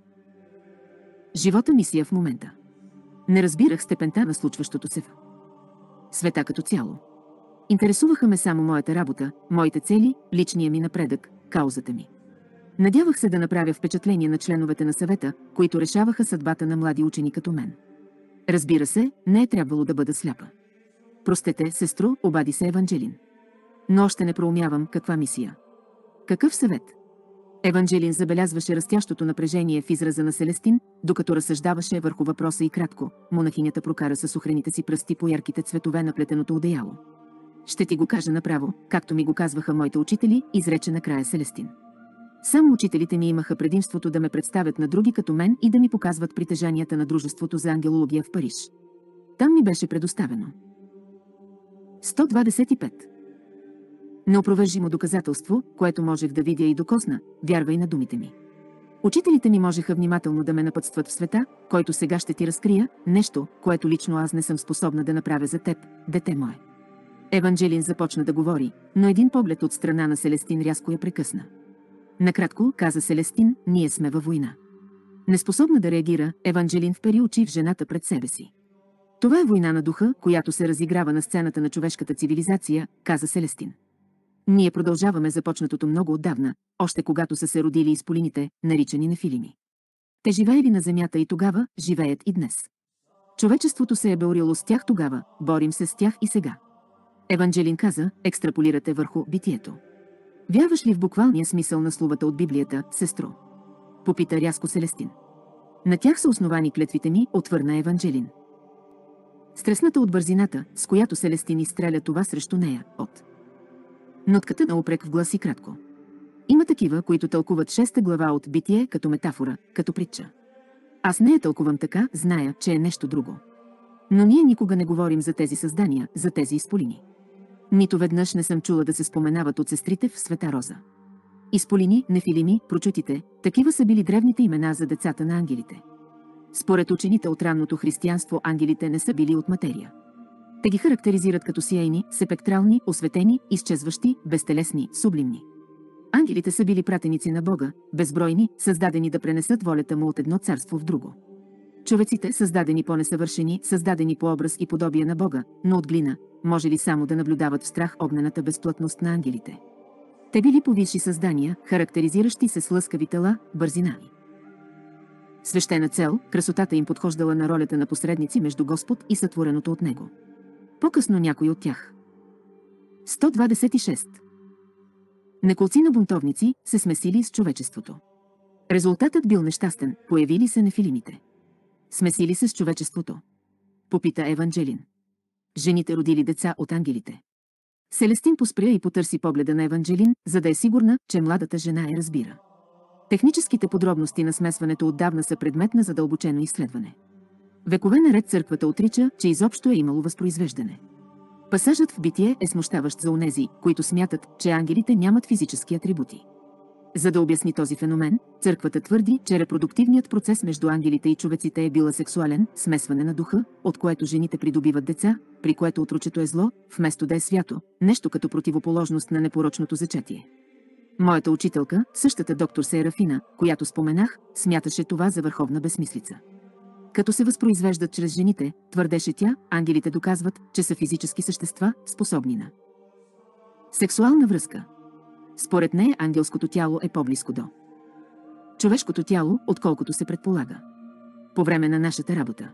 живота мисия в момента. Не разбирах степента на случващото се в света като цяло. Интересуваха ме само моята работа, моите цели, личния ми напредък, каузата ми. Надявах се да направя впечатление на членовете на съвета, които решаваха съдбата на млади учени като мен. Разбира се, не е трябвало да бъда сляпа. Простете, сестро, обади се Еванджелин. Но още не проумявам каква мисия. Какъв съвет? Еванджелин забелязваше растящото напрежение в израза на Селестин, докато разсъждаваше върху въпроса и кратко. Монахинята прокара с охрените си пръсти по ярките цветове на плетеното одеяло. Ще ти го кажа направо, както ми го казваха моите учители, изрече накрая Селестин. Само учителите ми имаха предимството да ме представят на други като мен и да ми показват притежанията на Дружеството за ангелология в Париж. Там ми беше предоставено сто двадесет и пет. Неопровержимо доказателство, което можех да видя и докосна, вярвай на думите ми. Учителите ми можеха внимателно да ме напътстват в света, който сега ще ти разкрия, нещо, което лично аз не съм способна да направя за теб, дете мое. Еванджелин започна да говори, но един поглед от страна на Селестин рязко я прекъсна. Накратко, каза Селестин, ние сме във война. Неспособна да реагира, Еванджелин впери очи в жената пред себе си. Това е война на духа, която се разиграва на сцената на човешката цивилизация, каза Селестин. Ние продължаваме започнатото много отдавна, още когато са се родили изполините, наричани нефилими. Те живеели на земята и тогава, живеят и днес. Човечеството се е борило с тях тогава, борим се с тях и сега. Еванджелин каза, екстраполирате върху битието. Вярваш ли в буквалния смисъл на словата от Библията, сестро? Попита рязко Селестин. На тях са основани клетвите ми, отвърна Еванджелин. Стресната от бързината, с която Селестин изстреля това срещу нея, от нотката на упрек в глас и кратко. Има такива, които тълкуват шеста глава от Битие като метафора, като притча. Аз не я тълкувам така, зная, че е нещо друго. Но ние никога не говорим за тези създания, за тези изполини. Нито веднъж не съм чула да се споменават от сестрите в Света Роза. Изполини, нефилими, прочутите, такива са били древните имена за децата на ангелите. Според учените от ранното християнство ангелите не са били от материя. Те ги характеризират като сияйни, сепектрални, осветени, изчезващи, безтелесни, сублимни. Ангелите са били пратеници на Бога, безбройни, създадени да пренесат волята му от едно царство в друго. Човеците, създадени по-несъвършени, създадени по образ и подобие на Бога, но от глина, може ли само да наблюдават в страх огнената безплътност на ангелите? Те били повисши създания, характеризиращи се с лъскави тела, бързина. Свещена цел, красотата им подхождала на ролята на посредници между Господ и сътвореното от Него. По-късно някой от тях. сто двадесет и шест. Неколцина бунтовници се смесили с човечеството. Резултатът бил нещастен, появили се нефилимите. Смесили се с човечеството. Попита Еванджелин. Жените родили деца от ангелите. Селестин поспря и потърси погледа на Еванджелин, за да е сигурна, че младата жена я разбира. Техническите подробности на смесването отдавна са предмет на задълбочено изследване. Векове наред църквата отрича, че изобщо е имало възпроизвеждане. Пасажът в Битие е смущаващ за онези, които смятат, че ангелите нямат физически атрибути. За да обясни този феномен, църквата твърди, че репродуктивният процес между ангелите и човеците е била сексуален, смесване на духа, от което жените придобиват деца, при което отрочето е зло, вместо да е свято, нещо като противоположност на непорочното зачатие. Моята учителка, същата доктор Серафина, която споменах, смяташе това за върховна безсмислица. Като се възпроизвеждат чрез жените, твърдеше тя, ангелите доказват, че са физически същества, способни на сексуална връзка. Според нея ангелското тяло е по-близко до човешкото тяло, отколкото се предполага. По време на нашата работа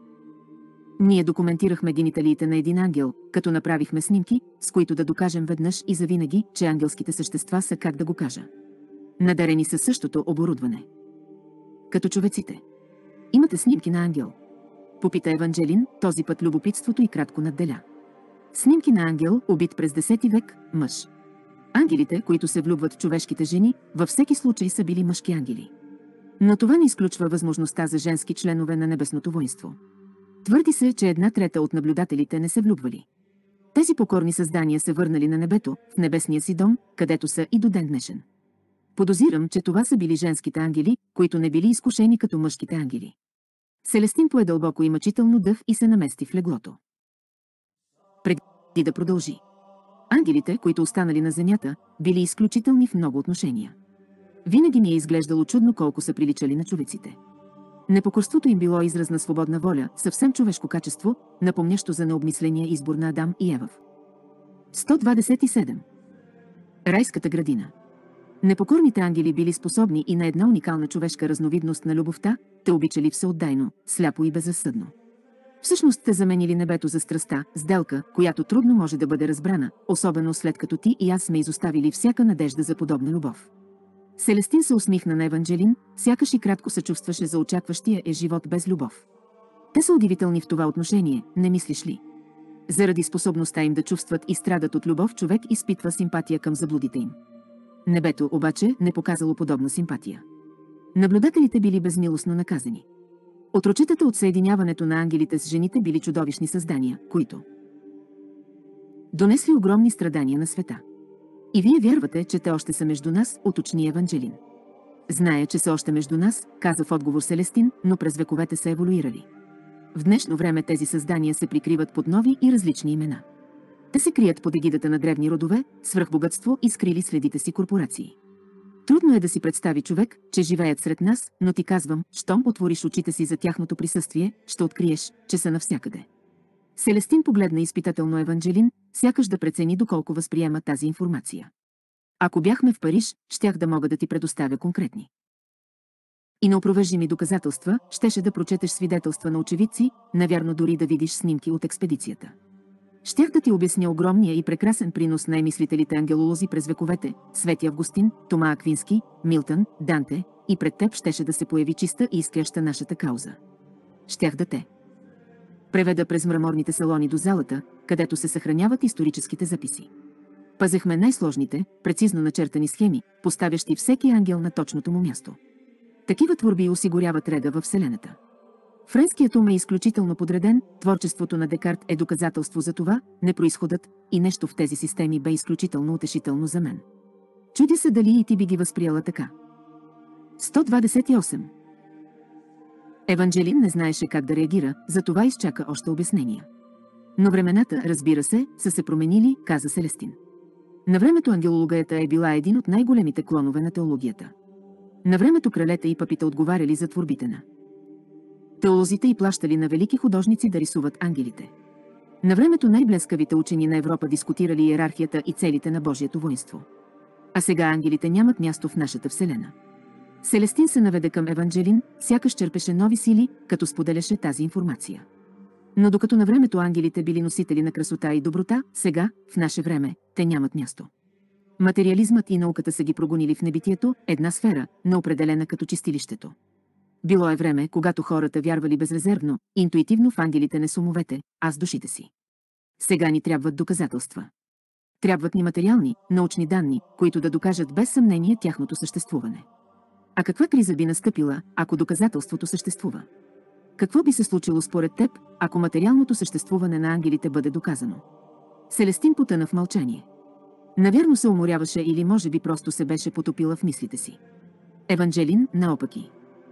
ние документирахме гениталиите на един ангел, като направихме снимки, с които да докажем веднъж и завинаги, че ангелските същества са, как да го кажа, надарени със същото оборудване като човеците. Имате снимки на ангел? Попита Еванджелин, този път любопитството и кратко надделя. Снимки на ангел, убит през десети век, мъж. Ангелите, които се влюбват в човешките жени, във всеки случай са били мъжки ангели. Но това не изключва възможността за женски членове на небесното воинство. Твърди се, че една трета от наблюдателите не се влюбвали. Тези покорни създания се върнали на небето, в небесния си дом, където са и до ден днешен. Подозирам, че това са били женските ангели, които не били изкушени като мъжките ангели. Селестин пое дълбоко и мъчително дъх и се намести в леглото. Преди да продължи. Ангелите, които останали на земята, били изключителни в много отношения. Винаги ми е изглеждало чудно колко са приличали на човеците. Непокорството им било израз на свободна воля, съвсем човешко качество, напомнящо за необмисления избор на Адам и Ева. сто двадесет и седем. Райската градина. Непокорните ангели били способни и на една уникална човешка разновидност на любовта, те обичали всеотдайно, сляпо и безразсъдно. Всъщност те заменили небето за страста, сделка, която трудно може да бъде разбрана, особено след като ти и аз сме изоставили всяка надежда за подобна любов. Селестин се усмихна на Еванджелин, сякаш и кратко съчувстваше за очакващия е живот без любов. Те са удивителни в това отношение, не мислиш ли? Заради способността им да чувстват и страдат от любов, човек изпитва симпатия към заблудите им. Небето обаче не показало подобна симпатия. Наблюдателите били безмилостно наказани. Отрочетата от съединяването на ангелите с жените били чудовищни създания, които донесли огромни страдания на света. И вие вярвате, че те още са между нас, уточни Еванджелин. Зная, че са още между нас, каза в отговор Селестин, но през вековете са еволюирали. В днешно време тези създания се прикриват под нови и различни имена. Те се крият под егидата на древни родове, свръхбогатство и скрили следите си корпорации. Трудно е да си представи човек, че живеят сред нас, но ти казвам, щом отвориш очите си за тяхното присъствие, ще откриеш, че са навсякъде. Селестин погледна изпитателно Еванджелин, сякаш да прецени доколко възприема тази информация. Ако бяхме в Париж, щях да мога да ти предоставя конкретни и неопровержими доказателства, щеше да прочетеш свидетелства на очевидци, навярно дори да видиш снимки от експедицията. Щях да ти обясня огромния и прекрасен принос на емислителите ангелолози през вековете, Свети Августин, Тома Аквински, Милтън, Данте, и пред теб щеше да се появи чиста и изкряща нашата кауза. Щях да те Преведа през мраморните салони до залата, където се съхраняват историческите записи. Пазехме най-сложните, прецизно начертани схеми, поставящи всеки ангел на точното му място. Такива творби осигуряват реда във Вселената. Френският ум е изключително подреден, творчеството на Декарт е доказателство за това, не произходът и нещо в тези системи бе изключително утешително за мен. Чудя се дали и ти би ги възприела така. сто двадесет и осем. Еванджелин не знаеше как да реагира, затова изчака още обяснения. Но времената, разбира се, са се променили, каза Селестин. На времето ангелологията е била един от най-големите клонове на теологията. На времето кралете и папите отговаряли за творбите на теолозите и плащали на велики художници да рисуват ангелите. На времето най-блескавите учени на Европа дискутирали иерархията и целите на Божието воинство. А сега ангелите нямат място в нашата Вселена. Селестин се наведе към Еванджелин, сякаш черпеше нови сили, като споделяше тази информация. Но докато на времето ангелите били носители на красота и доброта, сега, в наше време, те нямат място. Материализмът и науката са ги прогонили в небитието, една сфера, неопределена като чистилището. Било е време, когато хората вярвали безрезервно, интуитивно в ангелите не с умовете, а с душите си. Сега ни трябват доказателства. Трябват ни материални, научни данни, които да докажат без съмнение тяхното съществуване. А каква криза би настъпила, ако доказателството съществува? Какво би се случило според теб, ако материалното съществуване на ангелите бъде доказано? Селестин потъна в мълчание. Навярно се уморяваше или може би просто се беше потопила в мислите си. Еванджелин, наопаки,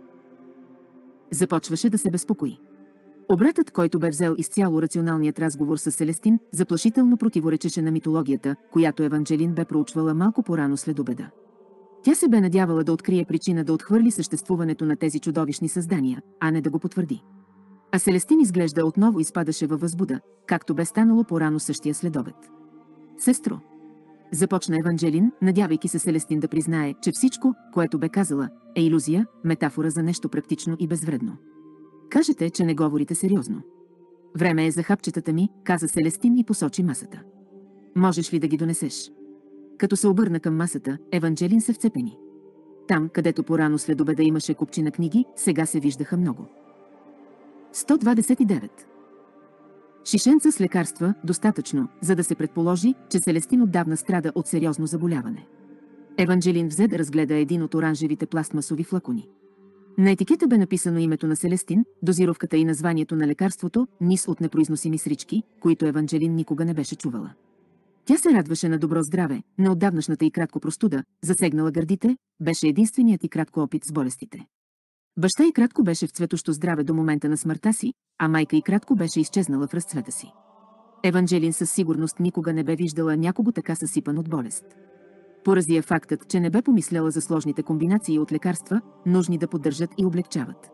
започваше да се безпокои. Обратът, който бе взел изцяло рационалният разговор с Селестин, заплашително противоречеше на митологията, която Еванджелин бе проучвала малко по-рано след обеда. Тя се бе надявала да открие причина да отхвърли съществуването на тези чудовищни създания, а не да го потвърди. А Селестин изглежда отново изпадаше във възбуда, както бе станало по-рано същия следобед. Сестро, започна Еванджелин, надявайки се Селестин да признае, че всичко, което бе казала, е илюзия, метафора за нещо практично и безвредно. Кажете, че не говорите сериозно. Време е за хапчетата ми, каза Селестин и посочи масата. Можеш ли да ги донесеш? Като се обърна към масата, Еванджелин се вцепени. Там, където порано след обеда имаше купчина книги, сега се виждаха много. сто двадесет и девет. Шишенца с лекарства, достатъчно, за да се предположи, че Селестин отдавна страда от сериозно заболяване. Еванджелин взе да разгледа един от оранжевите пластмасови флакони. На етикета бе написано името на Селестин, дозировката и названието на лекарството, низ от непроизносими срички, които Еванджелин никога не беше чувала. Тя се радваше на добро здраве, на отдавнашната и кратко простуда, засегнала гърдите, беше единственият и кратко опит с болестите. Баща и кратко беше в цветощо здраве до момента на смъртта си, а майка и кратко беше изчезнала в разцвета си. Еванджелин със сигурност никога не бе виждала някого така съсипан от болест. Порази е фактът, че не бе помисляла за сложните комбинации от лекарства, нужни да поддържат и облегчават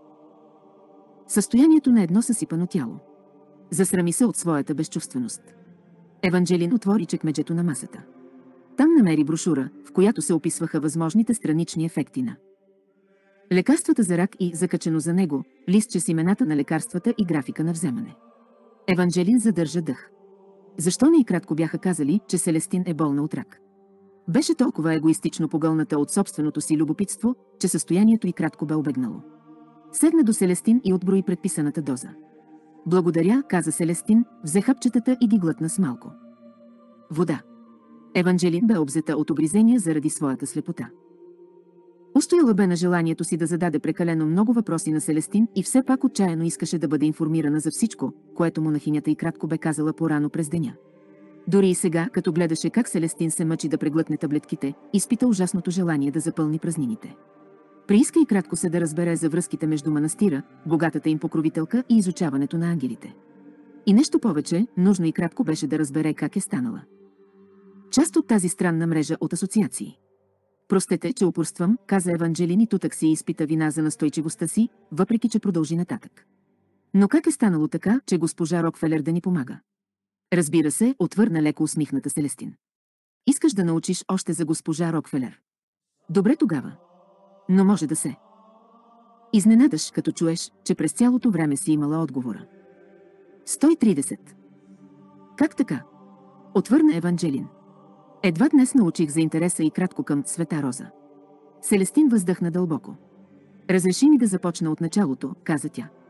състоянието на едно съсипано тяло. Засрами се от своята безчувственост. Еванджелин отвори чекмеджето на масата. Там намери брошура, в която се описваха възможните странични ефекти на лекарствата за рак и, закачено за него, листче с имената на лекарствата и графика на вземане. Еванджелин задържа дъх. Защо не и кратко бяха казали, че Селестин е болна от рак? Беше толкова егоистично погълната от собственото си любопитство, че състоянието й кратко бе обегнало. Седна до Селестин и отброи предписаната доза. Благодаря, каза Селестин, взе хапчетата и ги глътна с малко вода. Еванджелин бе обзета от обризения заради своята слепота. Устояла бе на желанието си да зададе прекалено много въпроси на Селестин и все пак отчаяно искаше да бъде информирана за всичко, което монахинята и кратко бе казала по-рано през деня. Дори и сега, като гледаше как Селестин се мъчи да преглътне таблетките, изпита ужасното желание да запълни празнините. Прииска и кратко се да разбере за връзките между манастира, богатата им покровителка и изучаването на ангелите. И нещо повече, нужно и кратко беше да разбере как е станала част от тази странна мрежа от асоциации. Простете, че упорствам, каза Еванджелин и тутък си изпита вина за настойчивостта си, въпреки че продължи нататък. Но как е станало така, че госпожа Рокфелер да ни помага? Разбира се, отвърна леко усмихната Селестин. Искаш да научиш още за госпожа Рокфелер? Добре тогава. Но може да се изненадаш, като чуеш, че през цялото време си имала отговора. сто и тридесет. Как така? Отвърна Еванджелин. Едва днес научих за интереса и кратко към Света Роза. Селестин въздъхна дълбоко. Разреши ми да започна от началото, каза тя.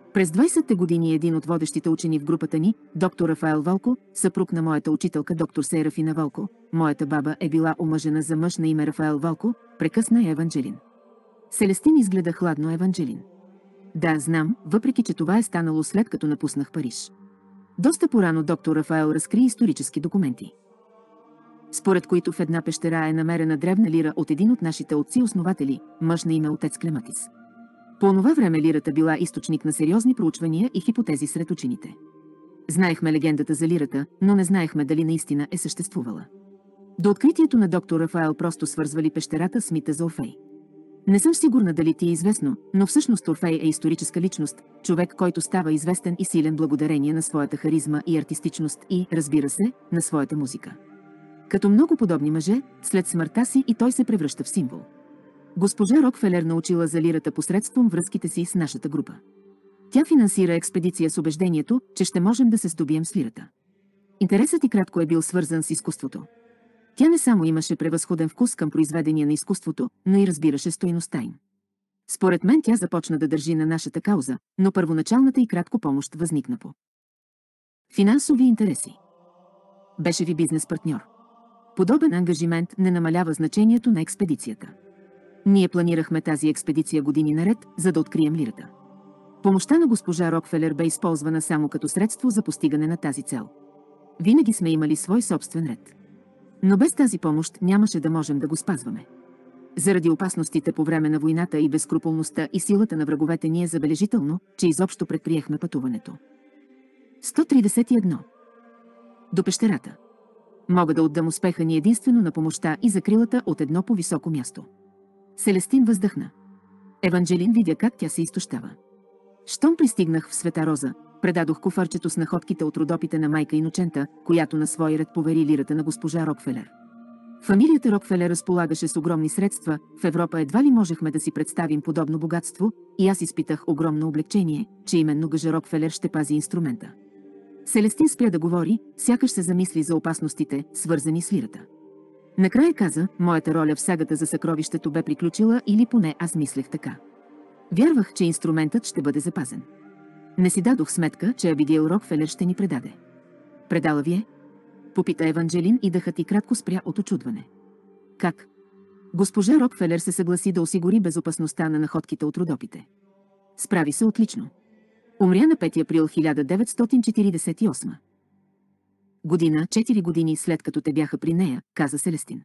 През двайсетте години един от водещите учени в групата ни, доктор Рафаел Вълко, съпруг на моята учителка доктор Серафина Вълко, моята баба е била омъжена за мъж на име Рафаел Вълко, прекъсна Еванджелин. Селестин изгледа хладно Еванджелин. Да, знам, въпреки че това е станало след като напуснах Париж. Доста порано доктор Рафаел разкри исторически документи, според които в една пещера е намерена древна лира от един от нашите отци-основатели, мъж на име отец Клематис. По онова време лирата била източник на сериозни проучвания и хипотези сред учените. Знаехме легендата за лирата, но не знаехме дали наистина е съществувала. До откритието на доктор Рафаел просто свързвали пещерата с мита за Орфей. Не съм сигурна дали ти е известно, но всъщност Орфей е историческа личност, човек, който става известен и силен благодарение на своята харизма и артистичност и, разбира се, на своята музика. Като много подобни мъже, след смъртта си и той се превръща в символ. Госпожа Рокфелер научила за лирата посредством връзките си с нашата група. Тя финансира експедиция с убеждението, че ще можем да се здобием с лирата. Интересът и кратко е бил свързан с изкуството. Тя не само имаше превъзходен вкус към произведения на изкуството, но и разбираше стойността им. Според мен тя започна да държи на нашата кауза, но първоначалната и кратко помощ възникна по финансови интереси. Беше ви бизнес партньор. Подобен ангажимент не намалява значението на експедицията. Ние планирахме тази експедиция години наред, за да открием лирата. Помощта на госпожа Рокфелер бе използвана само като средство за постигане на тази цел. Винаги сме имали свой собствен ред. Но без тази помощ нямаше да можем да го спазваме. Заради опасностите по време на войната и безскрупулността и силата на враговете ни е забележително, че изобщо предприехме пътуването. сто тридесет и едно. До пещерата. Мога да отдам успеха ни единствено на помощта и закрилата от едно по-високо място. Селестин въздъхна. Еванджелин видя как тя се изтощава. Щом пристигнах в Света Роза, предадох куфарчето с находките от родопите на майка иночента, която на свой ред повери лирата на госпожа Рокфелер. Фамилията Рокфелер разполагаше с огромни средства, в Европа едва ли можехме да си представим подобно богатство, и аз изпитах огромно облегчение, че именно гъжа Рокфелер ще пази инструмента. Селестин спря да говори, сякаш се замисли за опасностите, свързани с лирата. Накрая каза, моята роля в сагата за съкровището бе приключила, или поне аз мислех така. Вярвах, че инструментът ще бъде запазен. Не си дадох сметка, че Абигейл Рокфелер ще ни предаде. Предала ви е? Попита Еванджелин и дъхът и кратко спря от очудване. Как? Госпожа Рокфелер се съгласи да осигури безопасността на находките от родопите. Справи се отлично. Умря на пети април хиляда деветстотин четиридесет и осма. Година, четири години след като те бяха при нея, каза Селестин.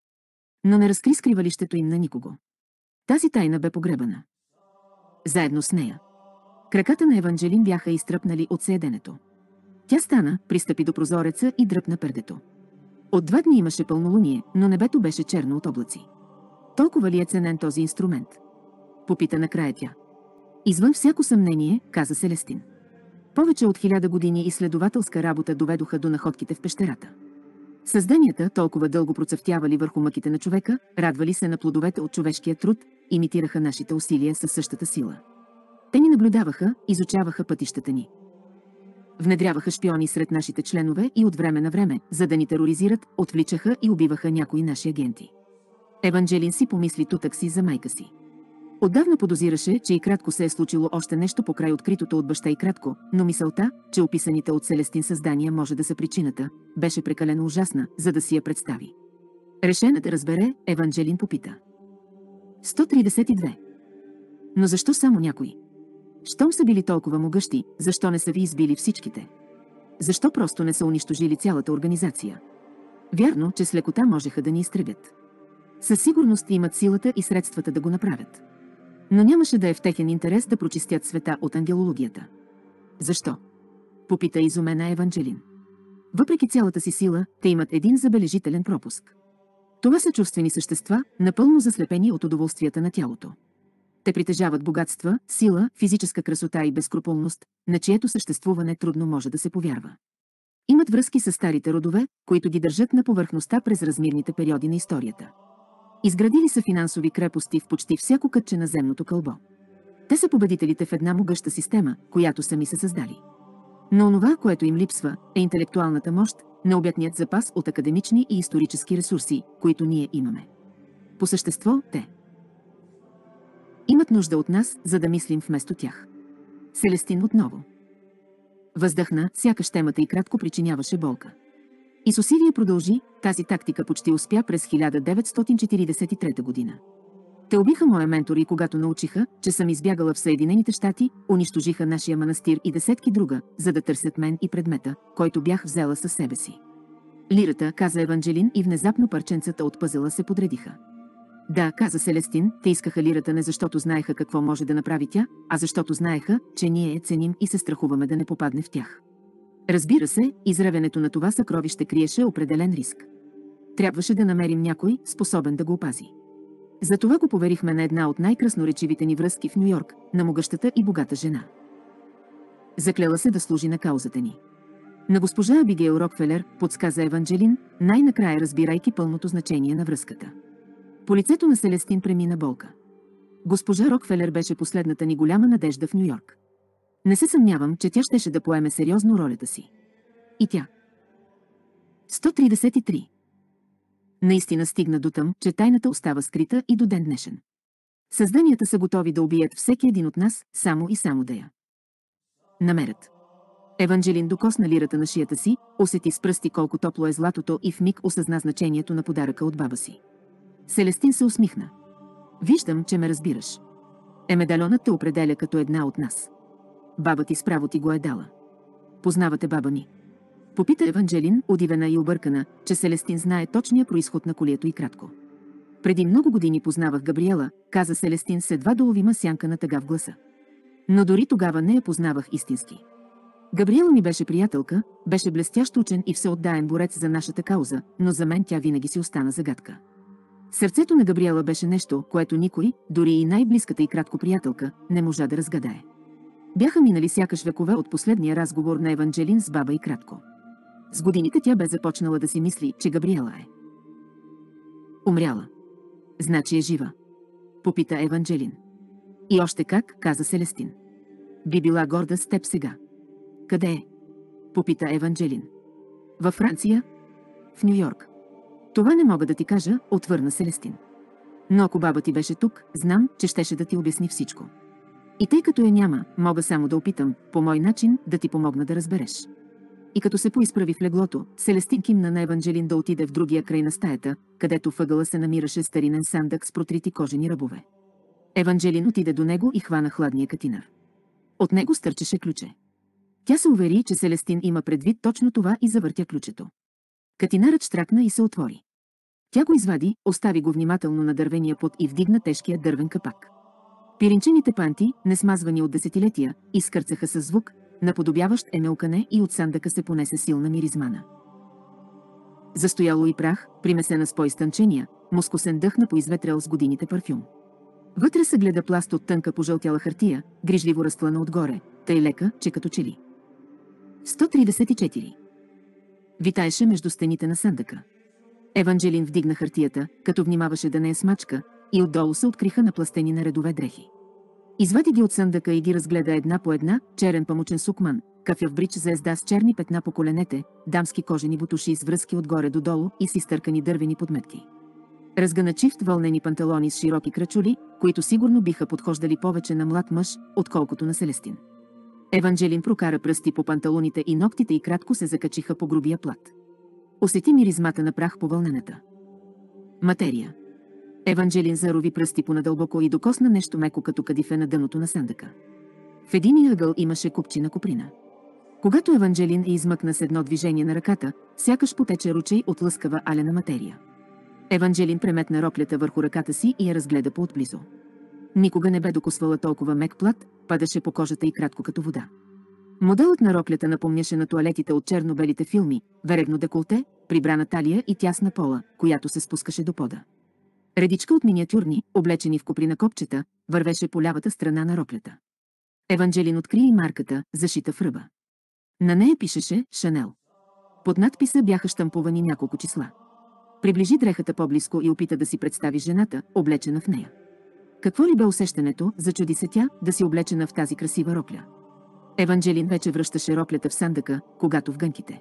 Но не разкри скривалището им на никого. Тази тайна бе погребана. Заедно с нея. Краката на Еванджелин бяха изтръпнали от седенето. Тя стана, пристъпи до прозореца и дръпна пердето. От два дни имаше пълнолуние, но небето беше черно от облаци. Толкова ли е ценен този инструмент? Попита накрая тя. Извън всяко съмнение, каза Селестин. Повече от хиляда години изследователска работа доведоха до находките в пещерата. Създанията, толкова дълго процъфтявали върху мъките на човека, радвали се на плодовете от човешкия труд, имитираха нашите усилия със същата сила. Те ни наблюдаваха, изучаваха пътищата ни. Внедряваха шпиони сред нашите членове и от време на време, за да ни тероризират, отвличаха и убиваха някои наши агенти. Еванджелин си помисли тутък си за майка си. Отдавна подозираше, че и кратко се е случило още нещо покрай откритото от баща и кратко, но мисълта, че описаните от Селестин създания може да са причината, беше прекалено ужасна, за да си я представи. Решена да разбере, Еванджелин попита. сто тридесет и две. Но защо само някои? Щом са били толкова могъщи, защо не са ви избили всичките? Защо просто не са унищожили цялата организация? Вярно, че с лекота можеха да ни изтребят. Със сигурност имат силата и средствата да го направят. Но нямаше да е в техен интерес да прочистят света от ангелологията. Защо? Попита изумена Еванджелин. Въпреки цялата си сила, те имат един забележителен пропуск. Това са чувствени същества, напълно заслепени от удоволствията на тялото. Те притежават богатства, сила, физическа красота и безскрупулност, на чието съществуване трудно може да се повярва. Имат връзки с старите родове, които ги държат на повърхността през размирните периоди на историята. Изградили са финансови крепости в почти всяко кътче на земното кълбо. Те са победителите в една могъща система, която сами са създали. Но онова, което им липсва, е интелектуалната мощ, необятният запас от академични и исторически ресурси, които ние имаме. По същество, те имат нужда от нас, за да мислим вместо тях. Селестин отново въздъхна, сякаш темата и кратко причиняваше болка. И с усилие продължи, тази тактика почти успя през хиляда деветстотин четиридесет и трета година. Те убиха моя ментор и когато научиха, че съм избягала в Съединените щати, унищожиха нашия манастир и десетки друга, за да търсят мен и предмета, който бях взела със себе си. Лирата, каза Еванджелин и внезапно парченцата от пъзела се подредиха. Да, каза Селестин, те искаха лирата не защото знаеха какво може да направи тя, а защото знаеха, че ние я ценим и се страхуваме да не попадне в тях. Разбира се, изревенето на това съкровище криеше определен риск. Трябваше да намерим някой, способен да го опази. Затова го поверихме на една от най-красноречивите ни връзки в Ню-Йорк, на могъщата и богата жена. Заклела се да служи на каузата ни. На госпожа Абигейл Рокфелер, подсказа Еванджелин, най-накрая разбирайки пълното значение на връзката. По лицето на Селестин премина болка. Госпожа Рокфелер беше последната ни голяма надежда в Ню-Йорк. Не се съмнявам, че тя щеше да поеме сериозно ролята си. И тя. сто тридесет и три. Наистина стигна дотъм, че тайната остава скрита и до ден днешен. Създанията са готови да убият всеки един от нас, само и само да я намерят. Еванджелин докосна лирата на шията си, усети с пръсти колко топло е златото и в миг осъзна значението на подаръка от баба си. Селестин се усмихна. Виждам, че ме разбираш. Е, медальонът те определя като една от нас. Баба ти справо ти го е дала. Познавате баба ми? Попита Еванджелин, удивена и объркана, че Селестин знае точния произход на колието и кратко. Преди много години познавах Габриела, каза Селестин с едва доловима сянка на тъга в гласа. Но дори тогава не я познавах истински. Габриела ми беше приятелка, беше блестящ учен и всеотдаен борец за нашата кауза, но за мен тя винаги си остана загадка. Сърцето на Габриела беше нещо, което никой, дори и най-близката и кратко приятелка, не можа да разгадае. Бяха минали сякаш векове от последния разговор на Еванджелин с баба и кратко. С годините тя бе започнала да си мисли, че Габриела е умряла. Значи е жива. Попита Еванджелин. И още как, каза Селестин. Би била горда с теб сега. Къде е? Попита Еванджелин. Във Франция? В Ню-Йорк. Това не мога да ти кажа, отвърна Селестин. Но ако баба ти беше тук, знам, че щеше да ти обясни всичко. И тъй като я няма, мога само да опитам, по мой начин, да ти помогна да разбереш. И като се поизправи в леглото, Селестин кимна на Еванджелин да отиде в другия край на стаята, където въгъла се намираше старинен сандък с протрити кожени ръбове. Еванджелин отиде до него и хвана хладния катинар. От него стърчеше ключе. Тя се увери, че Селестин има предвид точно това и завъртя ключето. Катинарът щракна и се отвори. Тя го извади, остави го внимателно на дървения плот и вдигна тежкия дървен капак. Пиринчените панти, несмазвани от десетилетия, изкърцаха със звук, наподобяващ емелкане, и от сандъка се понесе силна миризмана. Застояло и прах, примесена с по-изтънчения, мускусен дъх на поизветрял с годините парфюм. Вътре се гледа пласт от тънка пожълтяла хартия, грижливо разтлана отгоре, тъй лека, че като че ли. сто тридесет и четири. Витаеше между стените на сандъка. Еванджелин вдигна хартията, като внимаваше да не я смачка, и отдолу се откриха напластени на редове дрехи. Извади ги от съндъка и ги разгледа една по една, черен памучен сукман, кафяв брич звезда с черни петна по коленете, дамски кожени бутуши с връзки отгоре до долу и с изтъркани дървени подметки. Разгъначив вълнени панталони с широки крачули, които сигурно биха подхождали повече на млад мъж, отколкото на Селестин. Еванджелин прокара пръсти по панталоните и ногтите и кратко се закачиха по грубия плат. Усети миризмата на прах по вълнената материя. Еванджелин зарови пръсти понадълбоко и докосна нещо меко като кадифе на дъното на сандъка. В единия ъгъл имаше купчина коприна. Когато Еванджелин я измъкна с едно движение на ръката, сякаш потече ручей от лъскава алена материя. Еванджелин преметна роклята върху ръката си и я разгледа поотблизо. Никога не бе докосвала толкова мек плат, падаше по кожата и кратко като вода. Моделът на роклята напомняше на тоалетите от черно-белите филми, веревно деколте, прибрана талия и тясна пола, която се спускаше до пода. Редичка от миниатюрни, облечени в коприна копчета, вървеше по лявата страна на роклята. Еванджелин откри и марката, зашита в ръба. На нея пишеше «Шанел». Под надписа бяха щампувани няколко числа. Приближи дрехата по-близко и опита да си представи жената, облечена в нея. Какво ли бе усещането, зачуди се тя, да си облечена в тази красива рокля? Еванджелин вече връщаше роклята в сандъка, когато в гънките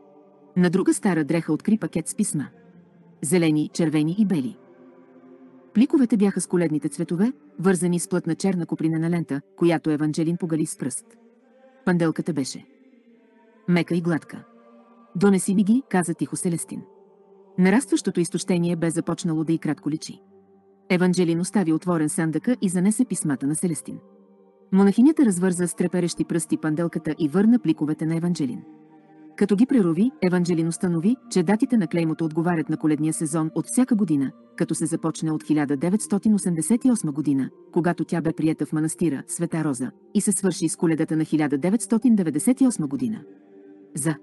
на друга стара дреха откри пакет с писма. Зелени, червени и бели. Пликовете бяха с коледните цветове, вързани с плътна черна копринена лента, която Еванджелин погали с пръст. Панделката беше мека и гладка. Донеси ми ги, каза тихо Селестин. Нарастващото изтощение бе започнало да и кратко личи. Еванджелин остави отворен сандъка и занесе писмата на Селестин. Монахинята развърза с треперещи пръсти панделката и върна пликовете на Еванджелин. Като ги прерови, Еванджелин установи, че датите на клеймото отговарят на коледния сезон от всяка година, като се започне от хиляда деветстотин осемдесет и осма година, когато тя бе приета в манастира Света Роза, и се свърши с коледата на хиляда деветстотин деветдесет и осма година. За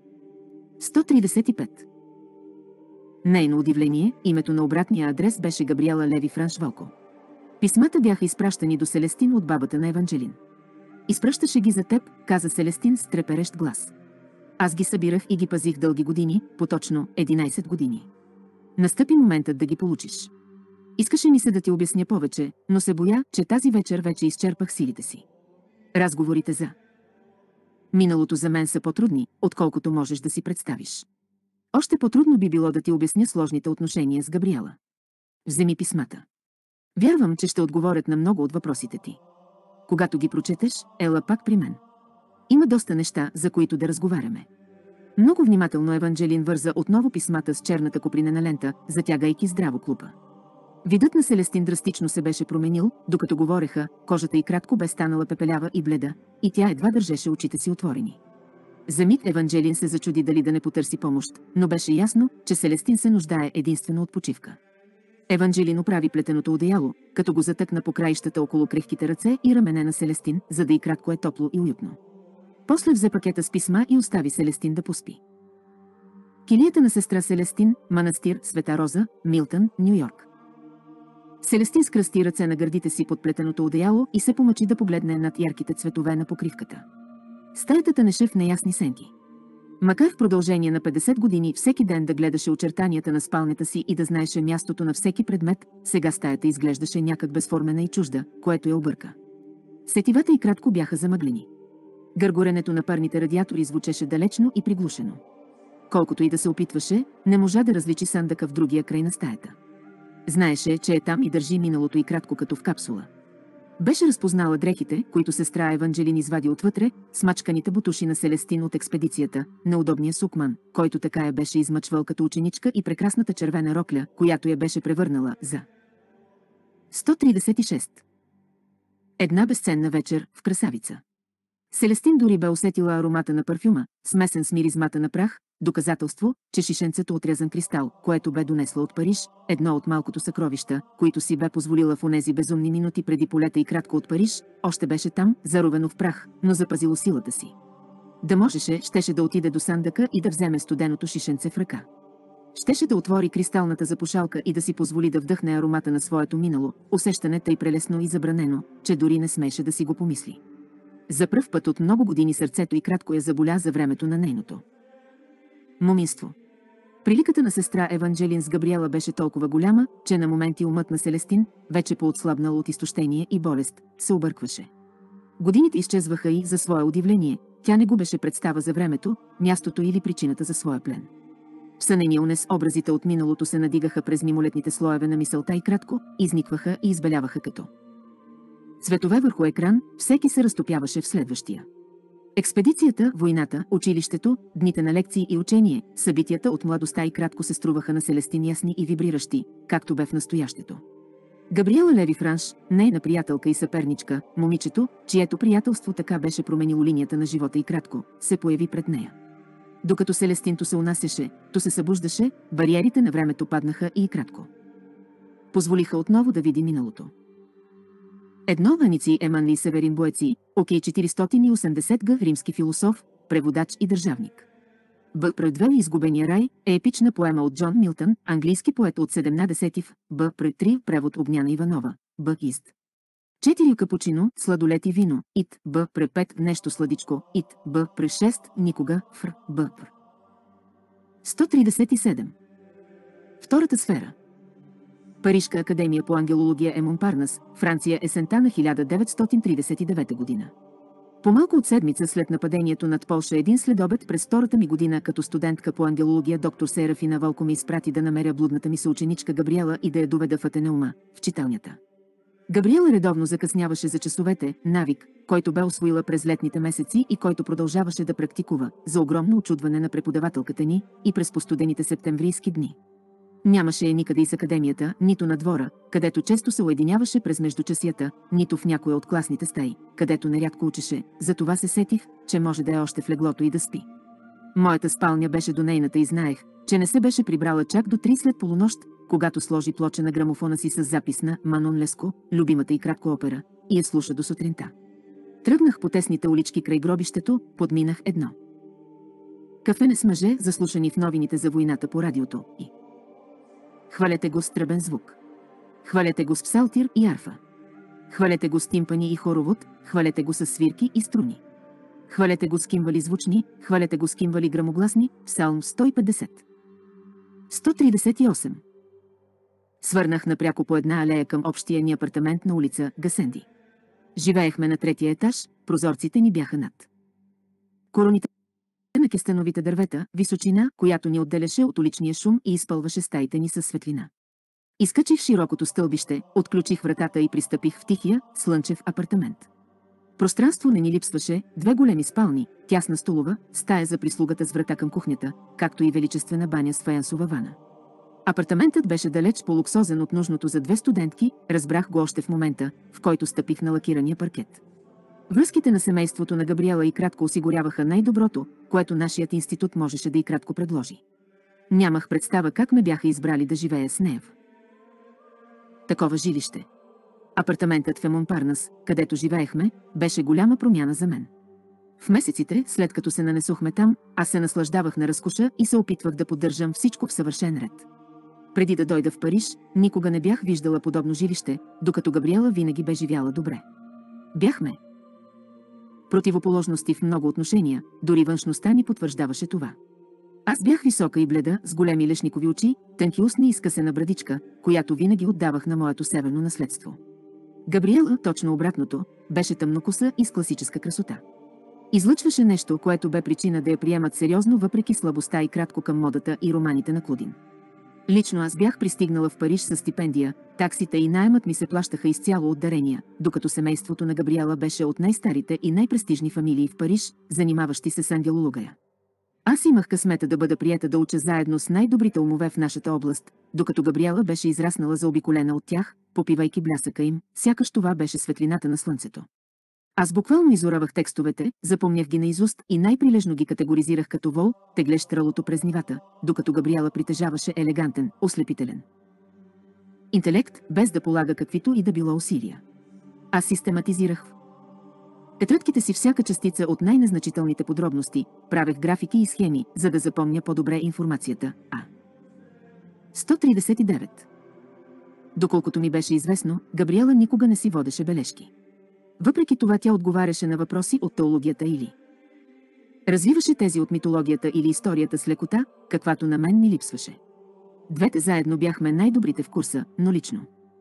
сто тридесет и пет. Нейно удивление, името на обратния адрес беше Габриела Леви Франш Волко. Писмата бяха изпращани до Селестин от бабата на Еванджелин. Изпращаше ги за теб, каза Селестин с треперещ глас. Аз ги събирах и ги пазих дълги години, поточно единайсет години. Настъпи моментът да ги получиш. Искаше ми се да ти обясня повече, но се боя, че тази вечер вече изчерпах силите си. Разговорите за миналото за мен са по-трудни, отколкото можеш да си представиш. Още по-трудно би било да ти обясня сложните отношения с Габриела. Вземи писмата. Вярвам, че ще отговорят на много от въпросите ти. Когато ги прочетеш, ела пак при мен. Има доста неща, за които да разговаряме. Много внимателно Еванджелин върза отново писмата с черната копринена лента, затягайки здраво клупа. Видът на Селестин драстично се беше променил, докато говореха, кожата й кратко бе станала пепелява и бледа, и тя едва държеше очите си отворени. За миг Еванджелин се зачуди дали да не потърси помощ, но беше ясно, че Селестин се нуждае единствено от почивка. Еванджелин оправи плетеното одеяло, като го затъкна по краищата около крехките ръце и рамене на Селестин, за да й кратко е топло и уютно. После взе пакета с писма и остави Селестин да поспи. Килията на сестра Селестин, манастир Света Роза, Милтън, Ню Йорк. Селестин скръсти ръце на гърдите си под плетеното одеяло и се помъчи да погледне над ярките цветове на покривката. Стаята тънеше в неясни сенки. Макар в продължение на петдесет години всеки ден да гледаше очертанията на спалнята си и да знаеше мястото на всеки предмет, сега стаята изглеждаше някак безформена и чужда, което я обърка. Сетивата й кратко бяха замъглени. Гъргоренето на парните радиатори звучеше далечно и приглушено. Колкото и да се опитваше, не можа да различи сандъка в другия край на стаята. Знаеше, че е там и държи миналото и кратко като в капсула. Беше разпознала дрехите, които сестра Еванджелин извади отвътре, смачканите бутуши на Селестин от експедицията, неудобния сукман, който така я беше измъчвал като ученичка, и прекрасната червена рокля, която я беше превърнала за сто тридесет и шест. Една безценна вечер в красавица. Селестин дори бе усетила аромата на парфюма, смесен с миризмата на прах, доказателство, че шишенцето отрязан кристал, което бе донесла от Париж, едно от малкото съкровища, които си бе позволила в онези безумни минути преди полета и кратко от Париж, още беше там, заровено в прах, но запазило силата си. Да можеше, щеше да отиде до сандъка и да вземе студеното шишенце в ръка. Щеше да отвори кристалната запушалка и да си позволи да вдъхне аромата на своето минало, усещане тъй прелесно и забранено, че дори не смеше да си го помисли. За пръв път от много години сърцето й кратко я заболя за времето на нейното моминство. Приликата на сестра Еванджелин с Габриела беше толкова голяма, че на моменти умът на Селестин, вече поотслабнал от изтощение и болест, се объркваше. Годините изчезваха и, за свое удивление, тя не губеше представа за времето, мястото или причината за своя плен. В сънения унес образите от миналото се надигаха през мимолетните слоеве на мисълта и кратко, изникваха и избеляваха като цветове върху екран, всеки се разтопяваше в следващия. Експедицията, войната, училището, дните на лекции и учение, събитията от младостта и кратко се струваха на Селестин ясни и вибриращи, както бе в настоящето. Габриела Леви Франш, нейна приятелка и съперничка, момичето, чието приятелство така беше променило линията на живота и кратко, се появи пред нея. Докато Селестин то се унасяше, то се събуждаше, бариерите на времето паднаха и кратко позволиха отново да види миналото. Едно Ваници Еманли Северин Боеци, окей четиристотин и осемдесет г. римски философ, преводач и държавник. Б. Пр. Изгубения рай е епична поема от Джон Милтън, английски поет от седемнадесети в. Б. Пр. три. Превод Огняна Иванова. Б. Ист. четири. Капучино, сладолет и вино. Ит. Б. Пр. пет. Нещо сладичко. Ит. Б. Пр. шест. Никога. Фр. Б. Пр. сто тридесет и седем. Втората сфера. Парижка академия по ангелология е Монпарнас, Франция, есента на хиляда деветстотин тридесет и девета година. По-малко от седмица след нападението над Полша един следобед през втората ми година като студентка по ангелология доктор Серафина Вълко ми изпрати да намеря блудната ми съученичка Габриела и да я доведа в Атенеума, в читалнята. Габриела редовно закъсняваше за часовете, навик, който бе усвоила през летните месеци и който продължаваше да практикува, за огромно очудване на преподавателката ни, и през постудените септемврийски дни. Нямаше я никъде из академията, нито на двора, където често се уединяваше през междучасията, нито в някоя от класните стаи, където нерядко учеше, затова се сетих, че може да е още в леглото и да спи. Моята спалня беше до нейната и знаех, че не се беше прибрала чак до три след полунощ, когато сложи плоча на грамофона си с запис на Манон Леско, любимата и кратко опера, и я слуша до сутринта. Тръгнах по тесните улички край гробището, подминах едно кафене с мъже, заслушани в новините за войната по радиото, и хвалете го с тръбен звук. Хвалете го с псалтир и арфа. Хвалете го с тимпани и хоровод, хвалете го с свирки и струни. Хвалете го с кимвали звучни, хвалете го с кимвали грамогласни, Псалм сто и петдесет. сто тридесет и осем. Свърнах напряко по една алея към общия ни апартамент на улица Гасенди. Живеехме на третия етаж, прозорците ни бяха над короните на кестеновите дървета, височина, която ни отделяше от уличния шум и изпълваше стаите ни със светлина. Изкачих широкото стълбище, отключих вратата и пристъпих в тихия, слънчев апартамент. Пространство не ни липсваше, две големи спални, тясна столова, стая за прислугата с врата към кухнята, както и величествена баня с фаянсова вана. Апартаментът беше далеч по-луксозен от нужното за две студентки, разбрах го още в момента, в който стъпих на лакирания паркет. Връзките на семейството на Габриела и кратко осигуряваха най-доброто, което нашият институт можеше да и кратко предложи. Нямах представа как ме бяха избрали да живея с нея. Такова жилище. Апартаментът в Монпарнас, където живеехме, беше голяма промяна за мен. В месеците, след като се нанесохме там, аз се наслаждавах на разкоша и се опитвах да поддържам всичко в съвършен ред. Преди да дойда в Париж, никога не бях виждала подобно жилище, докато Габриела винаги бе живяла добре. Бяхме противоположности в много отношения, дори външността ни потвърждаваше това. Аз бях висока и бледа, с големи лешникови очи, тънки устни и скъсена брадичка, която винаги отдавах на моето северно наследство. Габриела, точно обратното, беше тъмнокоса и с класическа красота. Излъчваше нещо, което бе причина да я приемат сериозно въпреки слабостта и кратко към модата и романите на Клодин. Лично аз бях пристигнала в Париж със стипендия, таксите и наемът ми се плащаха изцяло от дарения, докато семейството на Габриела беше от най-старите и най-престижни фамилии в Париж, занимаващи се с ангелология. Аз имах късмета да бъда приета да уча заедно с най-добрите умове в нашата област, докато Габриела беше израснала заобиколена от тях, попивайки блясъка им, сякаш това беше светлината на слънцето. Аз буквално изоравах текстовете, запомнях ги наизуст и най-прилежно ги категоризирах като вол, теглещ тралото през нивата, докато Габриела притежаваше елегантен, ослепителен интелект, без да полага каквито и да било усилия. Аз систематизирах в тетрадките си всяка частица от най-незначителните подробности, правех графики и схеми, за да запомня по-добре информацията. А. сто тридесет и девет. Доколкото ми беше известно, Габриела никога не си водеше бележки. Въпреки това тя отговаряше на въпроси от теологията или развиваше тези от митологията или историята с лекота, каквато на мен ми липсваше. Двете заедно бяхме най-добрите в курса, но лично.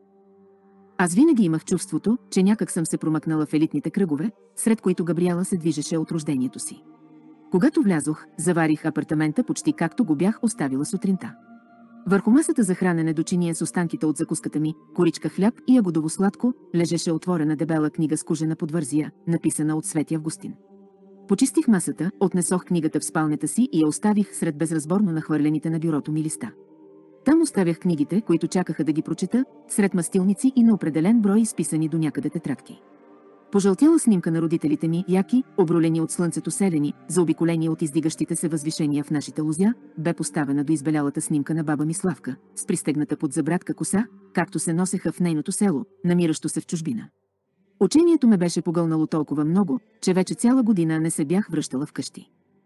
Аз винаги имах чувството, че някак съм се промъкнала в елитните кръгове, сред които Габриела се движеше от рождението си. Когато влязох, заварих апартамента почти както го бях оставила сутринта. Върху масата за хранене до чиния с останките от закуската ми, коричка хляб и ягодово сладко, лежеше отворена дебела книга с кожена подвързия, написана от Свети Августин. Почистих масата, отнесох книгата в спалнята си и я оставих сред безразборно нахвърлените на бюрото ми листа. Там оставях книгите, които чакаха да ги прочета, сред мастилници и на определен брой изписани до някъде тетрадки. Пожълтяла снимка на родителите ми, яки, обролени от слънцето селени, заобиколени от издигащите се възвишения в нашите лозя, бе поставена до избелялата снимка на баба ми Славка, с пристегната под забратка коса, както се носеха в нейното село, намиращо се в чужбина. Учението ме беше погълнало толкова много, че вече цяла година не се бях връщала вкъщи.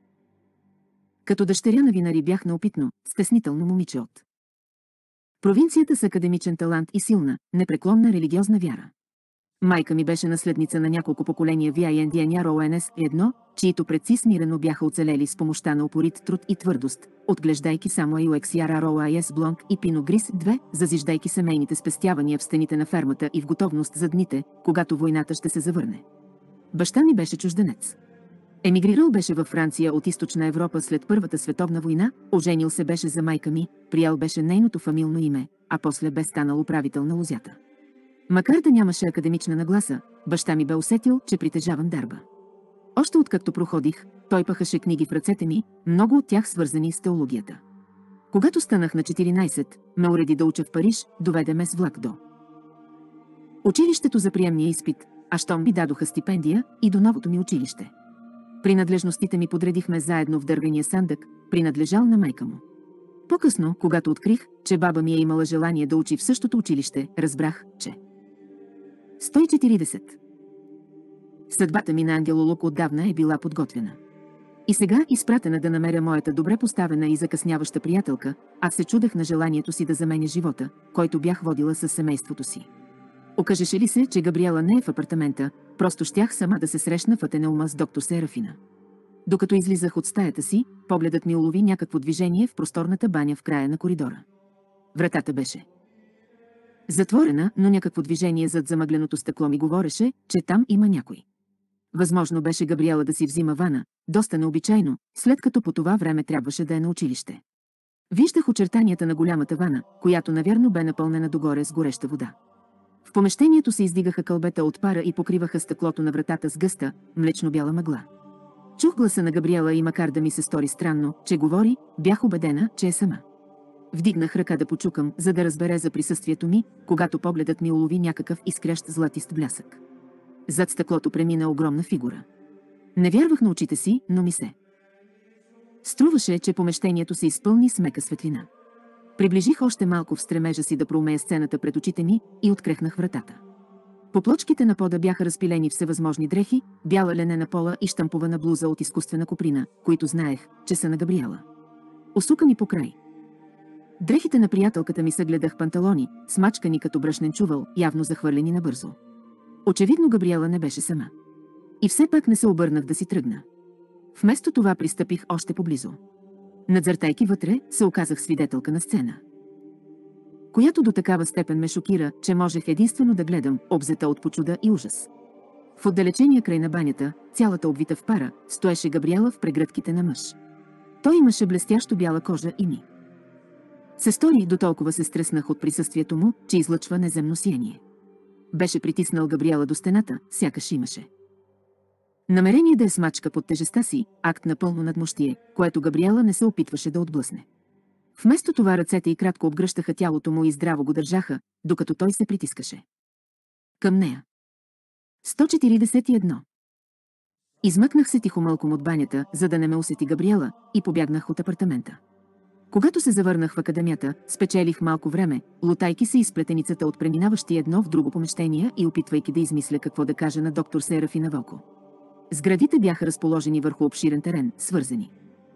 Като дъщеря на винари бях неопитно, стеснително момиче от провинцията с академичен талант и силна, непреклонна религиозна вяра. Майка ми беше наследница на няколко поколения ви ай ен ди ен ар о ен ес едно, чието предци смирено бяха оцелели с помощта на упорит труд и твърдост, отглеждайки само ю екс ар ар о ай ес Блонк и Пино Грис две, зазиждайки семейните спестявания в стените на фермата и в готовност за дните, когато войната ще се завърне. Баща ми беше чужденец. Емигрирал беше във Франция от източна Европа след Първата световна война, оженил се беше за майка ми, приял беше нейното фамилно име, а после бе станал управител на лозята. Макар да нямаше академична нагласа, баща ми бе усетил, че притежавам дарба. Още откакто проходих, той пъхаше книги в ръцете ми, много от тях свързани с теологията. Когато станах на четиринайсет, ме уреди да уча в Париж, доведе ме с влак до училището за приемния изпит, а щом ми дадоха стипендия и до новото ми училище. Принадлежностите ми подредихме заедно в дървения сандък, принадлежал на майка му. По-късно, когато открих, че баба ми е имала желание да учи в същото училище, разбрах, че сто и четиридесет. Съдбата ми на Ангелолук отдавна е била подготвена. И сега, изпратена да намеря моята добре поставена и закъсняваща приятелка, аз се чудех на желанието си да заменя живота, който бях водила със семейството си. Окажеше ли се, че Габриела не е в апартамента, просто щях сама да се срещна в Атенеума с доктор Серафина. Докато излизах от стаята си, погледът ми улови някакво движение в просторната баня в края на коридора. Вратата беше затворена, но някакво движение зад замъгленото стъкло ми говореше, че там има някой. Възможно беше Габриела да си взима вана, доста необичайно, след като по това време трябваше да е на училище. Виждах очертанията на голямата вана, която навярно бе напълнена догоре с гореща вода. В помещението се издигаха кълбета от пара и покриваха стъклото на вратата с гъста, млечно-бяла мъгла. Чух гласа на Габриела и макар да ми се стори странно, че говори, бях убедена, че е сама. Вдигнах ръка да почукам, за да разбере за присъствието ми, когато погледът ми улови някакъв изкрящ златист блясък. Зад стъклото премина огромна фигура. Не вярвах на очите си, но ми се струваше, че помещението се изпълни с мека светлина. Приближих още малко в стремежа си да проумея сцената пред очите ми и открехнах вратата. По плочките на пода бяха разпилени всевъзможни дрехи, бяла ленена пола и щампована блуза от изкуствена коприна, които знаех, че са на Габриела. Усукани по край. Дрехите на приятелката ми съгледах панталони, смачкани като брашнен чувал, явно захвърлени набързо. Очевидно Габриела не беше сама. И все пак не се обърнах да си тръгна. Вместо това пристъпих още поблизо. Надзъртайки вътре, се оказах свидетелка на сцена, която до такава степен ме шокира, че можех единствено да гледам, обзета от почуда и ужас. В отдалечения край на банята, цялата обвита в пара, стоеше Габриела в прегръдките на мъж. Той имаше блестящо бяла кожа и ми се стори, дотолкова се стреснах от присъствието му, че излъчва неземно сияние. Беше притиснал Габриела до стената, сякаш имаше намерение да я смачка под тежестта си, акт на пълно надмощие, което Габриела не се опитваше да отблъсне. Вместо това ръцете й кратко обгръщаха тялото му и здраво го държаха, докато той се притискаше към нея. сто четиридесет и едно. Измъкнах се тихомълком от банята, за да не ме усети Габриела, и побягнах от апартамента. Когато се завърнах в академията, спечелих малко време, лутайки се из плетеницата от преминаващи едно в друго помещение и опитвайки да измисля какво да кажа на доктор Серафина Вълко. Сградите бяха разположени върху обширен терен, свързани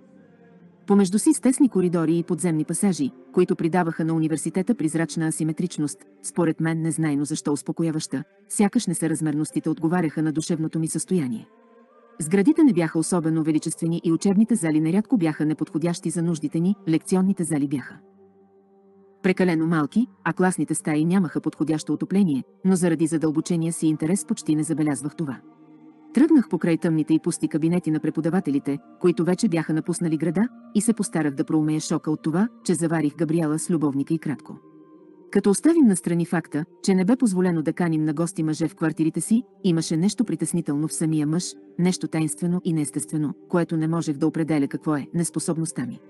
помежду си с тесни коридори и подземни пасажи, които придаваха на университета призрачна асиметричност, според мен незнайно защо успокояваща, сякаш несъразмерностите отговаряха на душевното ми състояние. Сградите не бяха особено величествени и учебните зали нерядко бяха неподходящи за нуждите ни, лекционните зали бяха прекалено малки, а класните стаи нямаха подходящо отопление, но заради задълбочения си интерес почти не забелязвах това. Тръгнах покрай тъмните и пусти кабинети на преподавателите, които вече бяха напуснали града, и се постарах да проумея шока от това, че заварих Габриела с любовника и кратко. Като оставим настрани факта, че не бе позволено да каним на гости мъже в квартирите си, имаше нещо притеснително в самия мъж, нещо таинствено и неестествено, което не можех да определя какво е неспособността ми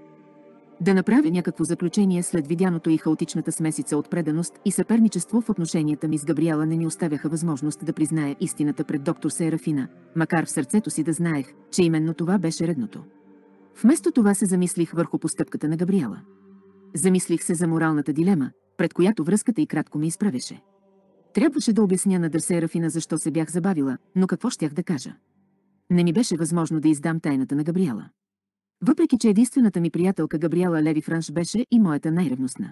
да направя някакво заключение след видяното и хаотичната смесица от преданост и съперничество в отношенията ми с Габриела не ми оставяха възможност да призная истината пред доктор Серафина, макар в сърцето си да знаех, че именно това беше редното. Вместо това се замислих върху постъпката на Габриела. Замислих се за моралната дилема, пред която връзката и кратко ме изправеше. Трябваше да обясня на дър Серафина защо се бях забавила, но какво щях да кажа? Не ми беше възможно да издам тайната на Габриела. Въпреки че единствената ми приятелка Габриела Леви Франш беше и моята най-ревностна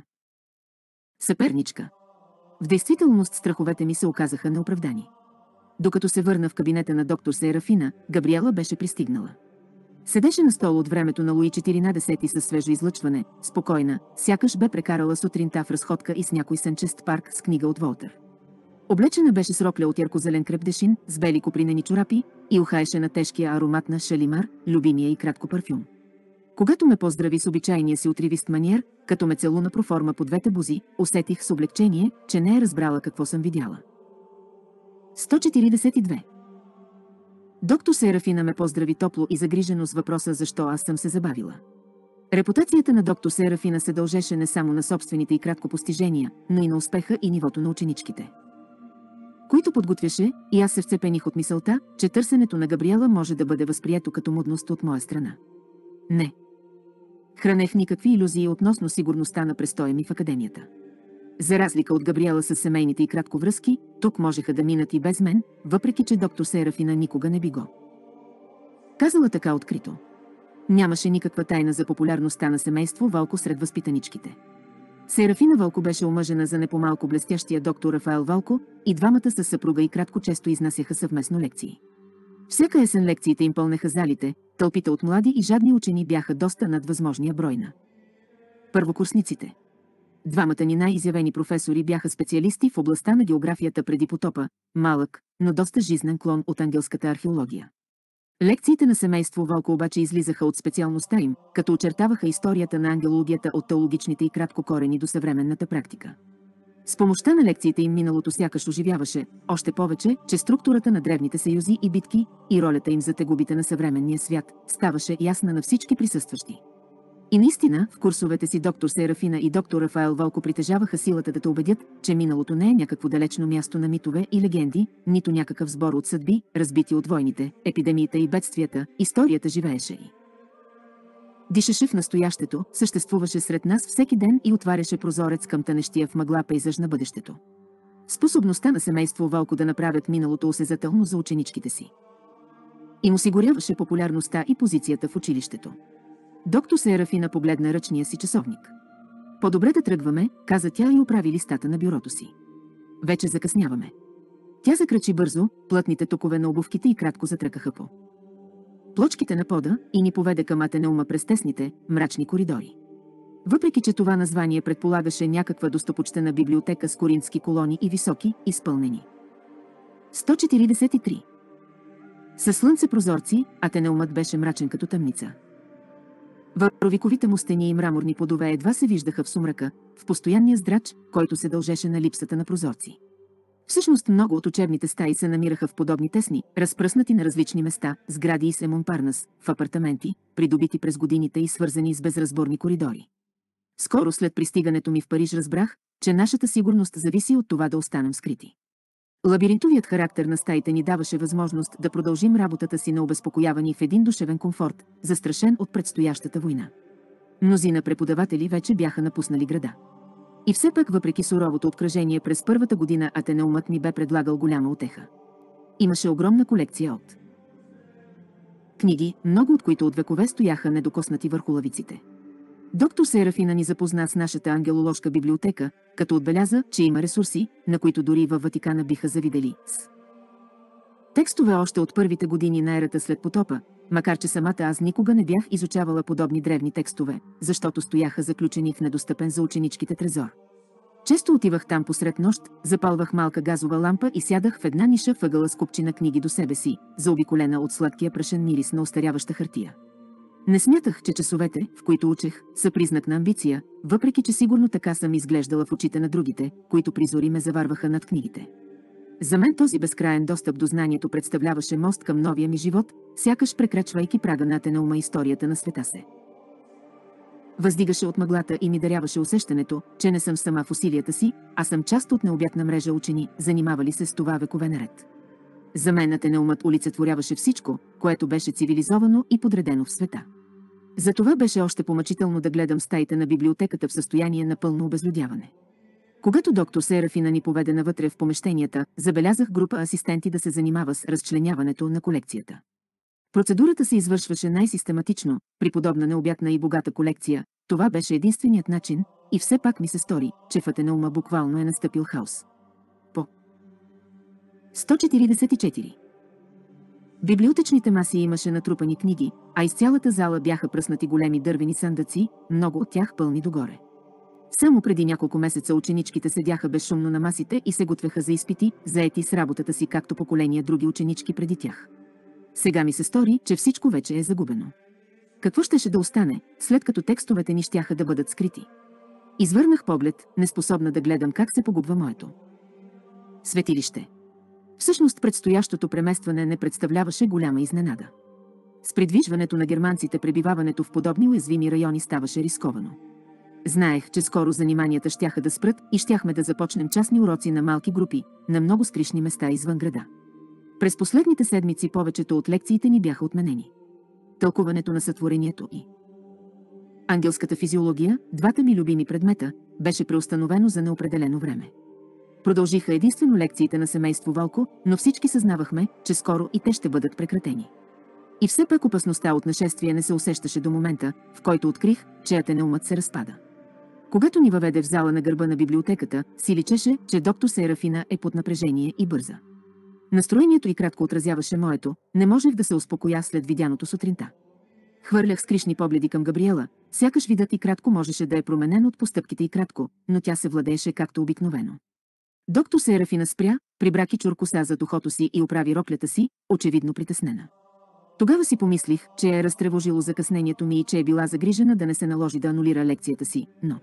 съперничка. В действителност страховете ми се оказаха неоправдани. Докато се върна в кабинета на доктор Серафина, Габриела беше пристигнала. Седеше на стол от времето на Луи четиринадесети със свежо излъчване, спокойна, сякаш бе прекарала сутринта в разходка и с някой сенчест парк с книга от Волтер. Облечена беше с рокля от яркозелен крепдешин, с бели копринени чорапи и ухаеше на тежкия аромат на шалимар, любимия и кратко парфюм. Когато ме поздрави с обичайния си отривист маниер, като ме целуна проформа по двете бузи, усетих с облегчение, че не е разбрала какво съм видяла. сто четиридесет и две. Доктор Серафина ме поздрави топло и загрижено с въпроса защо аз съм се забавила. Репутацията на доктор Серафина се дължеше не само на собствените и кратко постижения, но и на успеха и нивото на ученичките, които подготвяше, и аз се вцепених от мисълта, че търсенето на Габриела може да бъде възприето като мудност от моя страна. Не. Хранех никакви илюзии относно сигурността на престоя ми в академията. За разлика от Габриела с семейните и кратко връзки, тук можеха да минат и без мен, въпреки че доктор Серафина никога не би го казала така открито. Нямаше никаква тайна за популярността на семейство Валко сред възпитаничките. Серафина Валко беше омъжена за непомалко блестящия доктор Рафаел Валко и двамата със съпруга и кратко често изнасяха съвместно лекции. Всяка есен лекциите им пълнеха залите, тълпите от млади и жадни учени бяха доста над възможния брой на първокурсниците. Двамата ни най-изявени професори бяха специалисти в областта на географията преди потопа, малък, но доста жизнен клон от ангелската археология. Лекциите на семейство Валко обаче излизаха от специалността им, като очертаваха историята на ангелологията от теологичните и кратко корени до съвременната практика. С помощта на лекциите им миналото сякаш оживяваше, още повече, че структурата на древните съюзи и битки и ролята им за тегубите на съвременния свят ставаше ясна на всички присъстващи. И наистина, в курсовете си доктор Серафина и доктор Рафаел Валко притежаваха силата да те убедят, че миналото не е някакво далечно място на митове и легенди, нито някакъв сбор от съдби, разбити от войните, епидемиите и бедствията, историята живееше и дишаше в настоящето, съществуваше сред нас всеки ден и отваряше прозорец към тънещия в мъгла пейзаж на бъдещето. Способността на семейство Валко да направят миналото осезателно за ученичките си им осигуряваше популярността и позицията в училището. Доктор Серафина погледна ръчния си часовник. По-добре да тръгваме, каза тя и оправи листата на бюрото си. Вече закъсняваме. Тя закрачи бързо, плътните токове на обувките и кратко затръкаха по плочките на пода и ни поведе към Атенеума през тесните, мрачни коридори. Въпреки че това название предполагаше някаква достопочтена библиотека с коринтски колони и високи, изпълнени. сто четиридесет и три. Със слънце прозорци, Атенеумът беше мрачен като тъмница. Въровиковите му стени и мраморни подове едва се виждаха в сумрака, в постоянния здрач, който се дължеше на липсата на прозорци. Всъщност много от учебните стаи се намираха в подобни тесни, разпръснати на различни места, сгради и с Монпарнас, в апартаменти, придобити през годините и свързани с безразборни коридори. Скоро след пристигането ми в Париж разбрах, че нашата сигурност зависи от това да останем скрити. Лабиринтовият характер на стаите ни даваше възможност да продължим работата си необезпокоявани в един душевен комфорт, застрашен от предстоящата война. Мнозина преподаватели вече бяха напуснали града. И все пак, въпреки суровото обкръжение през първата година, Атенеумът ми бе предлагал голяма утеха. Имаше огромна колекция от книги, много от които от векове стояха недокоснати върху лавиците. Доктор Серафина ни запозна с нашата ангелоложка библиотека, като отбеляза, че има ресурси, на които дори във Ватикана биха завидели с текстове още от първите години на ерата след потопа, макар че самата аз никога не бях изучавала подобни древни текстове, защото стояха заключени в недостъпен за ученичките трезор. Често отивах там посред нощ, запалвах малка газова лампа и сядах в една ниша въгъла с купчина книги до себе си, заобиколена от сладкия прашен мирис на остаряваща хартия. Не смятах, че часовете, в които учех, са признак на амбиция, въпреки че сигурно така съм изглеждала в очите на другите, които призори ме заварваха над книгите. За мен този безкраен достъп до знанието представляваше мост към новия ми живот, сякаш прекрачвайки прага на Атенеума, историята на света се въздигаше от мъглата и ми даряваше усещането, че не съм сама в усилията си, а съм част от необятна мрежа учени, занимавали се с това векове наред. За мен Атенеумът олицетворяваше всичко, което беше цивилизовано и подредено в света. Затова беше още помъчително да гледам стаите на библиотеката в състояние на пълно обезлюдяване. Когато доктор Серафина ни поведе навътре в помещенията, забелязах група асистенти да се занимава с разчленяването на колекцията. Процедурата се извършваше най-систематично, при подобна необятна и богата колекция. Това беше единственият начин, и все пак ми се стори, че в Атенеума буквално е настъпил хаос. По сто четиридесет и четири. Библиотечните маси имаше натрупани книги, а из цялата зала бяха пръснати големи дървени съндъци, много от тях пълни догоре. Само преди няколко месеца ученичките седяха безшумно на масите и се готвеха за изпити, заети с работата си както поколения други ученички преди тях. Сега ми се стори, че всичко вече е загубено. Какво щеше да остане, след като текстовете ни щяха да бъдат скрити? Извърнах поглед, неспособна да гледам как се погубва моето светилище. Всъщност предстоящото преместване не представляваше голяма изненада. С придвижването на германците пребиваването в подобни уязвими райони ставаше рисковано. Знаех, че скоро заниманията щяха да спрат и щяхме да започнем частни уроци на малки групи, на много скришни места извън града. През последните седмици повечето от лекциите ни бяха отменени. Тълкуването на сътворението и ангелската физиология, двата ми любими предмета, беше преустановено за неопределено време. Продължиха единствено лекциите на семейство Валко, но всички съзнавахме, че скоро и те ще бъдат прекратени. И все пак опасността от нашествие не се усещаше до момента, в който открих, че атенеумът се разпада. Когато ни въведе в зала на гърба на библиотеката, си личеше, че доктор Серафина е под напрежение и бърза. Настроението й кратко отразяваше моето, не можех да се успокоя след видяното сутринта. Хвърлях скришни погледи към Габриела, сякаш видът и кратко можеше да е променен от постъпките и кратко, но тя се владееше както обикновено. Доктор Серафина спря, прибра кичур коса зад ухото си и оправи роклята си, очевидно притеснена. Тогава си помислих, че е разтревожило закъснението ми и че е била загрижена да не се наложи да анулира лекцията си, но...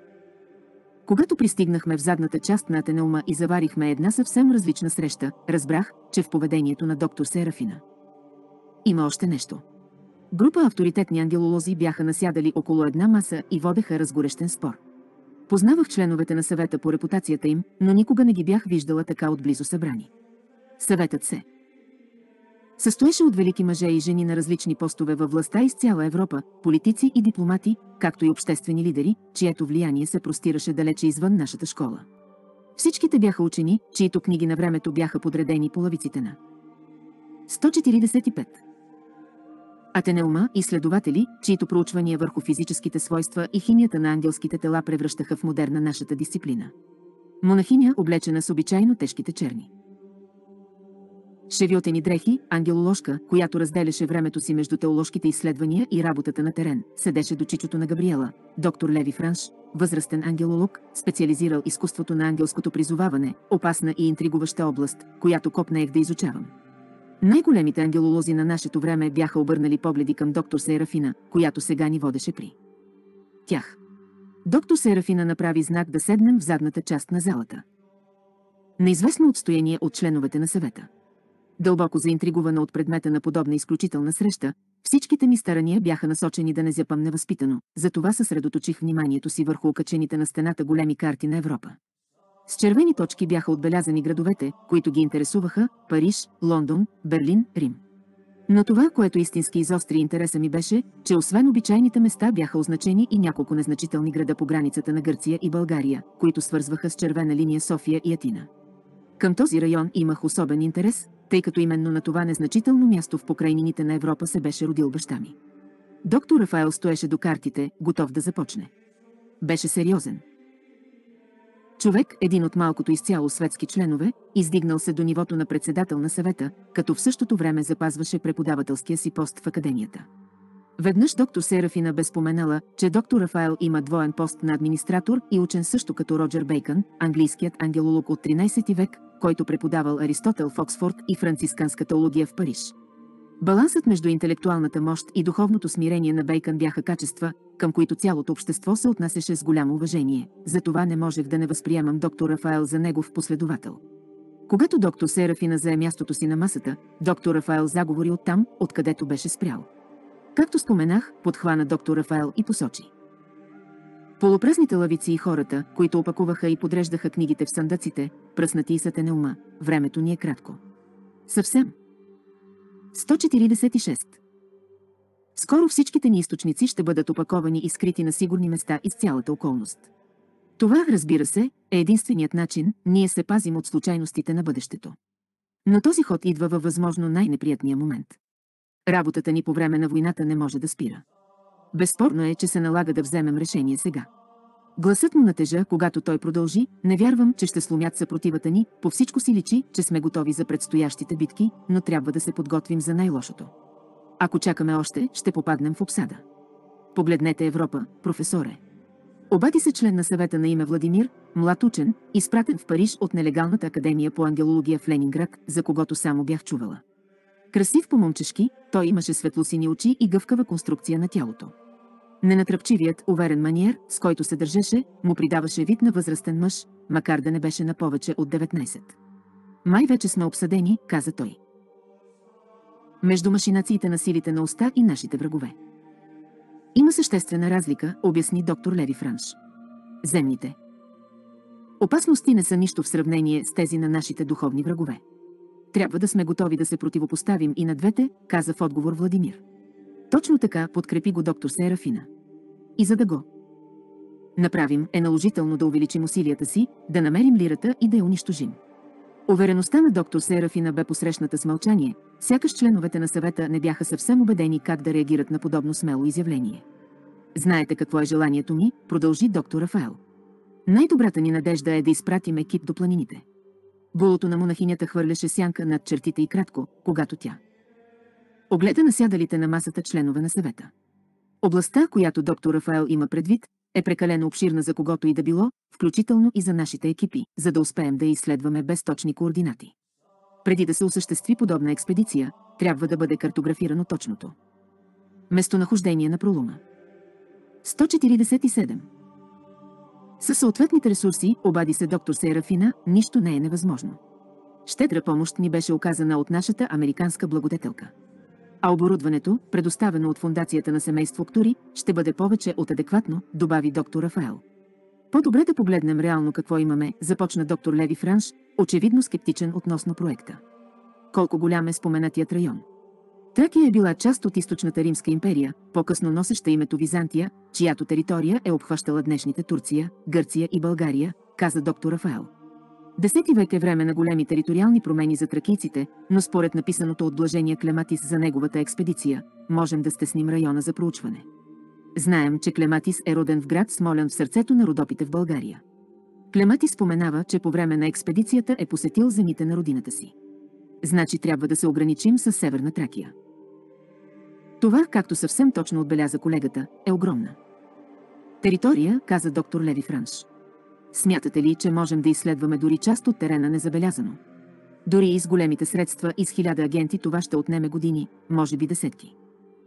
Когато пристигнахме в задната част на Атенеума и заварихме една съвсем различна среща, разбрах, че в поведението на доктор Серафина има още нещо. Група авторитетни ангелолози бяха насядали около една маса и водеха разгорещен спор. Познавах членовете на съвета по репутацията им, но никога не ги бях виждала така отблизо събрани. Съветът се състоеше от велики мъже и жени на различни постове във властта из цяла Европа, политици и дипломати, както и обществени лидери, чието влияние се простираше далече извън нашата школа. Всичките бяха учени, чието книги на времето бяха подредени по лавиците на сто четиридесет и пет. Атенеума и изследователи, чието проучвания върху физическите свойства и химията на ангелските тела превръщаха в модерна нашата дисциплина. Монахиня, облечена с обичайно тежките черни шевиотени дрехи, ангелоложка, която разделяше времето си между теоложките изследвания и работата на терен, седеше до чичото на Габриела, доктор Леви Франш, възрастен ангелолог, специализирал изкуството на ангелското призоваване, опасна и интригуваща област, която копнеех да изучавам. Най-големите ангелолози на нашето време бяха обърнали погледи към доктор Серафина, която сега ни водеше при тях. Доктор Серафина направи знак да седнем в задната част на залата. На известно отстояние от членовете на съвета. Дълбоко заинтригувана от предмета на подобна изключителна среща, всичките ми старания бяха насочени да не зяпам невъзпитано, затова съсредоточих вниманието си върху окачените на стената големи карти на Европа. С червени точки бяха отбелязани градовете, които ги интересуваха – Париж, Лондон, Берлин, Рим. Но това, което истински изостри интереса ми беше, че освен обичайните места бяха означени и няколко незначителни града по границата на Гърция и България, които свързваха с червена линия София и Атина. Към този район имах особен интерес, тъй като именно на това незначително място в покрайнините на Европа се беше родил баща ми. Доктор Рафаел стоеше до картите, готов да започне. Беше сериозен човек, един от малкото изцяло светски членове, издигнал се до нивото на председател на съвета, като в същото време запазваше преподавателския си пост в академията. Веднъж доктор Серафина бе споменала, че доктор Рафаел има двоен пост на администратор и учен също като Роджер Бейкън, английският ангелолог от тринайсети век, който преподавал Аристотел в Оксфорд и францисканска теология в Париж. Балансът между интелектуалната мощ и духовното смирение на Бейкън бяха качества, към които цялото общество се отнасяше с голямо уважение, затова не можех да не възприемам доктор Рафаел за негов последовател. Когато доктор Серафина зае мястото си на масата, доктор Рафаел заговори оттам, откъдето беше спрял. Както споменах, подхвана доктор Рафаел и посочи полупразните лавици и хората, които опакуваха и подреждаха книгите в съндъците, пръснати и с Атенеума. Времето ни е кратко. Съвсем. сто четиридесет и шест. Скоро всичките ни източници ще бъдат опаковани и скрити на сигурни места из цялата околност. Това, разбира се, е единственият начин ние се пазим от случайностите на бъдещето. Но този ход идва във възможно най-неприятния момент. Работата ни по време на войната не може да спира. Безспорно е, че се налага да вземем решение сега. Гласът му натежа, когато той продължи: не вярвам, че ще сломят съпротивата ни, по всичко си личи, че сме готови за предстоящите битки, но трябва да се подготвим за най-лошото. Ако чакаме още, ще попаднем в обсада. Погледнете Европа, професоре. Обади се член на съвета на име Владимир, млад учен, изпратен в Париж от нелегалната академия по ангелология в Ленинград, за когото само бях чувала. Красив по-момчешки, той имаше светлосини очи и гъвкава конструкция на тялото. Ненатръпчивият, уверен маниер, с който се държеше, му придаваше вид на възрастен мъж, макар да не беше на повече от деветнайсет. Май вече сме обсъдени, каза той. Между машинациите на силите на уста и нашите врагове. Има съществена разлика, обясни доктор Леви Франш. Земните опасности не са нищо в сравнение с тези на нашите духовни врагове. Трябва да сме готови да се противопоставим и на двете, каза в отговор Владимир. Точно така, подкрепи го доктор Серафина. И за да го направим, е наложително да увеличим усилията си, да намерим лирата и да я унищожим. Увереността на доктор Серафина бе посрещната с мълчание, сякаш членовете на съвета не бяха съвсем убедени как да реагират на подобно смело изявление. Знаете какво е желанието ми, продължи доктор Рафаел. Най-добрата ни надежда е да изпратим екип до планините. Булото на монахинята хвърляше сянка над чертите и кратко, когато тя огледа насядалите на масата членове на съвета. Областта, която доктор Рафаел има предвид, е прекалено обширна за когото и да било, включително и за нашите екипи, за да успеем да я изследваме без точни координати. Преди да се осъществи подобна експедиция, трябва да бъде картографирано точното местонахождение на пролома. сто четиридесет и седем. Със съответните ресурси, обади се доктор Серафина, нищо не е невъзможно. Щедра помощ ни беше оказана от нашата американска благодетелка. А оборудването, предоставено от фундацията на семейство Ктури, ще бъде повече от адекватно, добави доктор Рафаел. По-добре да погледнем реално какво имаме, започна доктор Леви Франш, очевидно скептичен относно проекта. Колко голям е споменатият район. Тракия е била част от източната Римска империя, по-късно носеща името Византия, чиято територия е обхващала днешните Турция, Гърция и България, каза доктор Рафаел. Десети век е време на големи териториални промени за тракийците, но според написаното от блажения Клематис за неговата експедиция, можем да стесним района за проучване. Знаем, че Клематис е роден в град Смолян в сърцето на Родопите в България. Клематис споменава, че по време на експедицията е посетил земите на родината си. Значи трябва да се ограничим с Северна Тракия. Това, както съвсем точно отбеляза колегата, е огромна територия, каза доктор Леви Франш. Смятате ли, че можем да изследваме дори част от терена незабелязано? Дори и с големите средства и с хиляда агенти това ще отнеме години, може би десетки.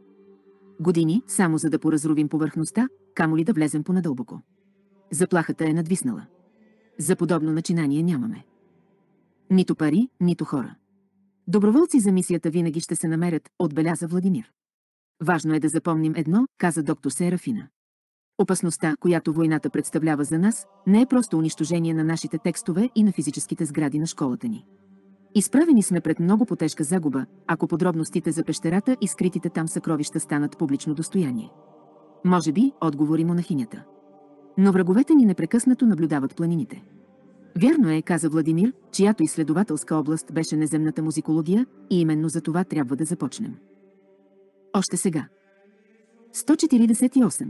Години, само за да поразрувим повърхността, камо ли да влезем понадълбоко. Заплахата е надвиснала. За подобно начинание нямаме нито пари, нито хора. Доброволци за мисията винаги ще се намерят, отбеляза Владимир. Важно е да запомним едно, каза доктор Серафина. Опасността, която войната представлява за нас, не е просто унищожение на нашите текстове и на физическите сгради на школата ни. Изправени сме пред много потежка загуба, ако подробностите за пещерата и скритите там съкровища станат публично достояние. Може би, отговори монахинята. Но враговете ни непрекъснато наблюдават планините. Вярно е, каза Владимир, чиято изследователска област беше неземната музикология, и именно за това трябва да започнем. Още сега. сто четиридесет и осем.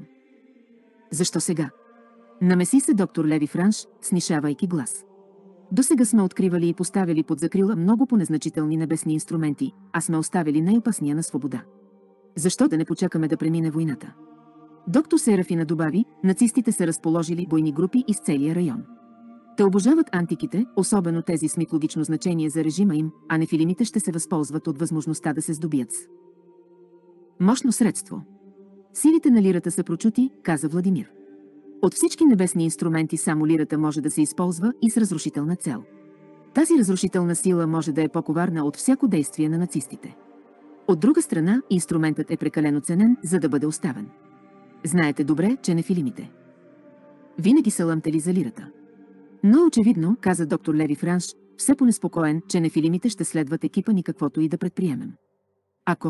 Защо сега? Намеси се доктор Леви Франш, снишавайки глас. Досега сме откривали и поставили под закрила много по-незначителни небесни инструменти, а сме оставили най-опасния на свобода. Защо да не почакаме да премине войната? Доктор Серафина добави, нацистите са разположили бойни групи из целия район. Те обожават антиките, особено тези с митологично значение за режима им, а нефилимите ще се възползват от възможността да се здобият с мощно средство. Силите на лирата са прочути, каза Владимир. От всички небесни инструменти само лирата може да се използва и с разрушителна цел. Тази разрушителна сила може да е по-коварна от всяко действие на нацистите. От друга страна, инструментът е прекалено ценен, за да бъде оставен. Знаете добре, че нефилимите винаги са лъмтели за лирата. Но очевидно, каза доктор Леви Франш, все по-неспокоен, че нефилимите ще следват екипа ни каквото и да предприемем. Ако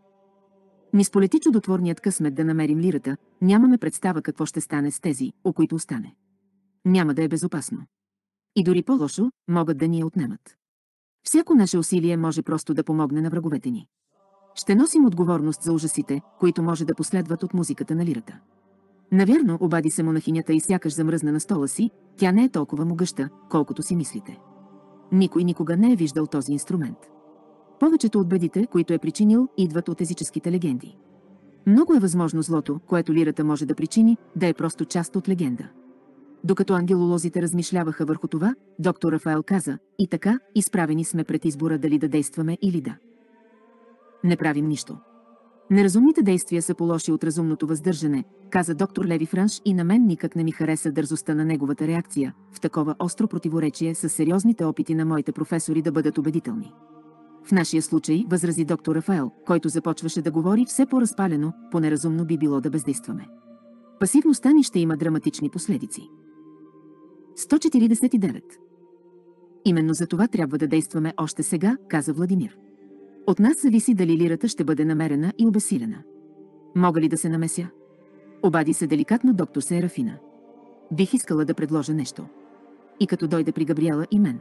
ни сполети чудотворният късмет да намерим лирата, нямаме представа какво ще стане с тези, о които остане. Няма да е безопасно. И дори по-лошо, могат да ни я отнемат. Всяко наше усилие може просто да помогне на враговете ни. Ще носим отговорност за ужасите, които може да последват от музиката на лирата. Навярно, обади се монахинята и сякаш замръзна на стола си, тя не е толкова могъща, колкото си мислите. Никой никога не е виждал този инструмент. Повечето от бедите, които е причинил, идват от езическите легенди. Много е възможно злото, което лирата може да причини, да е просто част от легенда. Докато ангелолозите размишляваха върху това, доктор Рафаел каза: и така, изправени сме пред избора дали да действаме или да не правим нищо. Неразумните действия са по-лоши от разумното въздържане, каза доктор Леви Франш, и на мен никак не ми хареса дързостта на неговата реакция, в такова остро противоречие с сериозните опити на моите професори да бъдат убедителни. В нашия случай, възрази доктор Рафаел, който започваше да говори все по-разпалено, по-неразумно би било да бездействаме. Пасивността ни ще има драматични последици. сто четиридесет и девет. Именно за това трябва да действаме още сега, каза Владимир. От нас зависи дали лирата ще бъде намерена и обесилена. Мога ли да се намеся? Обади се деликатно доктор Серафина. Бих искала да предложа нещо. И като дойде при Габриела и мен.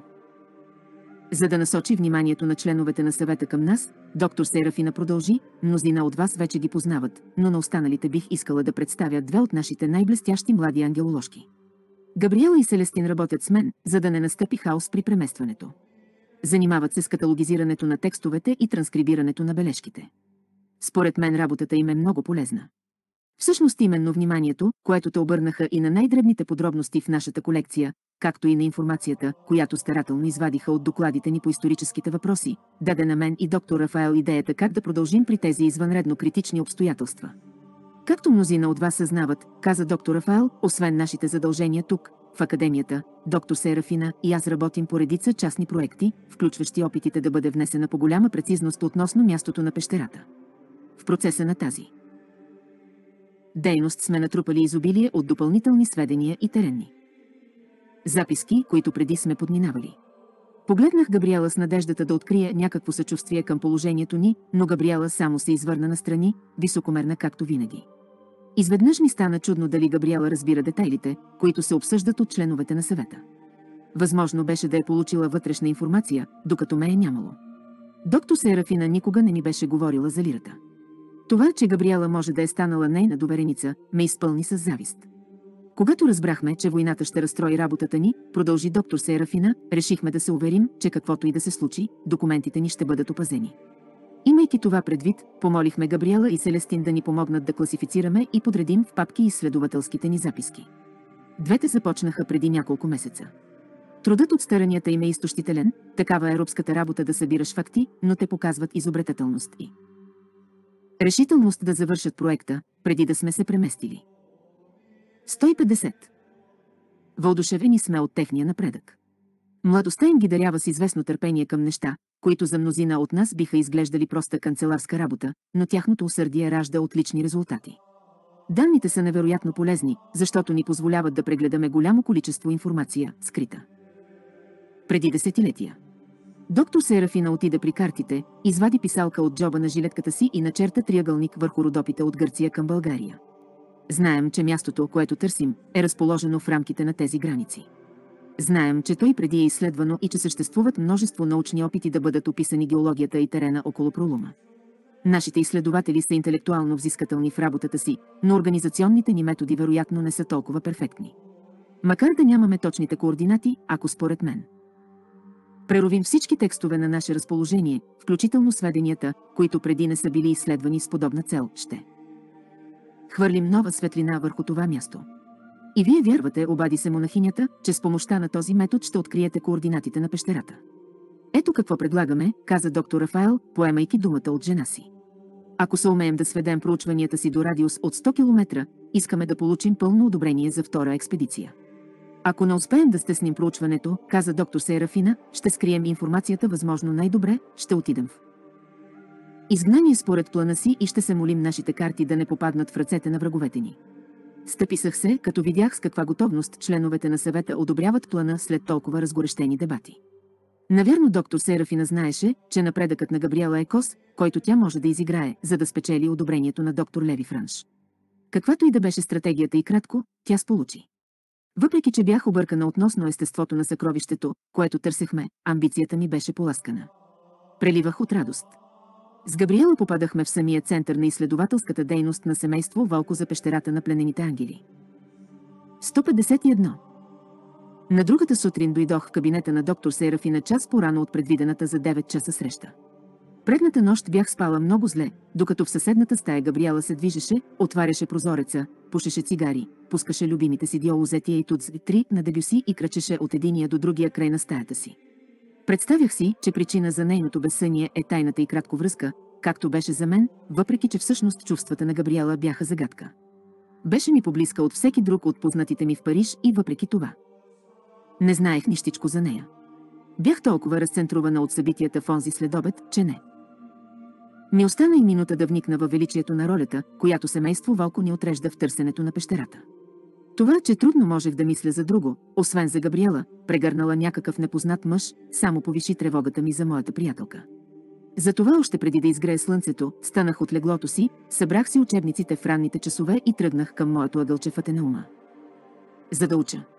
За да насочи вниманието на членовете на съвета към нас, доктор Серафина продължи: мнозина от вас вече ги познават, но на останалите бих искала да представя две от нашите най-блестящи млади ангелоложки. Габриела и Селестин работят с мен, за да не настъпи хаос при преместването. Занимават се с каталогизирането на текстовете и транскрибирането на бележките. Според мен работата им е много полезна. Всъщност именно вниманието, което те обърнаха и на най-дребните подробности в нашата колекция, както и на информацията, която старателно извадиха от докладите ни по историческите въпроси, даде на мен и доктор Рафаел идеята как да продължим при тези извънредно критични обстоятелства. Както мнозина от вас съзнават, каза доктор Рафаел, освен нашите задължения тук, в Академията, доктор Серафина и аз работим по редица частни проекти, включващи опитите да бъде внесена по голяма прецизност относно мястото на пещерата. В процеса на тази дейност сме натрупали изобилие от допълнителни сведения и теренни записки, които преди сме подминавали. Погледнах Габриела с надеждата да открия някакво съчувствие към положението ни, но Габриела само се извърна настрани, високомерна както винаги. Изведнъж ми стана чудно дали Габриела разбира детайлите, които се обсъждат от членовете на съвета. Възможно беше да е получила вътрешна информация, докато ме е нямало. Доктор Серафина никога не ми беше говорила за лирата. Това, че Габриела може да е станала нейна довереница, ме изпълни с завист. Когато разбрахме, че войната ще разстрои работата ни, продължи доктор Серафина, решихме да се уверим, че каквото и да се случи, документите ни ще бъдат опазени. Имайки това предвид, помолихме Габриела и Селестин да ни помогнат да класифицираме и подредим в папки изследователските ни записки. Двете започнаха преди няколко месеца. Трудът от старанията им е изтощителен, такава е робската работа да събираш факти, но те показват изобретателност и решителност да завършат проекта, преди да сме се преместили. сто и петдесет. Въодушевени сме от техния напредък. Младостта им ги дарява с известно търпение към неща, които за мнозина от нас биха изглеждали проста канцеларска работа, но тяхното усърдие ражда отлични резултати. Данните са невероятно полезни, защото ни позволяват да прегледаме голямо количество информация, скрита преди десетилетия. Доктор Серафина отида при картите, извади писалка от джоба на жилетката си и начерта триъгълник върху родопите от Гърция към България. Знаем, че мястото, което търсим, е разположено в рамките на тези граници. Знаем, че той преди е изследвано и че съществуват множество научни опити да бъдат описани геологията и терена около пролома. Нашите изследователи са интелектуално взискателни в работата си, но организационните ни методи вероятно не са толкова перфектни. Макар да нямаме точните координати, ако според мен преровим всички текстове на наше разположение, включително сведенията, които преди не са били изследвани с подобна цел, ще хвърлим нова светлина върху това място. И вие вярвате, обади се монахинята, че с помощта на този метод ще откриете координатите на пещерата. Ето какво предлагаме, каза доктор Рафаел, поемайки думата от жена си. Ако се умеем да сведем проучванията си до радиус от сто километра, искаме да получим пълно одобрение за втора експедиция. Ако не успеем да стесним проучването, каза доктор Серафина, ще скрием информацията възможно най-добре, ще отидем в изгнание според плана си и ще се молим нашите карти да не попаднат в ръцете на враговете ни. Стъписах се, като видях с каква готовност членовете на съвета одобряват плана след толкова разгорещени дебати. Навярно доктор Серафина знаеше, че напредъкът на Габриела е кос, който тя може да изиграе, за да спечели одобрението на доктор Леви Франш. Каквато и да беше стратегията и кратко, тя сполучи. Въпреки че бях объркана относно естеството на съкровището, което търсехме, амбицията ми беше поласкана. Преливах от радост. С Габриела попадахме в самия център на изследователската дейност на семейство Вълко за пещерата на пленените ангели. сто петдесет и едно. На другата сутрин дойдох в кабинета на доктор Серафина час по-рано от предвидената за девет часа среща. Предната нощ бях спала много зле, докато в съседната стая Габриела се движеше, отваряше прозореца, пушеше цигари, пускаше любимите си Диолозетия и Туцви на Дебюси и кръчеше от единия до другия край на стаята си. Представях си, че причина за нейното безсъние е тайната и кратковръзка, както беше за мен, въпреки че всъщност чувствата на Габриела бяха загадка. Беше ми поблизка от всеки друг от познатите ми в Париж и въпреки това не знаех нищичко за нея. Бях толкова разцентрувана от събитията в онзи следобед, че не ми остана и минута да вникна във величието на ролята, която семейство Вълко ни отрежда в търсенето на пещерата. Това, че трудно можех да мисля за друго, освен за Габриела, прегърнала някакъв непознат мъж, само повиши тревогата ми за моята приятелка. Затова още преди да изгрее слънцето, станах от леглото си, събрах си учебниците в ранните часове и тръгнах към моето ъгълче в Атенаума, за да уча.